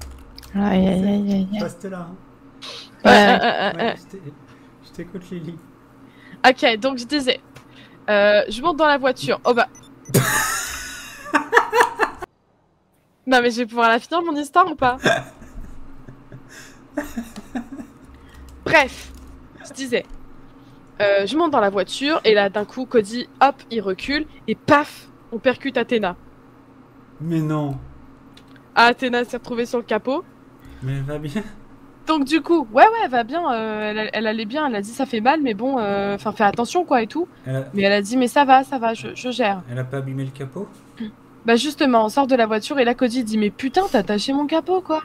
Aïe aïe aïe aïe. Reste là. Hein. Ouais, Ouais, euh, euh, Ouais, euh. je t'ai- je t'écoute, Lily. Ok, donc je disais, euh, je monte dans la voiture. Oh bah. Non mais je vais pouvoir la finir mon histoire ou pas? Bref, je disais, euh, je monte dans la voiture et là d'un coup Cody, hop, il recule et paf, on percute Athéna. Mais non. Ah, Athéna s'est retrouvée sur le capot. Mais elle va bien. Donc du coup, ouais ouais, elle va bien, euh, elle, elle allait bien, elle a dit ça fait mal mais bon, enfin fais attention quoi et tout. Elle a, Mais elle a dit mais ça va, ça va, je, je gère. elle a pas abîmé le capot? Bah justement, on sort de la voiture et là Cody dit mais putain t'as taché mon capot quoi.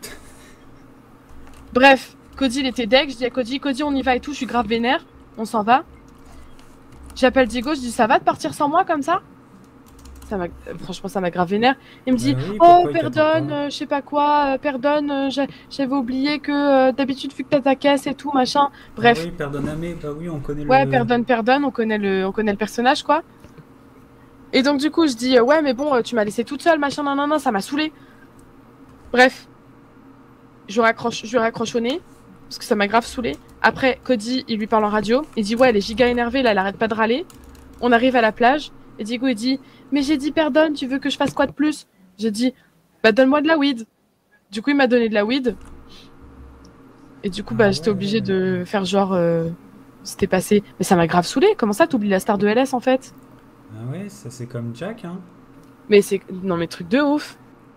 Bref, Cody il était deg, je dis à Cody, Cody on y va et tout, je suis grave vénère, on s'en va. J'appelle Diego, je dis ça va de partir sans moi comme ça? Ça m'a, franchement ça m'a grave vénère. Il me dit Bah oui, oh pourquoi il t'attend pardonne, pas euh, je sais pas quoi, euh, pardonne, euh, j'a- j'avais oublié que euh, d'habitude vu que t'as ta caisse et tout machin. Bref. Ah oui, pardonne-moi, bah oui, on connaît Ouais, le... pardonne, pardonne, on connaît le, on connaît le personnage, quoi. Et donc, du coup, je dis, euh, ouais, mais bon, euh, tu m'as laissé toute seule, machin, nan, nan, nan, ça m'a saoulé. Bref. Je, raccroche, je lui raccroche au nez, parce que ça m'a grave saoulé. Après, Cody, il lui parle en radio. Il dit, ouais, elle est giga énervée, là, elle arrête pas de râler. On arrive à la plage, et Diego, il dit, mais j'ai dit pardonne, tu veux que je fasse quoi de plus? J'ai dit, bah, donne-moi de la weed. Du coup, il m'a donné de la weed. Et du coup, bah, j'étais obligée de faire genre. Euh... C'était passé. Mais ça m'a grave saoulé. Comment ça, t'oublies la star de L S en fait? Ah ouais, ça c'est comme Jack, hein. Mais c'est. Non, mais truc de ouf.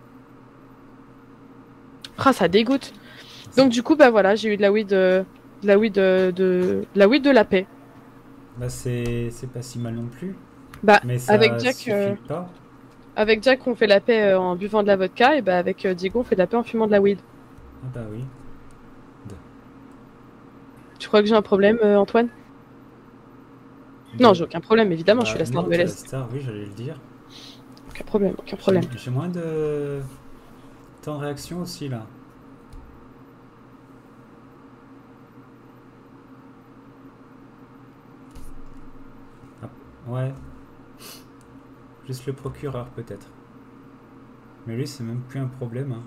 Ah, ça dégoûte. Donc, du coup, bah voilà, j'ai eu de la weed. euh, De la weed euh, de. De la weed de la paix. Bah c'est c'est pas si mal non plus. Bah, Mais ça avec Jack. suffit euh, pas. Avec Jack, on fait la paix euh, en buvant de la vodka. Et bah, avec euh, Diego, on fait de la paix en fumant de la weed. Ah bah oui. Tu crois que j'ai un problème, euh, Antoine? Non, j'ai aucun problème, évidemment, Bah, je suis la star non, de t'es L la S. star, oui, j'allais le dire. Aucun problème, aucun problème. J'ai- J'ai moins de temps de réaction aussi là. Ah, ouais. Juste le procureur peut-être. Mais lui c'est même plus un problème. Hein.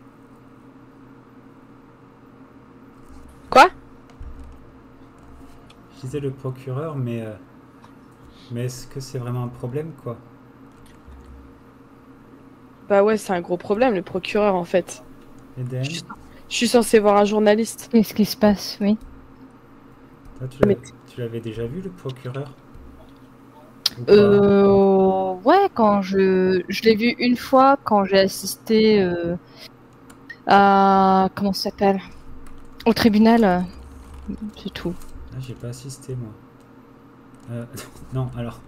Quoi? Je disais le procureur, mais euh, mais est-ce que c'est vraiment un problème quoi? Bah ouais, c'est un gros problème, le procureur, en fait. Eden, Je suis censée voir un journaliste. Qu'est-ce qui se passe? Oui. toi, tu l'avais tu l'avais déjà vu le procureur? Ou pas? Euh, ouais, quand je, je l'ai vu une fois quand j'ai assisté euh, à, comment ça s'appelle? Au tribunal, euh, c'est tout. Ah, j'ai pas assisté moi. Euh, non, alors.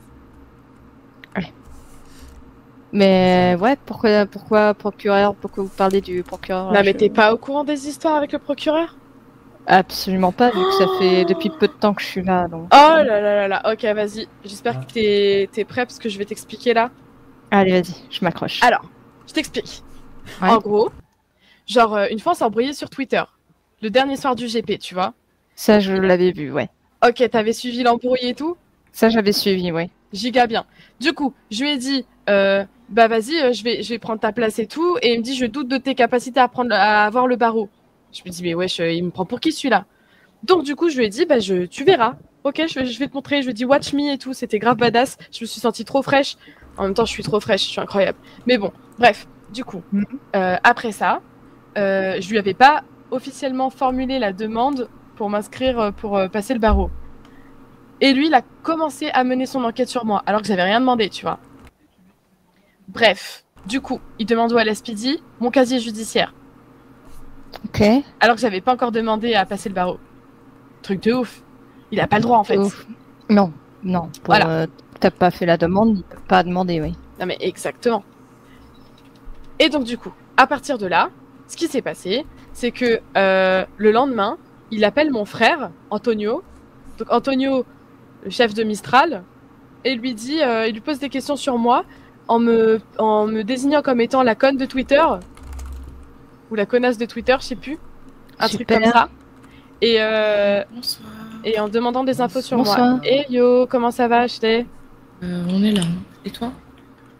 Mais ouais, pourquoi, pourquoi procureur? Pourquoi vous parlez du procureur? Non, mais je- t'es pas au courant des histoires avec le procureur? Absolument pas, vu que ça fait depuis peu de temps que je suis là. Donc... Oh là là là là, ok, vas-y. J'espère que t'es t'es prêt parce que je vais t'expliquer là. Allez, vas-y, je m'accroche. Alors, je t'explique. Ouais. En gros, genre, euh, une fois, on s'est embrouillé sur Twitter. Le dernier soir du G P, tu vois. Ça, je l'avais vu, ouais. Ok, t'avais suivi l'embrouille et tout? Ça, j'avais suivi, ouais. Giga bien. Du coup, je lui ai dit, euh, bah vas-y, euh, je vais, je vais prendre ta place et tout. Et il me dit, je doute de tes capacités à prendre, à avoir le barreau. Je me dis, mais wesh, euh, il me prend pour qui celui-là? Donc du coup, je lui ai dit, bah je, tu verras. Ok, je, vais- je vais te montrer. Je lui ai dit, watch me et tout. C'était grave badass. Je me suis sentie trop fraîche. En même temps, je suis trop fraîche. Je suis incroyable. Mais bon, bref. Du coup, euh, après ça, euh, je lui avais pas officiellement formulé la demande pour m'inscrire euh, pour euh, passer le barreau. Et lui, il a commencé à mener son enquête sur moi, alors que j'avais rien demandé, tu vois. Bref, du coup, il demande au L S P D mon casier judiciaire. Ok. Alors que j'avais pas encore demandé à passer le barreau. Truc de ouf. Il a pas le droit, en fait. Ouf. Non, non. Pour, Voilà. euh, t'as pas fait la demande, il peut pas demander, oui. Non mais exactement. Et donc du coup, à partir de là, ce qui s'est passé, c'est que euh, le lendemain, il appelle mon frère, Antonio. Donc Antonio, le chef de Mistral, et lui dit, euh, il lui pose des questions sur moi en me, en me désignant comme étant la conne de Twitter. Ou la connasse de Twitter, je sais plus. Un Super. truc comme ça. Et, euh, et en demandant des infos sur Bonsoir. moi. Et yo, comment ça va, Ashley? Euh, on est là. Et toi?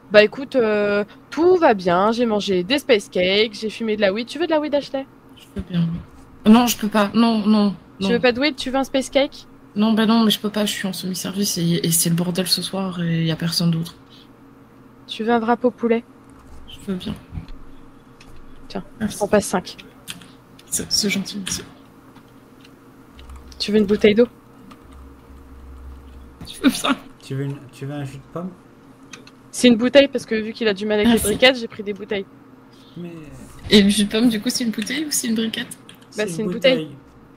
Bah écoute, euh, tout va bien. J'ai mangé des space cakes, j'ai fumé de la weed. Tu veux de la weed, Ashley? Je veux bien. Non, je peux pas. Non, non. Tu non. veux pas de weed? Tu veux un space cake? Non, bah non, mais je peux pas. Je suis en semi-service et, et c'est le bordel ce soir et y a personne d'autre. Tu veux un wrap au poulet? Je veux bien. Tiens, je t'en passe cinq. C'est c'est gentil, merci. Tu veux une bouteille d'eau? Je veux bien. Tu veux, une... tu veux un jus de pomme? C'est une bouteille parce que vu qu'il a du mal avec Ah, les c'est- briquettes, j'ai pris des bouteilles. Mais... Et le jus de pomme, du coup, c'est une bouteille ou c'est une briquette? Bah c'est une bouteille.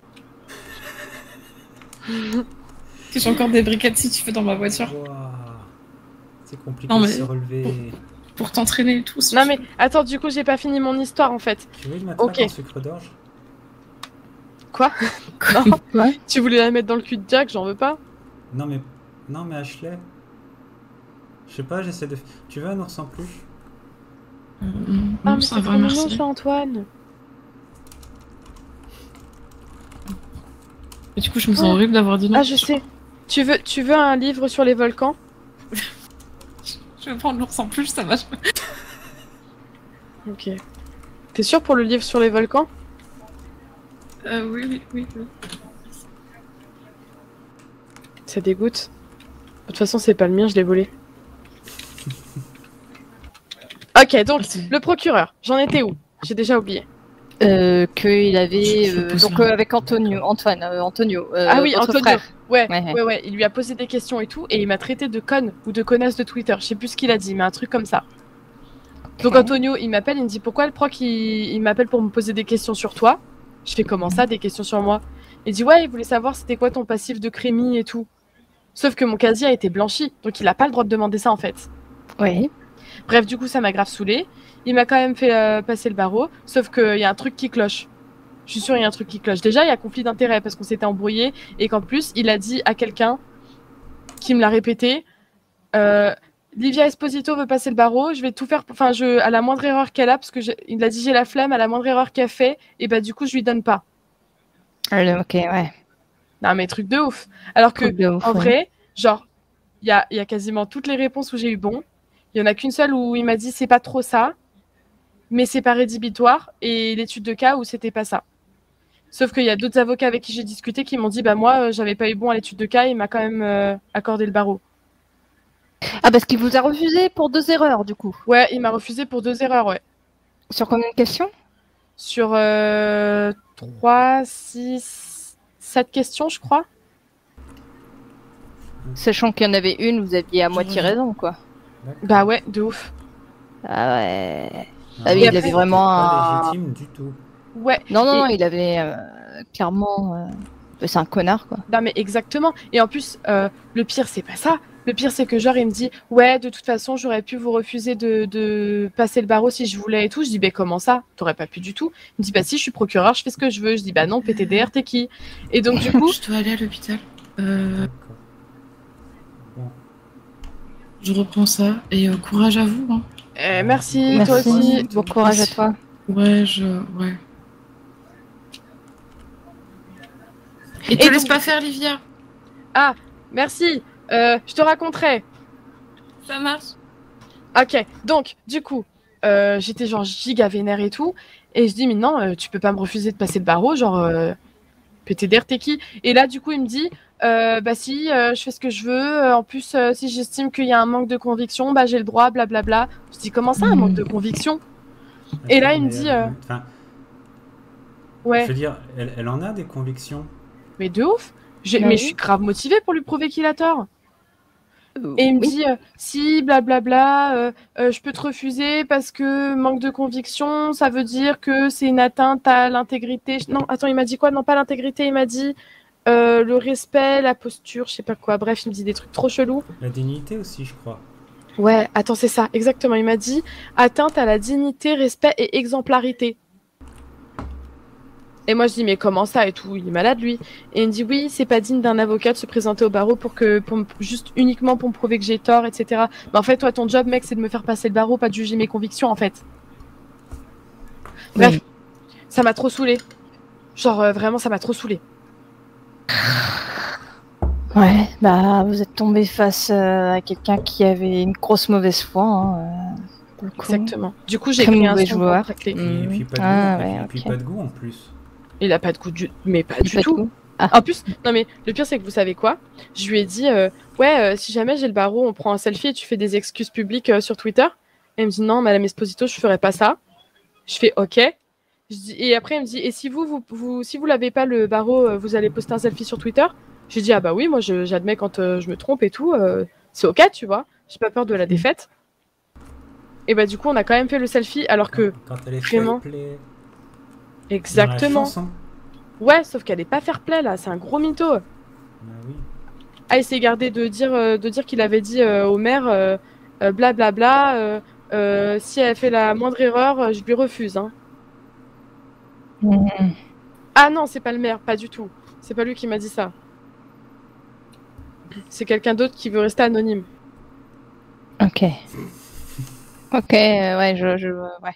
J'ai encore des briquettes si tu veux dans ma voiture. Ouah. C'est compliqué Non, de mais- se relever. Pour t'entraîner et tout. si Non tu mais veux. attends, du coup j'ai pas fini mon histoire en fait. Tu veux une matraque Ok. en sucre d'orge? Quoi? Non. Tu voulais la mettre dans le cul de Jack, j'en veux pas. Non mais... Non mais Ashley... Je sais pas, j'essaie de... Tu veux un ours en peluche? Euh, Ah non, mais ça c'est va, trop mignon merci. chez Antoine. Et du coup, je me sens horrible d'avoir dit non. Ah je sais. Tu veux, tu veux un livre sur les volcans? Je vais prendre l'ours en plus, ça va. Ok. T'es sûr pour le livre sur les volcans? Euh, oui, oui, oui. oui. Ça dégoûte. De toute façon c'est pas le mien, je l'ai volé. Ok, donc le procureur, j'en étais où? J'ai déjà oublié. Euh, qu'il avait Je- je euh, pose donc là. euh, avec Antonio, Antoine, euh, Antonio. euh, Ah oui, votre Antonio. frère. Ouais, Ouais, ouais, ouais. ouais, il lui a posé des questions et tout, et il m'a traité de conne ou de connasse de Twitter. Je sais plus ce qu'il a dit, mais un truc comme ça. Donc Antonio, il m'appelle, il me dit pourquoi le proc il, il m'appelle pour me poser des questions sur toi. Je fais comment ça, des questions sur moi? Il dit ouais, il voulait savoir c'était quoi ton passif de crémi et tout. Sauf que mon casier a été blanchi, donc il a pas le droit de demander ça en fait. Oui. Bref, du coup, ça m'a grave saoulé. Il m'a quand même fait euh, passer le barreau, sauf qu'il y a un truc qui cloche. Je suis sûre il y a un truc qui cloche. Déjà, il y a conflit d'intérêts parce qu'on s'était embrouillé et qu'en plus, il a dit à quelqu'un qui me l'a répété euh, Livia Esposito veut passer le barreau, je vais tout faire. Enfin, je à la moindre erreur qu'elle a, parce que je- il a dit j'ai la flemme, à la moindre erreur qu'elle fait, et bah du coup, je lui donne pas. Allez, ok, ouais. Non, mais truc de ouf. Alors que, Truc de ouf, en ouais. vrai, genre, il y a, il y a quasiment toutes les réponses où j'ai eu bon. Il y en a qu'une seule où il m'a dit c'est pas trop ça, mais c'est pas rédhibitoire, et l'étude de cas où c'était pas ça. Sauf qu'il y a d'autres avocats avec qui j'ai discuté qui m'ont dit bah moi euh, j'avais pas eu bon à l'étude de cas, il m'a quand même euh, accordé le barreau. Ah, parce qu'il vous a refusé pour deux erreurs, du coup. Ouais, il m'a refusé pour deux erreurs, ouais. Sur combien de questions? Sur euh, trois, six, sept questions, je crois. Sachant qu'il y en avait une, vous aviez à moitié raison, quoi. Bah ouais, de ouf. Ah ouais. Non, Ah oui, Et il après- avait vraiment Pas un... légitime du tout. Ouais. Non, non, Et- non, il avait euh, clairement... euh, C'est un connard, quoi. Non mais exactement. Et en plus, euh, le pire c'est pas ça. Le pire c'est que genre il me dit ouais de toute façon j'aurais pu vous refuser de, de passer le barreau si je voulais et tout. Je dis bah comment ça? T'aurais pas pu du tout. Il me dit bah si je suis procureur je fais ce que je veux. Je dis bah non P T D R t'es qui? Et donc du coup Je dois aller à l'hôpital. Euh, Bon. je reprends ça et euh, courage à vous. Hein. euh, merci, toi Merci, aussi. bon courage à toi. Ouais, je. Ouais. Et Et te donc- laisse pas faire, Livia. Ah merci. Euh, je te raconterai. Ça marche. Ok, donc, du coup, euh, j'étais genre giga vénère et tout, et je dis, mais non, euh, tu peux pas me refuser de passer le barreau, genre, euh, P T D R, t'es qui? Et là, du coup, il me dit, euh, bah si, euh, je fais ce que je veux, euh, en plus, euh, si j'estime qu'il y a un manque de conviction, bah j'ai le droit, blablabla. Je dis, comment ça, un manque de conviction? Et là, il me Mais, dit, euh, euh, enfin, ouais, je veux dire, elle, elle en a des convictions. mais de ouf, J'ai- Bah mais oui. je suis grave motivée pour lui prouver qu'il a tort. Et il me oui. dit, euh, si, blablabla, euh, euh, je peux te refuser parce que manque de conviction, ça veut dire que c'est une atteinte à l'intégrité. Non, attends, il m'a dit quoi? Non, pas l'intégrité, il m'a dit euh, le respect, la posture, je sais pas quoi. Bref, il me dit des trucs trop chelous. La dignité aussi, je crois. Ouais, attends, c'est ça, exactement. Il m'a dit atteinte à la dignité, respect et exemplarité. Et moi je dis mais comment ça et tout, il est malade lui. Et il me dit oui, c'est pas digne d'un avocat de se présenter au barreau pour que pour me- juste uniquement pour me prouver que j'ai tort, et cetera. Mais en fait toi ton job mec c'est de me faire passer le barreau, pas de juger mes convictions en fait. Bref, Oui. ça m'a trop saoulé. Genre euh, vraiment ça m'a trop saoulé. Ouais, bah vous êtes tombé face euh, à quelqu'un qui avait une grosse mauvaise foi. Hein, euh, pour le coup. Exactement. Du coup, j'ai Très créé un mauvais son joueur. pour tracler. Et puis pas de Ah, goût, et ouais, puis ok. pas de goût en plus. Il a pas de goût du... Mais pas Il du a pas de tout. goût. Ah. En plus, non mais le pire c'est que vous savez quoi? Je lui ai dit, euh, ouais, euh, si jamais j'ai le barreau, on prend un selfie et tu fais des excuses publiques euh, sur Twitter. Et il me dit, non, Madame Esposito, je ferai pas ça. Je fais, ok. Je dis, et après, il me dit, et si vous, vous, vous si vous l'avez pas le barreau, euh, vous allez poster un selfie sur Twitter? J'ai dit, ah bah oui, moi je- j'admets quand euh, je me trompe et tout, euh, c'est ok, tu vois. J'ai pas peur de la défaite. Et bah du coup, on a quand même fait le selfie alors que Quand elle est vraiment. fair play. Exactement. Dans la chanson. Ouais, sauf qu'elle est pas fair play là, c'est un gros mytho. Bah oui. Ah, il s'est gardé de dire, euh, de dire qu'il avait dit euh, au maire, euh, euh, blablabla, euh, euh, si elle fait la moindre erreur, euh, je lui refuse. Hein. Ah non, c'est pas le maire, pas du tout. C'est pas lui qui m'a dit ça. C'est quelqu'un d'autre qui veut rester anonyme. Ok. Ok, euh, ouais, je, je, ouais.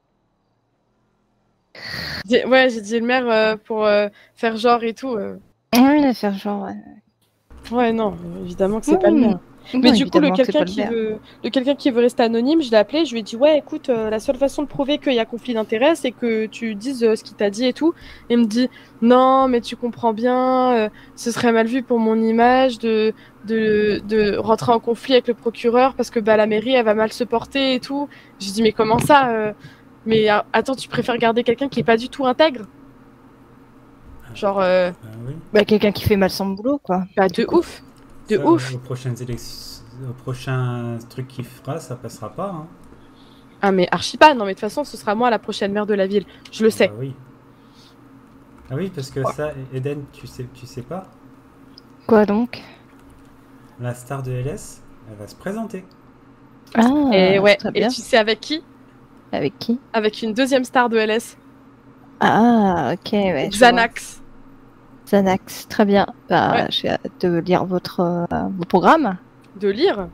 J'ai- Ouais, j'ai dit le maire euh, pour euh, faire genre et tout. euh. Oui, de faire genre, ouais. Ouais, non, évidemment que c'est Oui, pas le oui. maire. Non, Mais du coup, le évidemment que c'est quelqu'un pas le qui maire. veut, le quelqu'un qui veut rester anonyme, je l'ai appelé, je lui ai dit ouais, écoute, euh, la seule façon de prouver qu'il y a conflit d'intérêts, c'est que tu dises euh, ce qu'il t'a dit et tout. Et il me dit non, mais tu comprends bien, euh, ce serait mal vu pour mon image de, de de rentrer en conflit avec le procureur parce que bah la mairie elle va mal se porter et tout. J'ai dit mais comment ça euh, Mais euh, attends, tu préfères garder quelqu'un qui est pas du tout intègre? Genre euh, Ah oui. Bah, quelqu'un qui fait mal son boulot, quoi. Bah, de ouf. De Ça, ouf. Aux prochaines élections, au prochain truc qu'il fera, ça passera pas. Hein. Ah mais archi pas, non mais de toute façon ce sera moi la prochaine maire de la ville, je le sais. Ah oui. Ah oui, parce que ça, Eden, tu sais, tu sais pas, Quoi donc? la star de L S, elle va se présenter. Ah, Et ouais, très et bien. tu sais avec qui? Avec qui? Avec une deuxième star de L S. Ah, ok, ouais. je Xanax. vois. Xanax, très bien. Bah, Ouais. j'ai hâte de lire votre, euh, vos programmes. De lire?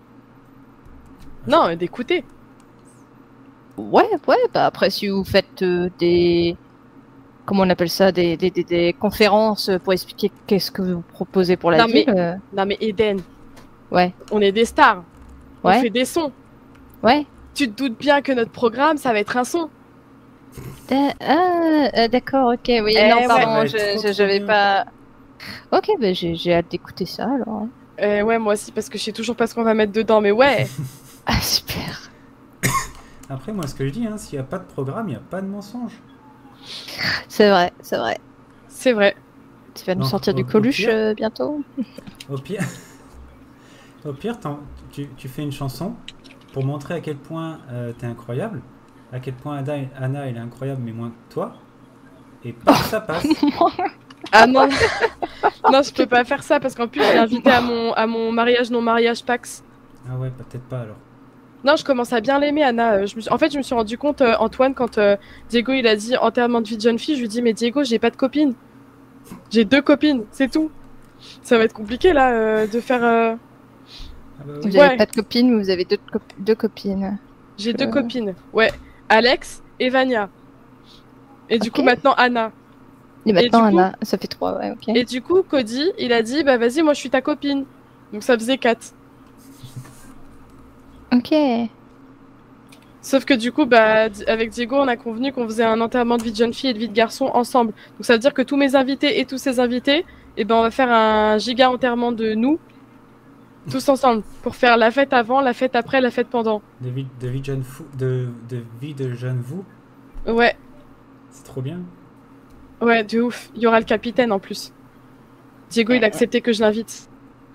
Non, d'écouter. Ouais, ouais, bah après, si vous faites euh, des. Comment on appelle ça? Des, des, des, des conférences pour expliquer qu'est-ce que vous proposez pour la Non mais, ville. euh, non mais Eden, Ouais. on est des stars. Ouais. On fait des sons. Ouais. Tu te doutes bien que notre programme, ça va être un son. Da- Ah, euh, d'accord, ok, oui. Eh non, ouais. pardon, Ça va je, être trop, je- trop j'avais bien. pas. Ok, bah j'ai j'ai hâte d'écouter ça alors. hein. Euh, ouais, moi aussi, parce que je sais toujours pas ce qu'on va mettre dedans, mais ouais. Ah, super. Après, moi, ce que je dis, hein, s'il n'y a pas de programme, il n'y a pas de mensonge. C'est vrai, c'est vrai. C'est vrai. Tu vas nous Donc, sortir au- du au Coluche pire- euh, bientôt? Au pire, au pire t'en- tu, tu fais une chanson pour montrer à quel point euh, t'es incroyable, à quel point Ada, Anna elle est incroyable, mais moins que toi. Et paf, ça passe. Ah non. Non, je peux pas faire ça parce qu'en plus, je l'ai invité à mon, à mon mariage non-mariage Pax. Ah ouais, peut-être pas alors. Non, je commence à bien l'aimer, Anna. Euh, Je me suis- En fait, je me suis rendu compte, euh, Antoine, quand euh, Diego il a dit enterrement de vie de jeune fille, je lui dis mais Diego, j'ai pas de copine. J'ai deux copines, c'est tout. Ça va être compliqué là euh, de faire. euh, Ah bah Vous oui. avez Ouais. pas de copine, mais vous avez deux, cop- deux copines. J'ai deux Euh. copines. Ouais, Alex et Vania. Et du Ok. coup maintenant Anna. Et maintenant, du coup- Anna, ça fait trois, ouais, ok. Et du coup, Cody, il a dit bah vas-y, moi je suis ta copine. Donc ça faisait quatre. Ok. Sauf que du coup, bah, di- avec Diego, on a convenu qu'on faisait un enterrement de vie de jeune fille et de vie de garçon ensemble. Donc ça veut dire que tous mes invités et tous ses invités, eh ben, on va faire un giga enterrement de nous, tous ensemble, pour faire la fête avant, la fête après, la fête pendant. De vie de, vie de jeune fou, de, de vie de jeune vous, Ouais, c'est trop bien. ouais, de ouf. Il y aura le capitaine en plus. Diego, il a accepté que je l'invite.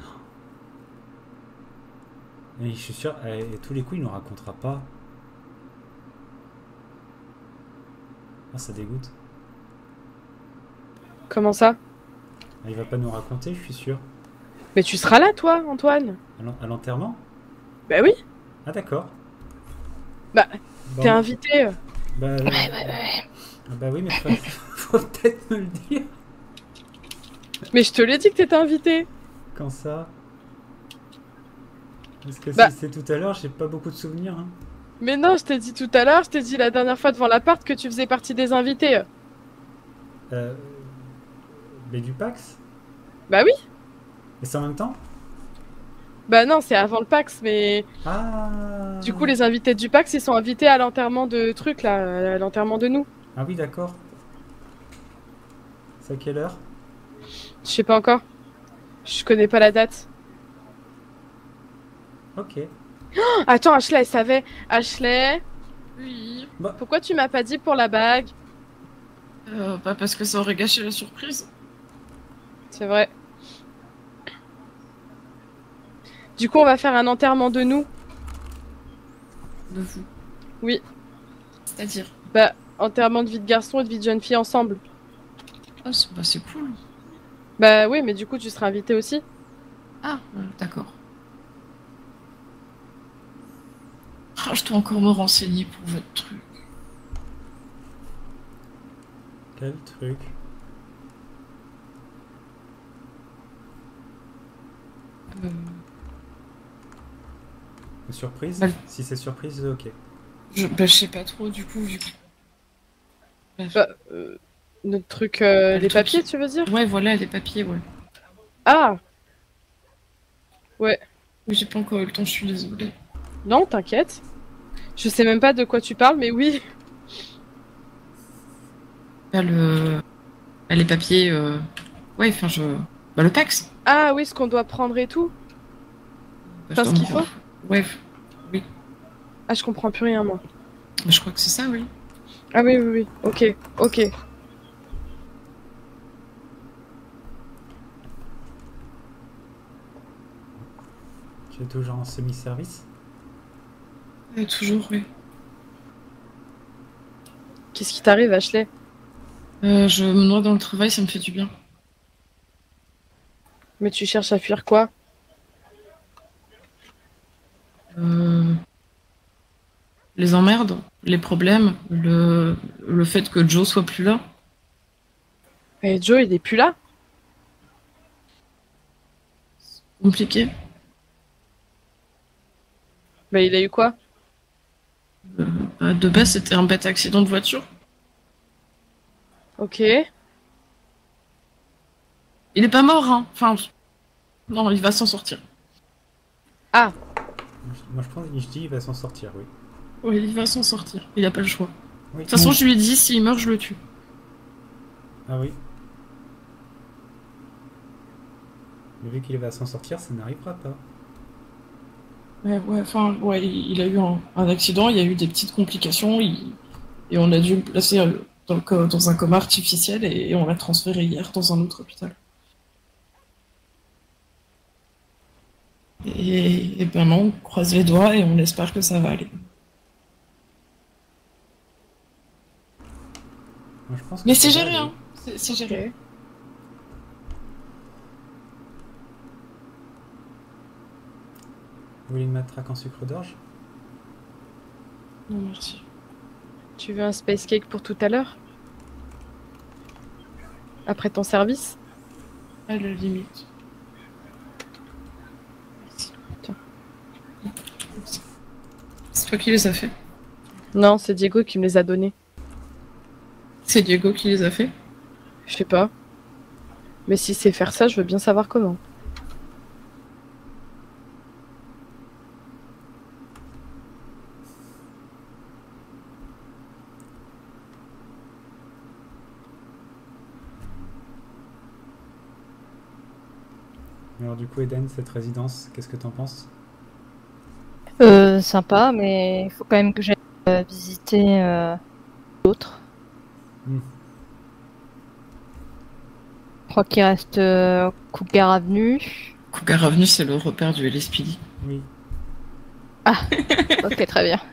Et je suis sûr, et, et tous les coups, il nous racontera pas. Ah, ça dégoûte. Comment ça? Ah, il va pas nous raconter, je suis sûr. Mais tu seras là, toi, Antoine? À l'en- à l'enterrement? Bah oui. Ah d'accord. Bah, Bon. t'es invité. Bah, euh, ah bah oui, mais faut, faut peut-être me le dire. Mais je te l'ai dit que t'étais invité. Quand ça? Parce que Bah. si c'est tout à l'heure, j'ai pas beaucoup de souvenirs. Hein. Mais non, je t'ai dit tout à l'heure, je t'ai dit la dernière fois devant l'appart que tu faisais partie des invités. Euh, mais du Pax? Bah oui. Et c'est en même temps? Bah non, c'est avant le PAX, mais... Ah. Du coup, les invités du PAX, ils sont invités à l'enterrement de trucs, là, à l'enterrement de nous. Ah oui, d'accord. C'est à quelle heure? Je sais pas encore. Je connais pas la date. Ok. Oh, attends, Ashley, elle savait. Ashley, Oui. Bah. pourquoi tu m'as pas dit pour la bague? Euh, bah parce que ça aurait gâché la surprise. C'est vrai. Du coup, on va faire un enterrement de nous. De vous. Oui. C'est-à-dire? Bah, enterrement de vie de garçon et de vie de jeune fille ensemble. Ah, c'est bah, c'est cool. Bah oui, mais du coup, tu seras invité aussi. Ah, euh, d'accord. Ah, je dois encore me renseigner pour votre truc. Quel truc? Euh... Surprise? Bah, Si c'est surprise, ok. Je, bah, je sais pas trop, du coup, vu que... Bah, euh, notre truc, euh, Le les truc papiers, qui- tu veux dire? Ouais, voilà, les papiers, ouais. Ah! Ouais. Mais j'ai pas encore eu le temps, je suis désolée. Non, t'inquiète. Je sais même pas de quoi tu parles, mais oui. Bah, le... bah, les papiers, euh... ouais, enfin, je... Bah, le PAX. Ah oui, ce qu'on doit prendre et tout. Bah, Enfin, je ce dois qu'il me- faut. Ouais, oui. Ah, je comprends plus rien, moi. Bah, je crois que c'est ça, oui. Ah oui, oui, oui. Ok, ok. Tu es toujours en semi-service? Ouais, toujours, oui. Qu'est-ce qui t'arrive, Ashley? Euh, je me noie dans le travail, ça me fait du bien. Mais tu cherches à fuir quoi? Euh... Les emmerdes, les problèmes, le... le fait que Joe soit plus là. Et Joe, il est plus là? Compliqué. Bah, il a eu quoi? Euh, bah, de base, c'était un bête accident de voiture. Ok. Il est pas mort, hein. Enfin, non, il va s'en sortir. Ah. Moi je pense, je dis il va s'en sortir, oui. Oui, il va s'en sortir. Il a pas le choix. Oui. De toute façon, je lui ai dit, s'il meurt, je le tue. Ah oui. Mais vu qu'il va s'en sortir, ça n'arrivera pas. Ouais, ouais, enfin, ouais, il il a eu un, un accident, il y a eu des petites complications, il- et on a dû le placer euh, dans, le co- dans un coma artificiel et, et on l'a transféré hier dans un autre hôpital. Et, et ben non, on croise les doigts et on espère que ça va aller. Moi, je pense que Mais ça c'est va géré, aller. hein. C'est c'est géré. Vous voulez une matraque en sucre d'orge? Non, merci. Tu veux un space cake pour tout à l'heure? Après ton service? À la limite. Tiens. C'est toi qui les as fait? Non, c'est Diego qui me les a donnés. C'est Diego qui les a fait? Je sais pas. Mais si c'est faire ça, je veux bien savoir comment. Alors du coup, Eden, cette résidence, qu'est-ce que t'en penses? Euh, sympa, mais il faut quand même que j'aille euh, visiter euh, d'autres. Hmm. Je crois qu'il reste euh, Cougar Avenue. Cougar Avenue, c'est le repère du L S P D. Oui. Ah, ok, très bien.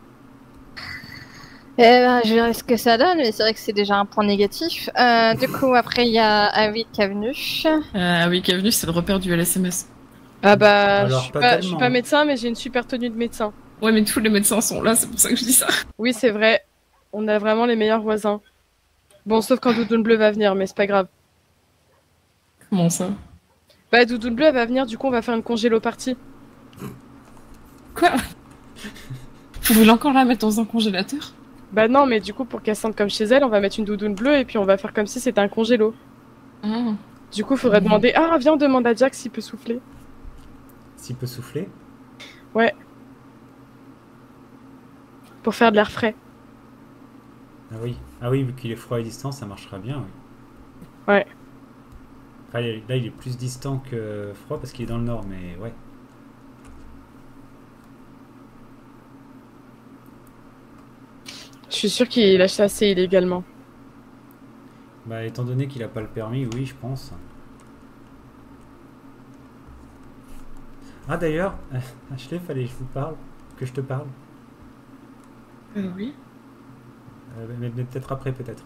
Eh ben, je verrai ce que ça donne, mais c'est vrai que c'est déjà un point négatif. Euh, du coup, après, il y a Awick Avenue. Euh, oui, Avenue, c'est le repère du L S M S. Ah bah, Alors, je suis pas pas, je suis tellement. pas médecin, mais j'ai une super tenue de médecin. Ouais, mais tous les médecins sont là, c'est pour ça que je dis ça. Oui, c'est vrai. On a vraiment les meilleurs voisins. Bon, sauf quand Doudoune Bleu va venir, mais c'est pas grave. Comment ça? Bah, Doudoune Bleu, elle va venir, du coup, on va faire une congélo partie. Quoi? Vous voulez encore la mettre dans un congélateur? Bah non, mais du coup, pour qu'elle sente comme chez elle, on va mettre une doudoune bleue et puis on va faire comme si c'était un congélo. Ah. Du coup, faudrait demander. Ah, viens, on demande à Jack s'il peut souffler. S'il peut souffler. Ouais. Pour faire de l'air frais. Ah oui, ah oui, vu qu'il est froid à distance, ça marchera bien. Oui. Ouais. Enfin, là, il est plus distant que froid parce qu'il est dans le nord, mais ouais. Je suis sûr qu'il a chassé illégalement. Bah, étant donné qu'il a pas le permis, oui, je pense. Ah, d'ailleurs, Ashley, fallait que je vous parle, que je te parle. Euh, oui. Euh, mais mais peut-être après, peut-être.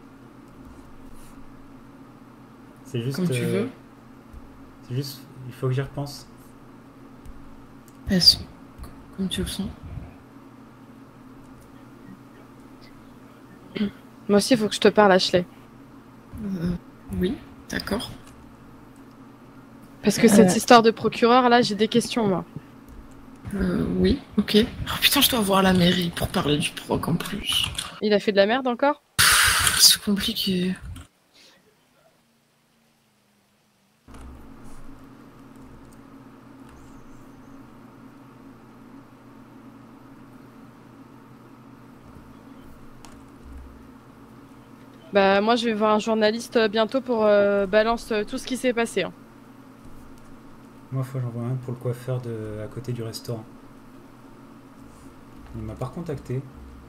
C'est juste. Comme tu euh, veux. C'est juste, il faut que j'y repense. Est-ce- Comme tu le sens. Moi aussi, il faut que je te parle, Ashley. Euh, oui, d'accord. Parce que cette histoire de procureur, là, j'ai des questions, moi. Euh, oui, ok. Oh putain, je dois voir la mairie pour parler du proc en plus. Il a fait de la merde encore? C'est compliqué. Bah, moi, je vais voir un journaliste euh, bientôt pour euh, balance euh, tout ce qui s'est passé. Hein. Moi, faut que j'envoie un pour le coiffeur de à côté du restaurant. Il m'a pas recontacté.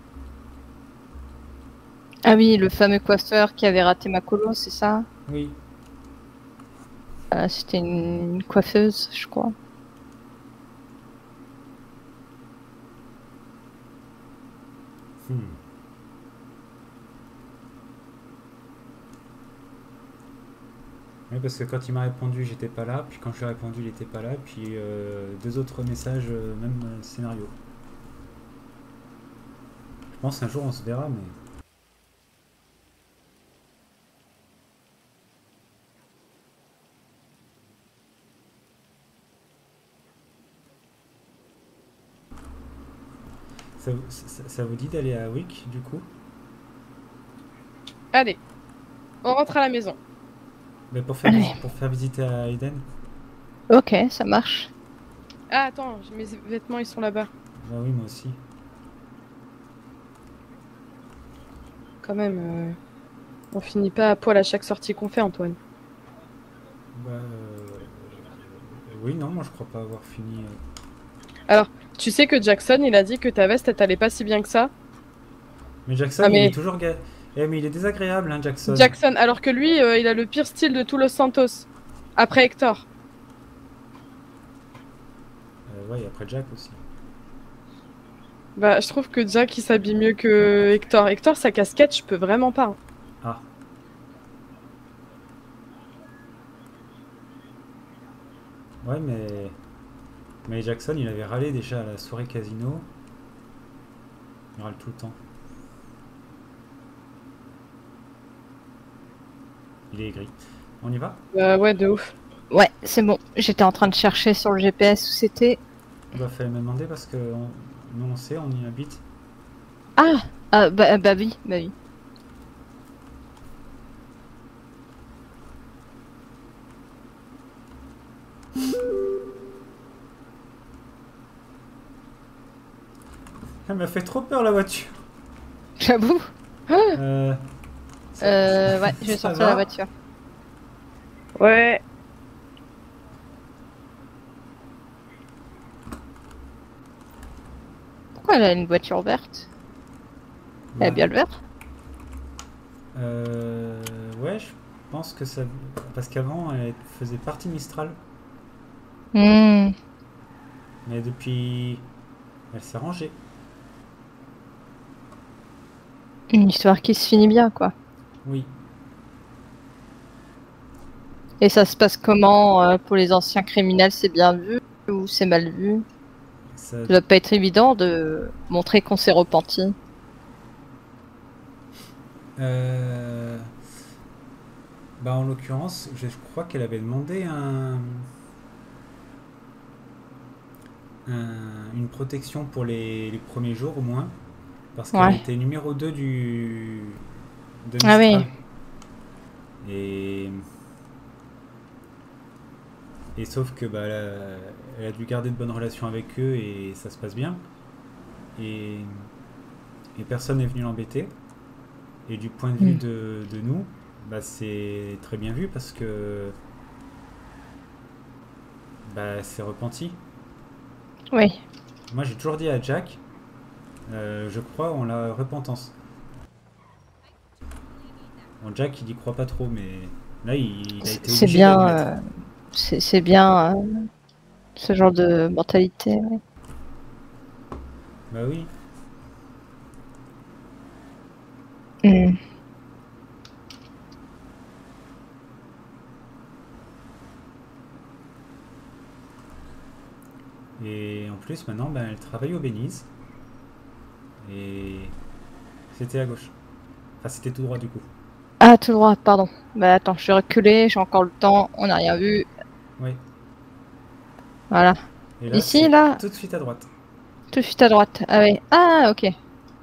Ah oui, le fameux coiffeur qui avait raté ma colo, c'est ça? Oui. Euh, C'était une coiffeuse, je crois. Hmm. Oui, parce que quand il m'a répondu, j'étais pas là. Puis quand je lui ai répondu, il était pas là. Puis euh, deux autres messages, euh, même euh, scénario. Je pense un jour on se verra, mais. Ça, vous- ça- ça vous dit d'aller à Wick, du coup? Allez, on rentre à la maison. Mais pour faire, Allez. pour faire visiter à Aiden? Ok, ça marche. Ah, attends, j'ai- mes vêtements, ils sont là-bas. Bah oui, moi aussi. Quand même, euh, on finit pas à poil à chaque sortie qu'on fait, Antoine. Bah, euh, oui, non, moi je crois pas avoir fini. euh. Alors, tu sais que Jackson, il a dit que ta veste, elle t'allait pas si bien que ça. Mais Jackson, Ah, mais- il est toujours. ga- Eh, mais il est désagréable, hein, Jackson. Jackson, alors que lui, euh, il a le pire style de tous Los Santos. Après Hector. Euh, ouais, et après Jack aussi. Bah, je trouve que Jack, il s'habille mieux que Hector. Hector, sa casquette, je peux vraiment pas. hein. Ah. Ouais, mais. Mais Jackson, il avait râlé déjà à la soirée casino. Il râle tout le temps. Il est aigri. On y va? Bah, ouais, de ouf. Ouais, c'est bon. J'étais en train de chercher sur le G P S où c'était. Bah, fallait me demander parce que on- nous on sait, on y habite. Ah, ah bah, bah oui, bah oui. Elle m'a fait trop peur la voiture. J'avoue. Euh. Euh, ouais, je vais Ça sortir va la voiture. Ouais. Pourquoi elle a une voiture verte? Elle a bien le vert? Euh. Ouais, je pense que ça. Parce qu'avant, elle faisait partie Mistral. Hmm. Mais depuis. Elle s'est rangée. Une histoire qui se finit bien, quoi. Oui. Et ça se passe comment euh, pour les anciens criminels? C'est bien vu ou c'est mal vu? Ça... Ça doit pas être évident de montrer qu'on s'est repenti. Euh... Bah, en l'occurrence, je crois qu'elle avait demandé un... un- une protection pour les... les premiers jours au moins. Parce qu'elle Ouais. était numéro deux du... de Ah oui. Mistral. Et... Et sauf que bah, elle, a, elle a dû garder de bonnes relations avec eux et ça se passe bien. Et, et personne n'est venu l'embêter. Et du point de vue Mm. de, de nous, bah, c'est très bien vu parce que bah, c'est repenti. Oui. Moi j'ai toujours dit à Jack, euh, je crois en la repentance. Bon, Jack il y croit pas trop, mais là il, il a été C'est obligé bien, d'admettre. euh, c'est c'est bien euh, ce genre de mentalité. Ouais. Bah oui. Mm. Et en plus maintenant bah, elle travaille au Belize. Et c'était à gauche. Enfin c'était tout droit du coup. Ah, tout droit, pardon. Bah attends, je suis reculé, j'ai encore le temps, on n'a rien vu. Oui. Voilà. Et là, Ici, c'est là, tout de suite à droite. tout de suite à droite. Ah oui. Ah, ok.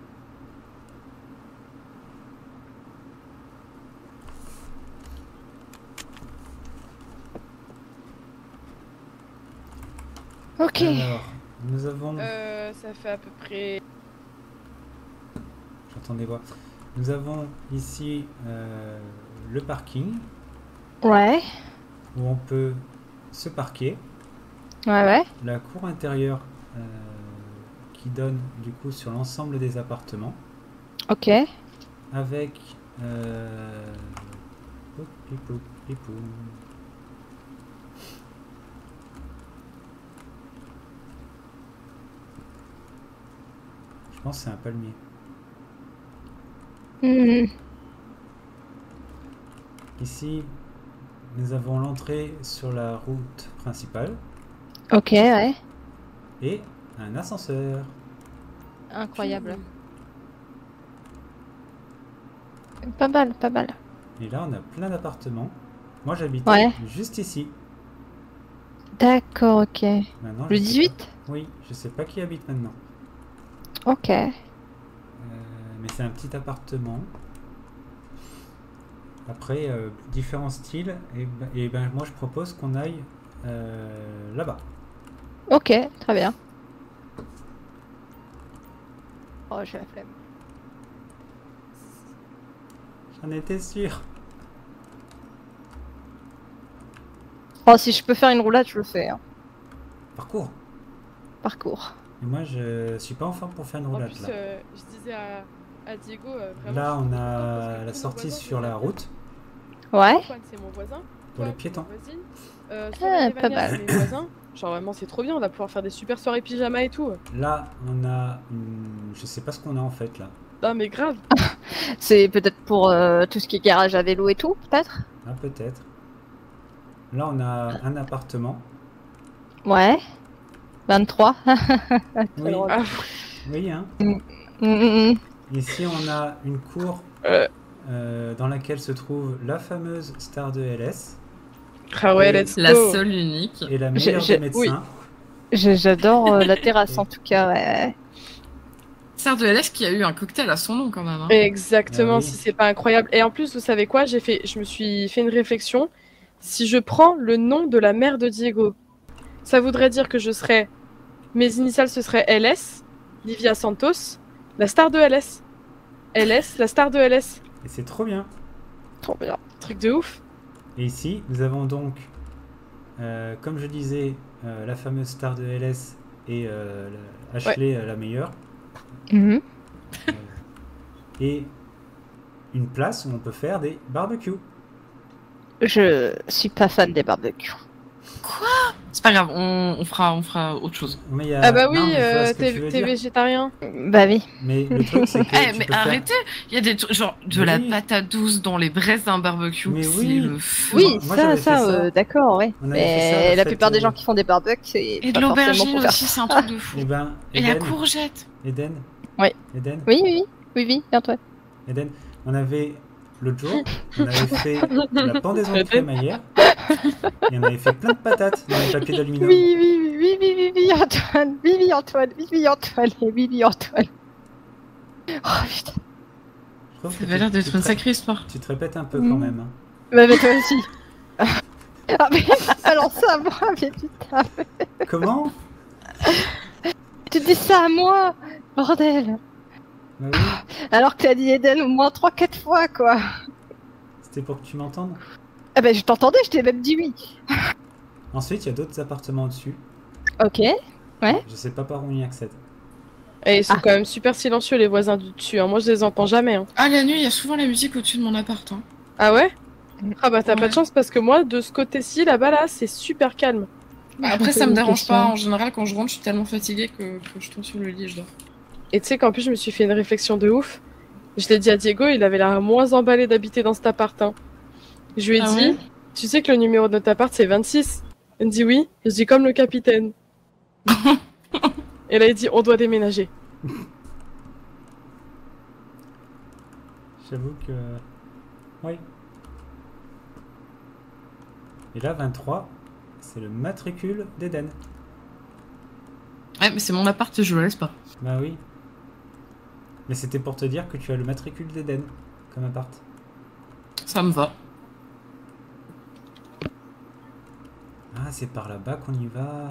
Ok. Alors, nous avons... Euh, ça fait à peu près... J'entends des voix. Nous avons ici euh, le parking. Ouais. Où on peut se parquer. Ouais, ouais. La cour intérieure euh, qui donne du coup sur l'ensemble des appartements. Ok. Avec... Euh... oh, pipou, pipou. Je pense que c'est un palmier. Mhm. Ici, nous avons l'entrée sur la route principale. Ok, ouais. Et un ascenseur. Incroyable. Pas mal, pas mal. Et là, on a plein d'appartements. Moi, j'habitais Ouais. juste ici. D'accord, ok. Maintenant, Le je sais dix-huit? pas. Oui, je sais pas qui habite maintenant. Ok. Euh, mais c'est un petit appartement. Après, euh, différents styles. Et, ben- et ben, moi, je propose qu'on aille euh, là-bas. Ok, très bien. Oh, j'ai la flemme. J'en étais sûr. Oh, si je peux faire une roulade, je le fais. Hein. Parcours. Parcours. Et moi, je suis pas en forme pour faire une En roulade plus, là. euh, je disais à, à Diego, euh, vraiment... Là, je suis on contente a parce que la tous nos sortie voisins, sur c'est la mon route. Ouais. Antoine, c'est mon voisin. Pour les Toi, piétons. ma voisine. Euh, Ah, Solène et pas Vania, mal. c'est mes voisins. Genre vraiment, c'est trop bien. On va pouvoir faire des super soirées pyjama et tout. Là, on a une... Je sais pas ce qu'on a en fait là. Non, mais grave. C'est peut-être pour euh, tout ce qui est garage à vélo et tout, peut-être? Ah, peut-être. Là, on a un appartement. Ouais. vingt-trois. Oui. drôle. Ah, Oui, hein. Mm, mm, mm. Ici, on a une cour euh, dans laquelle se trouve la fameuse star de L S. Ah ouais, Et- let's La go. seule unique. Et la J'ai- meilleure j'ai- des médecins. Je- J'adore euh, la terrasse en tout cas, ouais. Sœur de L S qui a eu un cocktail à son nom quand même. Hein. Exactement, Ah oui. si c'est pas incroyable. Et en plus, vous savez quoi? J'ai fait, je me suis fait une réflexion. Si je prends le nom de la mère de Diego, ça voudrait dire que je serais. Mes initiales, ce serait L S, Livia Santos, la star de L S. L S, la star de L S. Et c'est trop bien. Trop bien. Truc de ouf. Et ici, nous avons donc, euh, comme je disais, euh, la fameuse star de L S et euh, la- Ashley, euh, la meilleure. Mhm. Euh, et une place où on peut faire des barbecues. Je suis pas fan des barbecues. C'est pas grave, on, on fera, on fera autre chose. Mais il y a- Ah bah oui, non, mais je vois euh, ce que t'es tu veux t'es dire. végétarien. Bah oui. Mais le truc, c'est que. Eh, tu mais peux faire- arrêtez! Il y a des trucs, genre de Mais la oui. patate douce dans les braises d'un barbecue. Mais c'est oui. le feu. Oui, moi, ça, j'avais ça, fait ça. euh, d'accord, oui. On avait fait ça, Mais la la fête, plupart des euh, gens qui font des barbecues, c'est Et de pas forcément l'aubergine pour faire aussi, ça. c'est un truc de fou. Eh ben, Et la Eden, courgette. Eden, Oui. Eden, Oui, oui, oui, oui, oui, Antoine. Eden, on avait l'autre jour, on avait fait la pendaison de crémaillère et on avait fait plein de patates dans les papiers d'aluminium. Oui, oui, oui, oui, oui, oui, oui, Antoine, oui, oui, Antoine, oui, oui, Antoine, et oui, oui, Antoine. Oh putain. Je trouve Ça que avait tu- l'air tu d'être te une ré- sacrée histoire. Tu te répètes un peu quand Mm. même. hein. Bah, mais toi aussi. Ah mais alors ça à moi, mais putain. Comment? Tu dis ça à moi, bordel. Bah oui, Alors que t'as dit Eden au moins trois quatre fois, quoi. c'était pour que tu m'entendes. Ah bah je t'entendais, je t'ai même dit oui. Ensuite, il y a d'autres appartements au-dessus. Ok, ouais. Je sais pas par où on y accède. Et ils sont quand même super silencieux, les voisins du dessus. Hein. Moi, je les entends jamais. Hein. Ah, la nuit, il y a souvent la musique au-dessus de mon appart. Hein. Ah ouais? Ah bah t'as Ouais. pas de chance parce que moi, de ce côté-ci, là-bas, là, c'est super calme. Bah, après, ça me dérange pas. En général, quand je rentre, je suis tellement fatiguée que, que je tombe sur le lit et je dors. Et tu sais qu'en plus, je me suis fait une réflexion de ouf. Je l'ai dit à Diego, il avait l'air moins emballé d'habiter dans cet appart. Hein. Je lui ai Ah dit, ouais tu sais que le numéro de notre appart, c'est vingt-six. Il me dit oui. Je dis comme le capitaine. Et là, il dit, on doit déménager. J'avoue que... Oui. Et là, vingt-trois, c'est le matricule d'Eden. Ouais, mais c'est mon appart, je le laisse pas. Bah oui. Mais c'était pour te dire que tu as le matricule d'Eden comme appart. Ça me va. Ah, c'est par là-bas qu'on y va.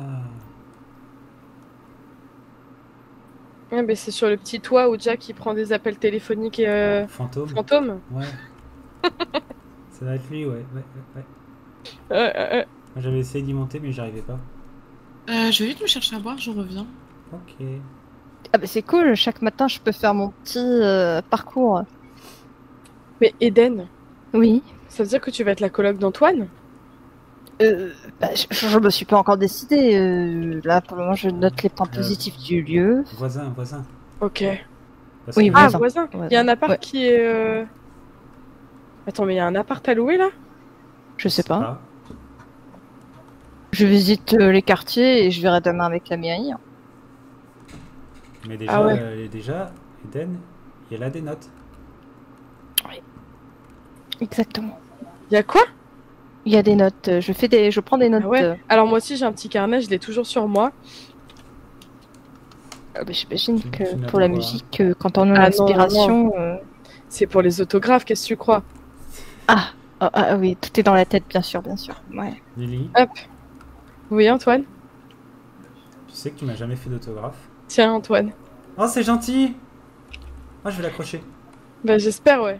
Ouais, bah, c'est sur le petit toit où Jack il prend des appels téléphoniques et euh... Fantôme. Fantôme. Ouais. Ça va être lui, ouais. ouais, ouais, ouais. Euh, euh, euh. Moi, j'avais essayé d'y monter, mais j'y arrivais pas. Euh, je vais vite me chercher à boire, je reviens. Ok. Ah bah c'est cool, chaque matin je peux faire mon petit euh, parcours. Mais Eden, Oui. ça veut dire que tu vas être la coloc d'Antoine? Euh, bah, je, je me suis pas encore décidée. euh, là pour le moment je note les points positifs du lieu. Voisin, voisin. Ok. Parce Oui, que- Ah, voisin. voisin. Il y a un appart Ouais. qui est. euh, Attends, mais il y a un appart à louer là? Je sais pas. Ah, Je visite euh, les quartiers et je verrai demain avec la mairie. mais déjà, Ah ouais. euh, déjà, Eden, il y a là des notes. Exactement. Il y a quoi? Il y a des notes. euh, Je fais des, je prends des notes. Ah ouais. euh, Alors moi aussi j'ai un petit carnet, je l'ai toujours sur moi. euh, bah, J'imagine Tu- que tu n'as pour la pas, hein. musique, euh, quand on a Ah non, l'inspiration. euh, C'est pour les autographes, qu'est-ce que tu crois? Ah, ah, ah oui, tout est dans la tête, bien sûr, bien sûr. Ouais. Lily, Hop. Oui, Antoine? tu sais que tu m'as jamais fait d'autographe. Tiens, Antoine. Oh, c'est gentil. Ah, je vais l'accrocher. Bah j'espère, ouais.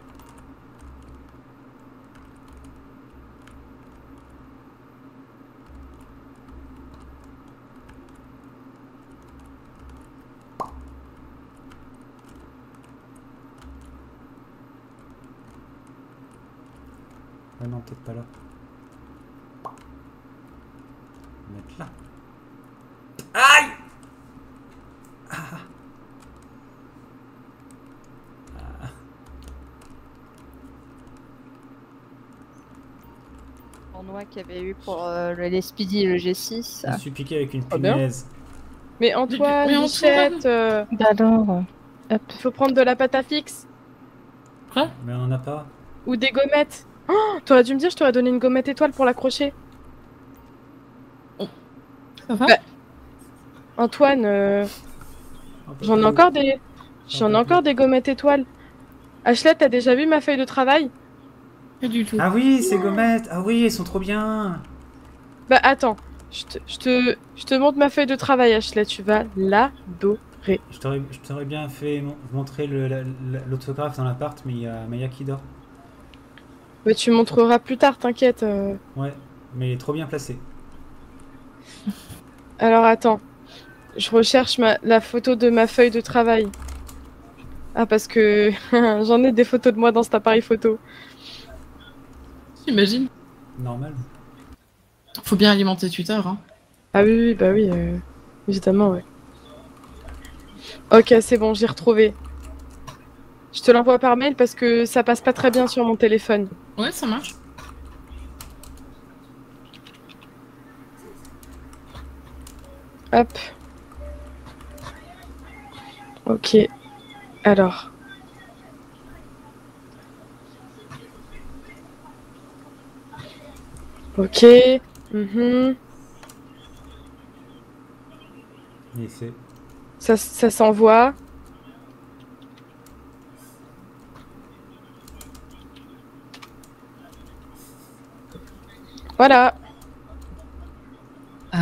Ah non, peut-être pas là. On va mettre là. Aïe! Ah. Ah. Tournoi qu'il y avait eu pour euh, le les Speedy et le G six. Je me suis piqué avec une Trop bien. punaise. Mais Antoine, Mais Antoine Michette, euh, Bah alors, hop. il faut prendre de la pâte à fixe Mais on en a pas. ou des gommettes. Oh, t'aurais dû me dire, je t'aurais donné une gommette étoile pour l'accrocher. Ça va? Bah, Antoine, euh, j'en ai encore des, j'en ai encore des gommettes étoiles. Ashley, t'as déjà vu ma feuille de travail? Pas du tout. Ah oui, ces gommettes. Ah oui, elles sont trop bien. Bah attends, je te, je te, je te montre ma feuille de travail, Ashley, tu vas l'adorer. Je t'aurais je t'aurais bien fait mon- montrer le- la- la- l'autographe dans l'appart, mais il y a Maya qui dort. Mais tu montreras plus tard, t'inquiète. euh. Ouais, mais il est trop bien placé. Alors attends, je recherche ma, la photo de ma feuille de travail. Ah parce que j'en ai des photos de moi dans cet appareil photo. J'imagine. Normal. Faut bien alimenter Twitter, hein. Ah oui, oui, bah oui, euh, évidemment, ouais. Ok, c'est bon, j'ai retrouvé. Je te l'envoie par mail parce que ça passe pas très bien sur mon téléphone. Ouais, ça marche. Hop. Ok. Alors. Ok. Mhm. Et c'est... Ça, ça s'envoie. Voilà.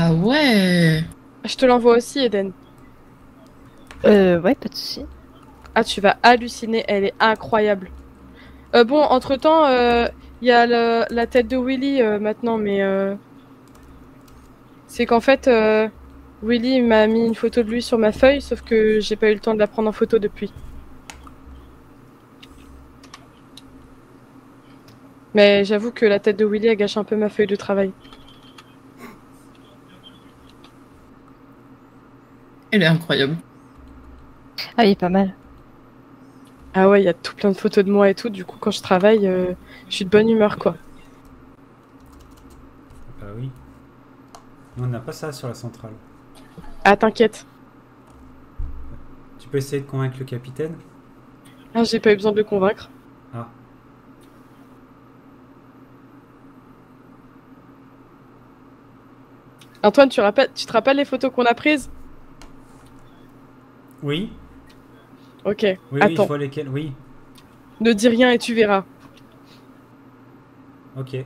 Ah ouais. Je te l'envoie aussi, Eden. Euh, ouais, pas de soucis. Ah, tu vas halluciner, elle est incroyable. Euh, bon, entre-temps, euh, il y a le- la tête de Willy euh, maintenant, mais... euh, C'est qu'en fait, euh, Willy m'a mis une photo de lui sur ma feuille, sauf que j'ai pas eu le temps de la prendre en photo depuis. Mais j'avoue que la tête de Willy, elle gâche un peu ma feuille de travail. Elle est incroyable. Ah oui, pas mal. Ah ouais, il y a tout plein de photos de moi et tout, du coup, quand je travaille, euh, je suis de bonne humeur, quoi. Bah oui. Nous, on n'a pas ça sur la centrale. Ah, t'inquiète. Tu peux essayer de convaincre le capitaine? Ah, j'ai pas eu besoin de le convaincre. Ah. Antoine, tu, rappelles, tu te rappelles les photos qu'on a prises? Oui. Ok, Oui, oui, je attends. vois lesquels. Oui. Ne dis rien et tu verras. Ok.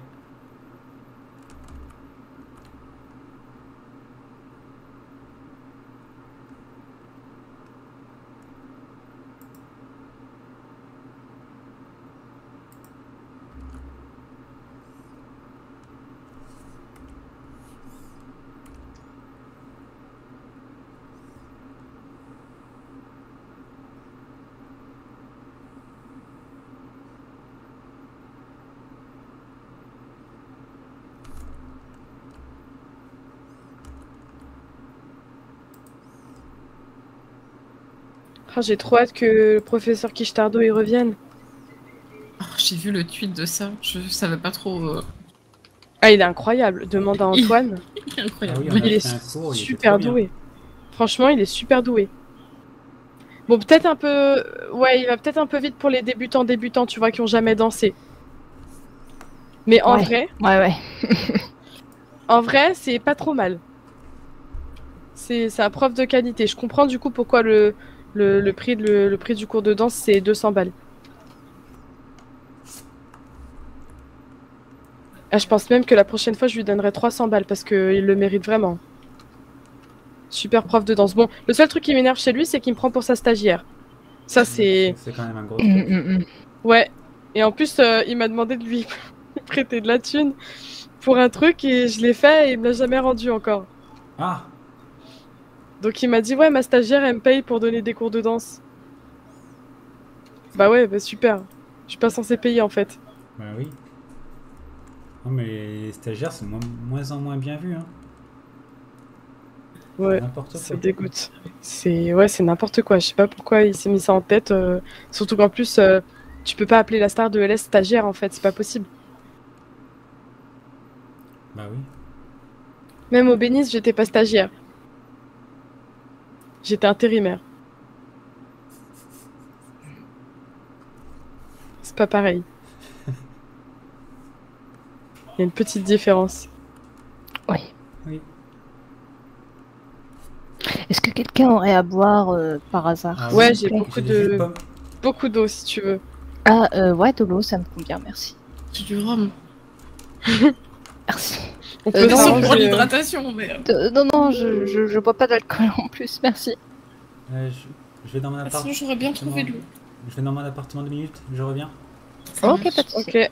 Ah, j'ai trop hâte que le professeur Kishtardo y revienne. Oh, j'ai vu le tweet de ça, je savais pas trop. euh, Ah, il est incroyable. Demande à Antoine. Il est incroyable. Ah oui, on a il est fait un cours, il était super trop bien. doué. Franchement, il est super doué. Bon, peut-être un peu... Ouais, il va peut-être un peu vite pour les débutants débutants, tu vois, qui ont jamais dansé. Mais en Ouais. vrai... Ouais, ouais. En vrai, c'est pas trop mal. C'est c'est un prof de qualité. Je comprends du coup pourquoi le, le, le prix, de- le, le prix du cours de danse, c'est deux cents balles. Ah, je pense même que la prochaine fois, je lui donnerai trois cents balles parce qu'il le mérite vraiment. Super prof de danse. Bon, le seul truc qui m'énerve chez lui, c'est qu'il me prend pour sa stagiaire. Ça, c'est... C'est quand même un gros Mm, truc. mm, mm. Ouais. Et en plus, euh, il m'a demandé de lui prêter de la thune pour un truc et je l'ai fait et il me l'a jamais rendu encore. Ah. Donc il m'a dit, ouais, ma stagiaire, elle me paye pour donner des cours de danse. Bah ouais, bah super. Je suis pas censée payer en fait. Bah oui. Non, mais les stagiaires sont moins, moins en moins bien vus, hein. Ouais, N'importe ça quoi. dégoûte. C'est ouais, c'est n'importe quoi. Je sais pas pourquoi il s'est mis ça en tête. euh, Surtout qu'en plus, euh, tu peux pas appeler la star de L S stagiaire en fait, c'est pas possible. Bah oui. Même au Bénis, j'étais pas stagiaire. J'étais intérimaire. C'est pas pareil. Il y a une petite différence. Oui. Oui. Est-ce que quelqu'un aurait à boire euh, par hasard Ah s'il Ouais, vous j'ai plaît beaucoup J'ai des jus de de pomme. beaucoup d'eau si tu veux. Ah, euh, ouais, de l'eau, ça me convient, merci. J'ai du rhum. Merci. On Euh, peut non, Merci pour s'arranger. euh, l'hydratation, mais. Euh, non, non, je, je, je bois pas d'alcool en plus, merci. Euh, je, je vais dans mon Ah, appart. sinon, j'aurais bien trouvé de l'eau. Je vais dans mon appartement deux minutes, je reviens. Ça Ok, marche. pas de soucis. Ok.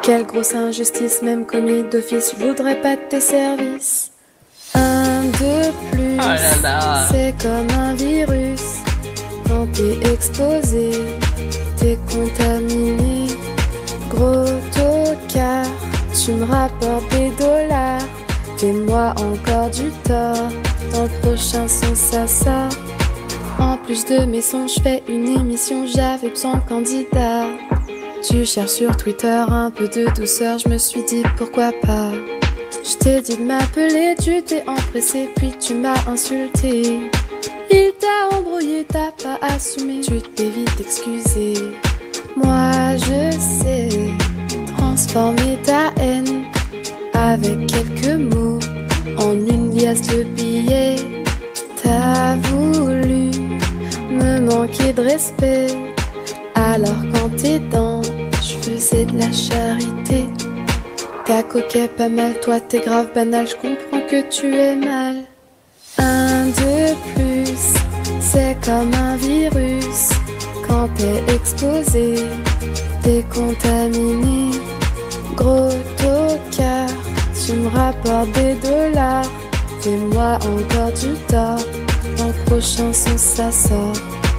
Quelle grosse injustice, même commis d'office, je voudrais pas de tes services. Un de plus, Oh là là. c'est comme un virus. Quand t'es exposé, t'es contaminé. Gros tocard, tu me rapportes des dollars. Fais-moi encore du tort, dans le prochain son ça sort. En plus de mes sons, je fais une émission, j'avais besoin de candidats. Tu cherches sur Twitter un peu de douceur, je me suis dit pourquoi pas. Je t'ai dit de m'appeler, tu t'es empressé, puis tu m'as insulté. Il t'a embrouillé, t'as pas assumé, tu t'es vite excusé. Moi je sais transformer ta haine avec quelques mots en une liasse de billets. T'as voulu me manquer de respect, alors quand t'es dans, je faisais de la charité. T'as coquet pas mal, toi t'es grave banal, je comprends que tu es mal. Un de plus, c'est comme un virus. Quand t'es exposé, t'es contaminé. Gros tocard, tu me rapportes des dollars. Fais-moi encore du tort, dans le prochain son ça sort.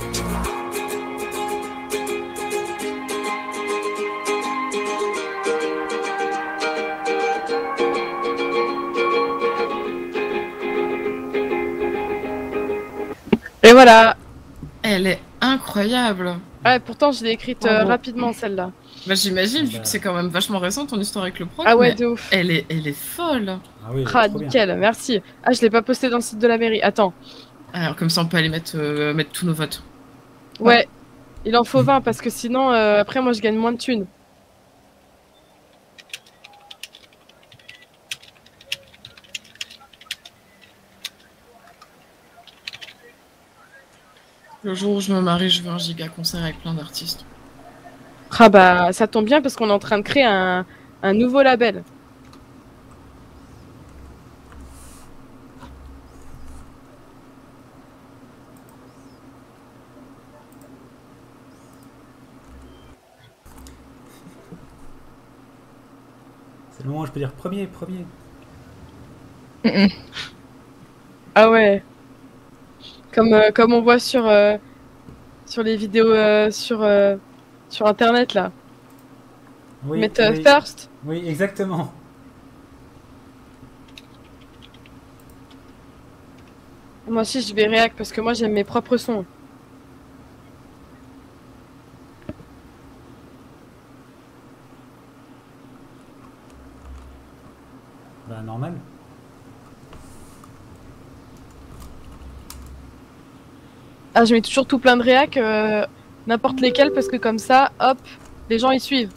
Et voilà. Elle est incroyable. Ouais, pourtant je l'ai écrite euh, Bravo. rapidement celle-là. Bah j'imagine, vu que c'est quand même vachement récent ton histoire avec le proc. Ah ouais, mais de ouf. Elle est, elle est folle. Ah oui, Ah nickel, merci. Ah je l'ai pas posté dans le site de la mairie. Attends. Alors comme ça on peut aller mettre, euh, mettre tous nos votes. Ouais. Il en faut vingt parce que sinon euh, après moi je gagne moins de thunes. Le jour où je me marie, je veux un giga concert avec plein d'artistes. Ah bah ça tombe bien parce qu'on est en train de créer un, un nouveau label. C'est le moment où je peux dire premier, premier. Ah ouais. Comme, euh, comme on voit sur, euh, sur les vidéos euh, sur, euh, sur internet là. Oui, Mettre euh, oui. first. Oui, exactement. Moi aussi je vais réac parce que moi j'aime mes propres sons. Bah normal. Ah je mets toujours tout plein de réac, euh, n'importe lesquels parce que comme ça, hop, les gens ils suivent.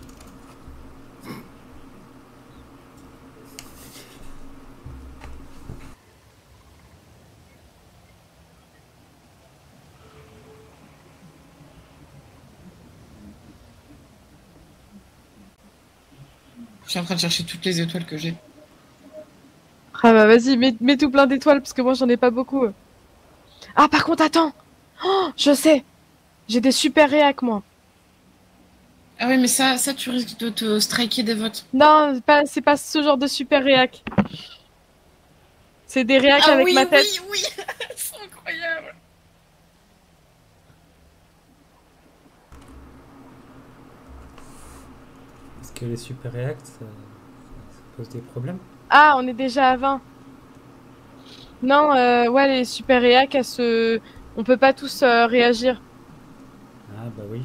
Je suis en train de chercher toutes les étoiles que j'ai. Ah bah vas-y, mets, mets tout plein d'étoiles parce que moi j'en ai pas beaucoup. Ah par contre attends, oh, je sais, j'ai des super réacs moi. Ah oui mais ça, ça tu risques de te striker des votes. Non, pas, c'est pas ce genre de super réac. C'est des réacs Ah avec oui, ma tête. oui, oui, c'est incroyable. Est-ce que les super reacts, ça, ça pose des problèmes? Ah, on est déjà à vingt. Non, euh, ouais, les super réacs, elles se... on peut pas tous euh, réagir. Ah bah oui.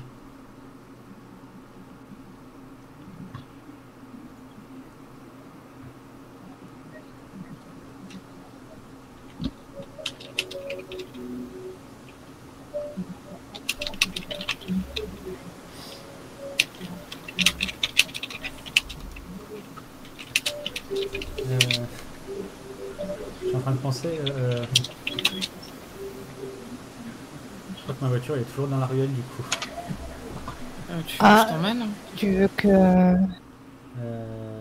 Euh, je suis en train de penser. Euh, je crois que ma voiture elle est toujours dans la ruelle du coup. Euh, tu veux Ah, que je t'emmène? Tu veux que... Euh,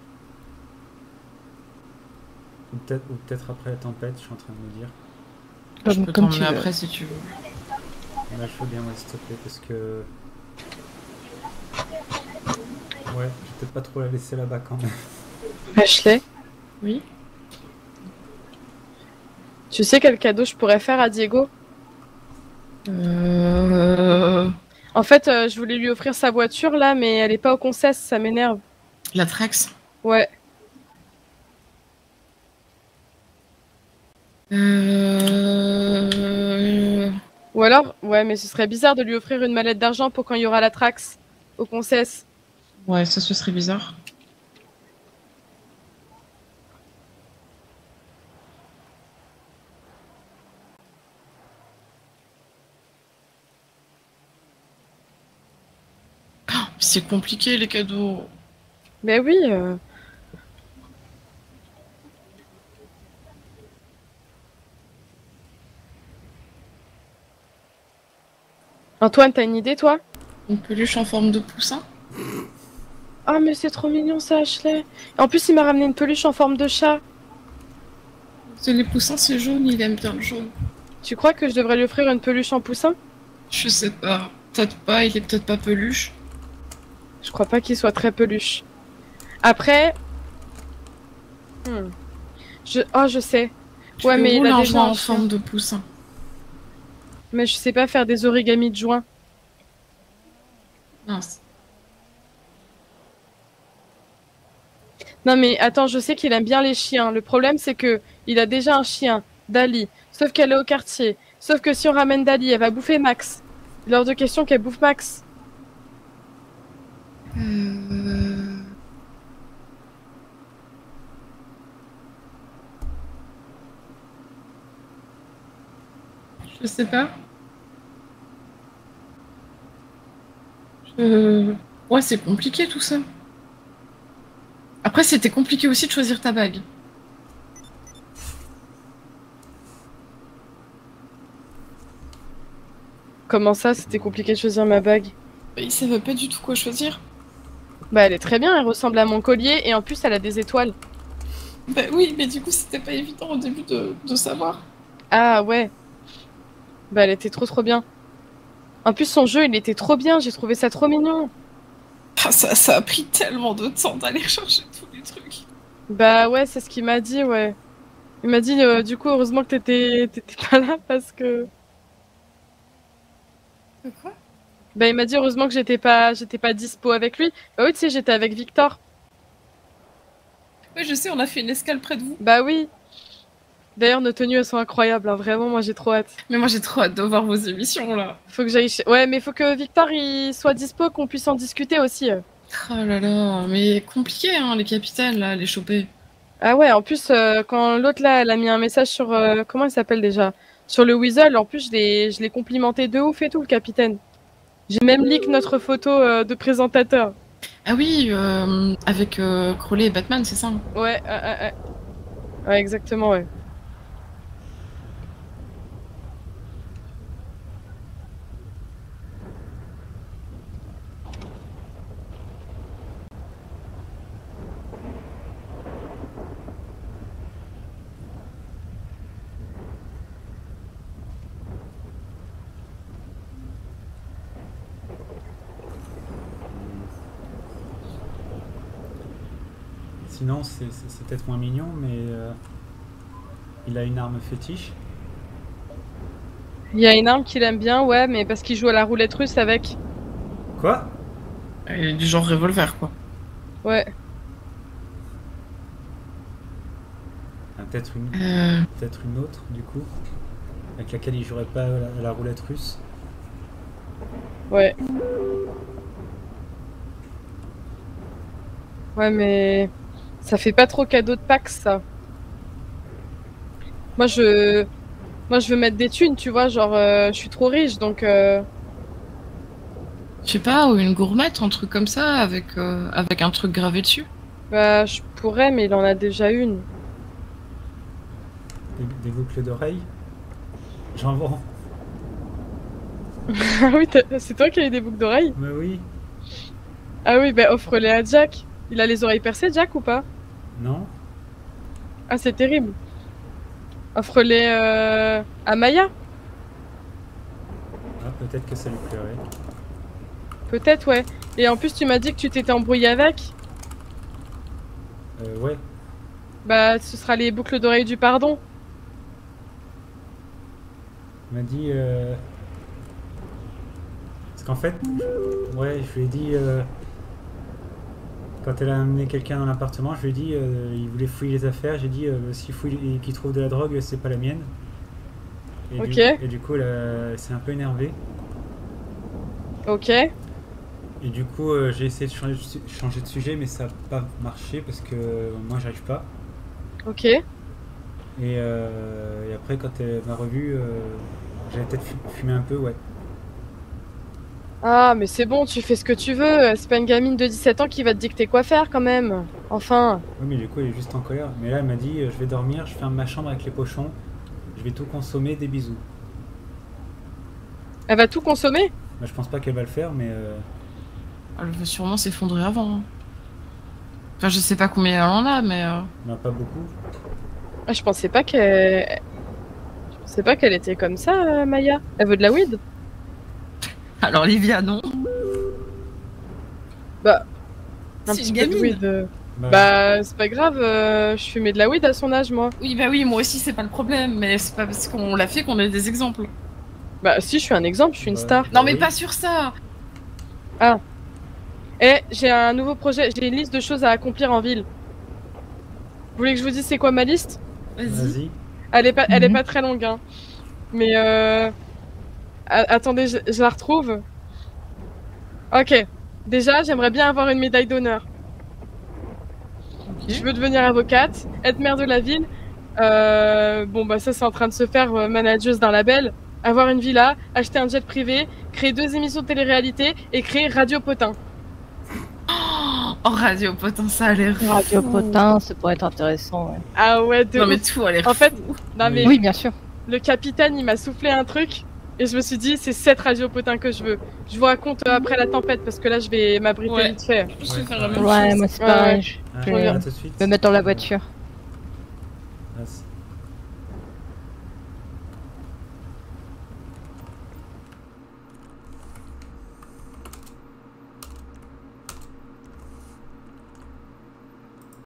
ou peut-être ou peut-être après la tempête, je suis en train de me dire. Je Comme- peux comme t'emmener tu veux. après si tu veux. Là, je veux bien, ouais, s'il te plaît, parce que Ouais, je vais peut-être pas trop la laisser là-bas quand même. Ashley, Oui. tu sais quel cadeau je pourrais faire à Diego? Euh... En fait, euh, je voulais lui offrir sa voiture là, mais elle est pas au concess, ça m'énerve. La Trax. Ouais. Euh... Ou alors, ouais, mais ce serait bizarre de lui offrir une mallette d'argent pour quand il y aura la Trax au concess. Ouais, ça ce serait bizarre. C'est compliqué les cadeaux. Mais oui. Euh... Antoine, t'as une idée, toi? Une peluche en forme de poussin? Ah, mais c'est trop mignon ça, Ashley. En plus, il m'a ramené une peluche en forme de chat. C'est les poussins, c'est jaune, il aime bien le jaune. Tu crois que je devrais lui offrir une peluche en poussin? Je sais pas. Peut-être pas, il est peut-être pas peluche. Je crois pas qu'il soit très peluche. Après... Hmm. Je... Oh, je sais. Tu ouais, peux mais il rouler a un déjà joint un en chien. forme de poussin. Mais je sais pas faire des origamis de joint. Mince. Non mais attends, je sais qu'il aime bien les chiens. Le problème c'est que il a déjà un chien, Dali. Sauf qu'elle est au quartier. Sauf que si on ramène Dali, elle va bouffer Max. Il est hors de question qu'elle bouffe Max. Euh... Je sais pas. Je... Ouais, c'est compliqué tout ça. Après, c'était compliqué aussi de choisir ta bague. Comment ça, c'était compliqué de choisir ma bague? Bah, il savait pas du tout quoi choisir. Bah elle est très bien, elle ressemble à mon collier et en plus elle a des étoiles. Bah oui, mais du coup c'était pas évident au début de, de savoir. Ah ouais. Bah elle était trop trop bien. En plus son jeu il était trop bien, j'ai trouvé ça trop mignon. Ah, ça, ça a pris tellement de temps d'aller chercher tous les trucs. Bah ouais, c'est ce qu'il m'a dit, ouais. Il m'a dit euh, du coup heureusement que t'étais t'étais pas là parce que... De quoi? Bah il m'a dit heureusement que j'étais pas j'étais pas dispo avec lui. Bah oui tu sais j'étais avec Victor. Ouais je sais, on a fait une escale près de vous. Bah oui. D'ailleurs nos tenues elles sont incroyables, hein. Vraiment moi j'ai trop hâte. Mais moi j'ai trop hâte de voir vos émissions là. Faut que j'aille... ch- Ouais mais faut que Victor il soit dispo, qu'on puisse en discuter aussi. euh. Oh là là, mais compliqué hein les capitaines là, les choper. Ah ouais, en plus, euh, quand l'autre là, elle a mis un message sur... euh, comment il s'appelle déjà? Sur le Weasel, en plus, je l'ai je l'ai complimenté de ouf et tout, le capitaine. J'ai même leak notre photo euh, de présentateur. Ah oui, euh, avec euh, Crowley et Batman, c'est ça? Ouais, euh, euh, euh. Ouais, exactement, ouais. Sinon, c'est c'est- c'est peut-être moins mignon, mais euh, il a une arme fétiche. Il y a une arme qu'il aime bien, ouais, mais parce qu'il joue à la roulette russe avec. Quoi? Il est du genre revolver quoi. Ouais. Ah, peut-être une, Euh. peut-être une autre, du coup, avec laquelle il jouerait pas à la, à la roulette russe. Ouais. Ouais, mais ça fait pas trop cadeau de Pâques, ça. Moi, je... Moi, je veux mettre des thunes, tu vois, genre, euh, je suis trop riche, donc... Euh... Je sais pas, ou une gourmette, un truc comme ça, avec, euh, avec un truc gravé dessus. Bah, je pourrais, mais il en a déjà une. Des, des boucles d'oreilles. J'en vends. Ah oui, t'as- c'est toi qui as eu des boucles d'oreilles? Mais oui. Ah oui, bah offre-les à Jack. Il a les oreilles percées, Jack, ou pas? Non? Ah, c'est terrible. Offre-les euh, à Maya? Ah, peut-être que ça lui plairait. Peut-être, ouais. Et en plus, tu m'as dit que tu t'étais embrouillé avec. Euh, ouais. Bah, ce sera les boucles d'oreilles du pardon. Il m'a dit... Euh... Parce qu'en fait, ouais, je lui ai dit... Euh... Quand elle a amené quelqu'un dans l'appartement, je lui ai dit, euh, il voulait fouiller les affaires, j'ai dit, euh, s'il fouille et qu'il trouve de la drogue, c'est pas la mienne. Et, Ok. du, et du coup, elle, a- elle s'est un peu énervée. Ok. Et du coup, euh, j'ai essayé de changer, de su- changer de sujet, mais ça n'a pas marché parce que euh, moi, j'arrive pas. Ok. Et, euh, et après, quand elle m'a revu, euh, j'avais peut-être fu- fumé un peu, ouais. Ah, mais c'est bon, tu fais ce que tu veux. C'est pas une gamine de dix-sept ans qui va te dicter quoi faire quand même. Enfin. Oui, mais du coup, elle est juste en colère. Mais là, elle m'a dit, euh, je vais dormir, je ferme ma chambre avec les pochons, je vais tout consommer, des bisous. Elle va tout consommer? Bah, je pense pas qu'elle va le faire, mais... Euh... Elle va sûrement s'effondrer avant. hein. Enfin, je sais pas combien elle en a, mais. euh, Non, pas beaucoup. Ah, je pensais pas qu'elle. Je pensais pas qu'elle était comme ça, euh, Maya. Elle veut de la weed? Alors, Livia, non. Bah. Un C'est petit une peu de gamine. weed. euh. Bah. Bah, c'est pas grave, euh, je fumais de la weed à son âge, moi. Oui, bah oui, moi aussi, c'est pas le problème, mais c'est pas parce qu'on l'a fait qu'on a des exemples. Bah, si, je suis un exemple, je suis une star. Non, mais pas sur ça. Ah. Eh, j'ai un nouveau projet, j'ai une liste de choses à accomplir en ville. Vous voulez que je vous dise c'est quoi ma liste? Vas-y. Elle est pas, elle est pas très longue, hein. Mais euh... a- attendez, je, je la retrouve. Ok. Déjà, j'aimerais bien avoir une médaille d'honneur. Je veux devenir avocate, être maire de la ville. Euh... Bon, bah ça, c'est en train de se faire, euh, manageuse d'un label. Avoir une villa, acheter un jet privé, créer deux émissions de télé-réalité et créer Radio Potin. Oh, Radio Potin, ça a l'air Radio fou. Potin, ça pourrait être intéressant. Ouais. Ah ouais, de Non, mais ouf. tout a l'air En fait, fou. non mais Oui, bien sûr. le capitaine, il m'a soufflé un truc et je me suis dit, c'est cette Radio Potin que je veux. Je vous raconte euh, après la tempête parce que là, je vais m'abriter Ouais. vite fait. Je vais faire la même Ouais, chose. moi c'est Ouais, pareil. ouais. Je Ah, je ouais, vais à tout de suite. me mettre dans la voiture. Merci.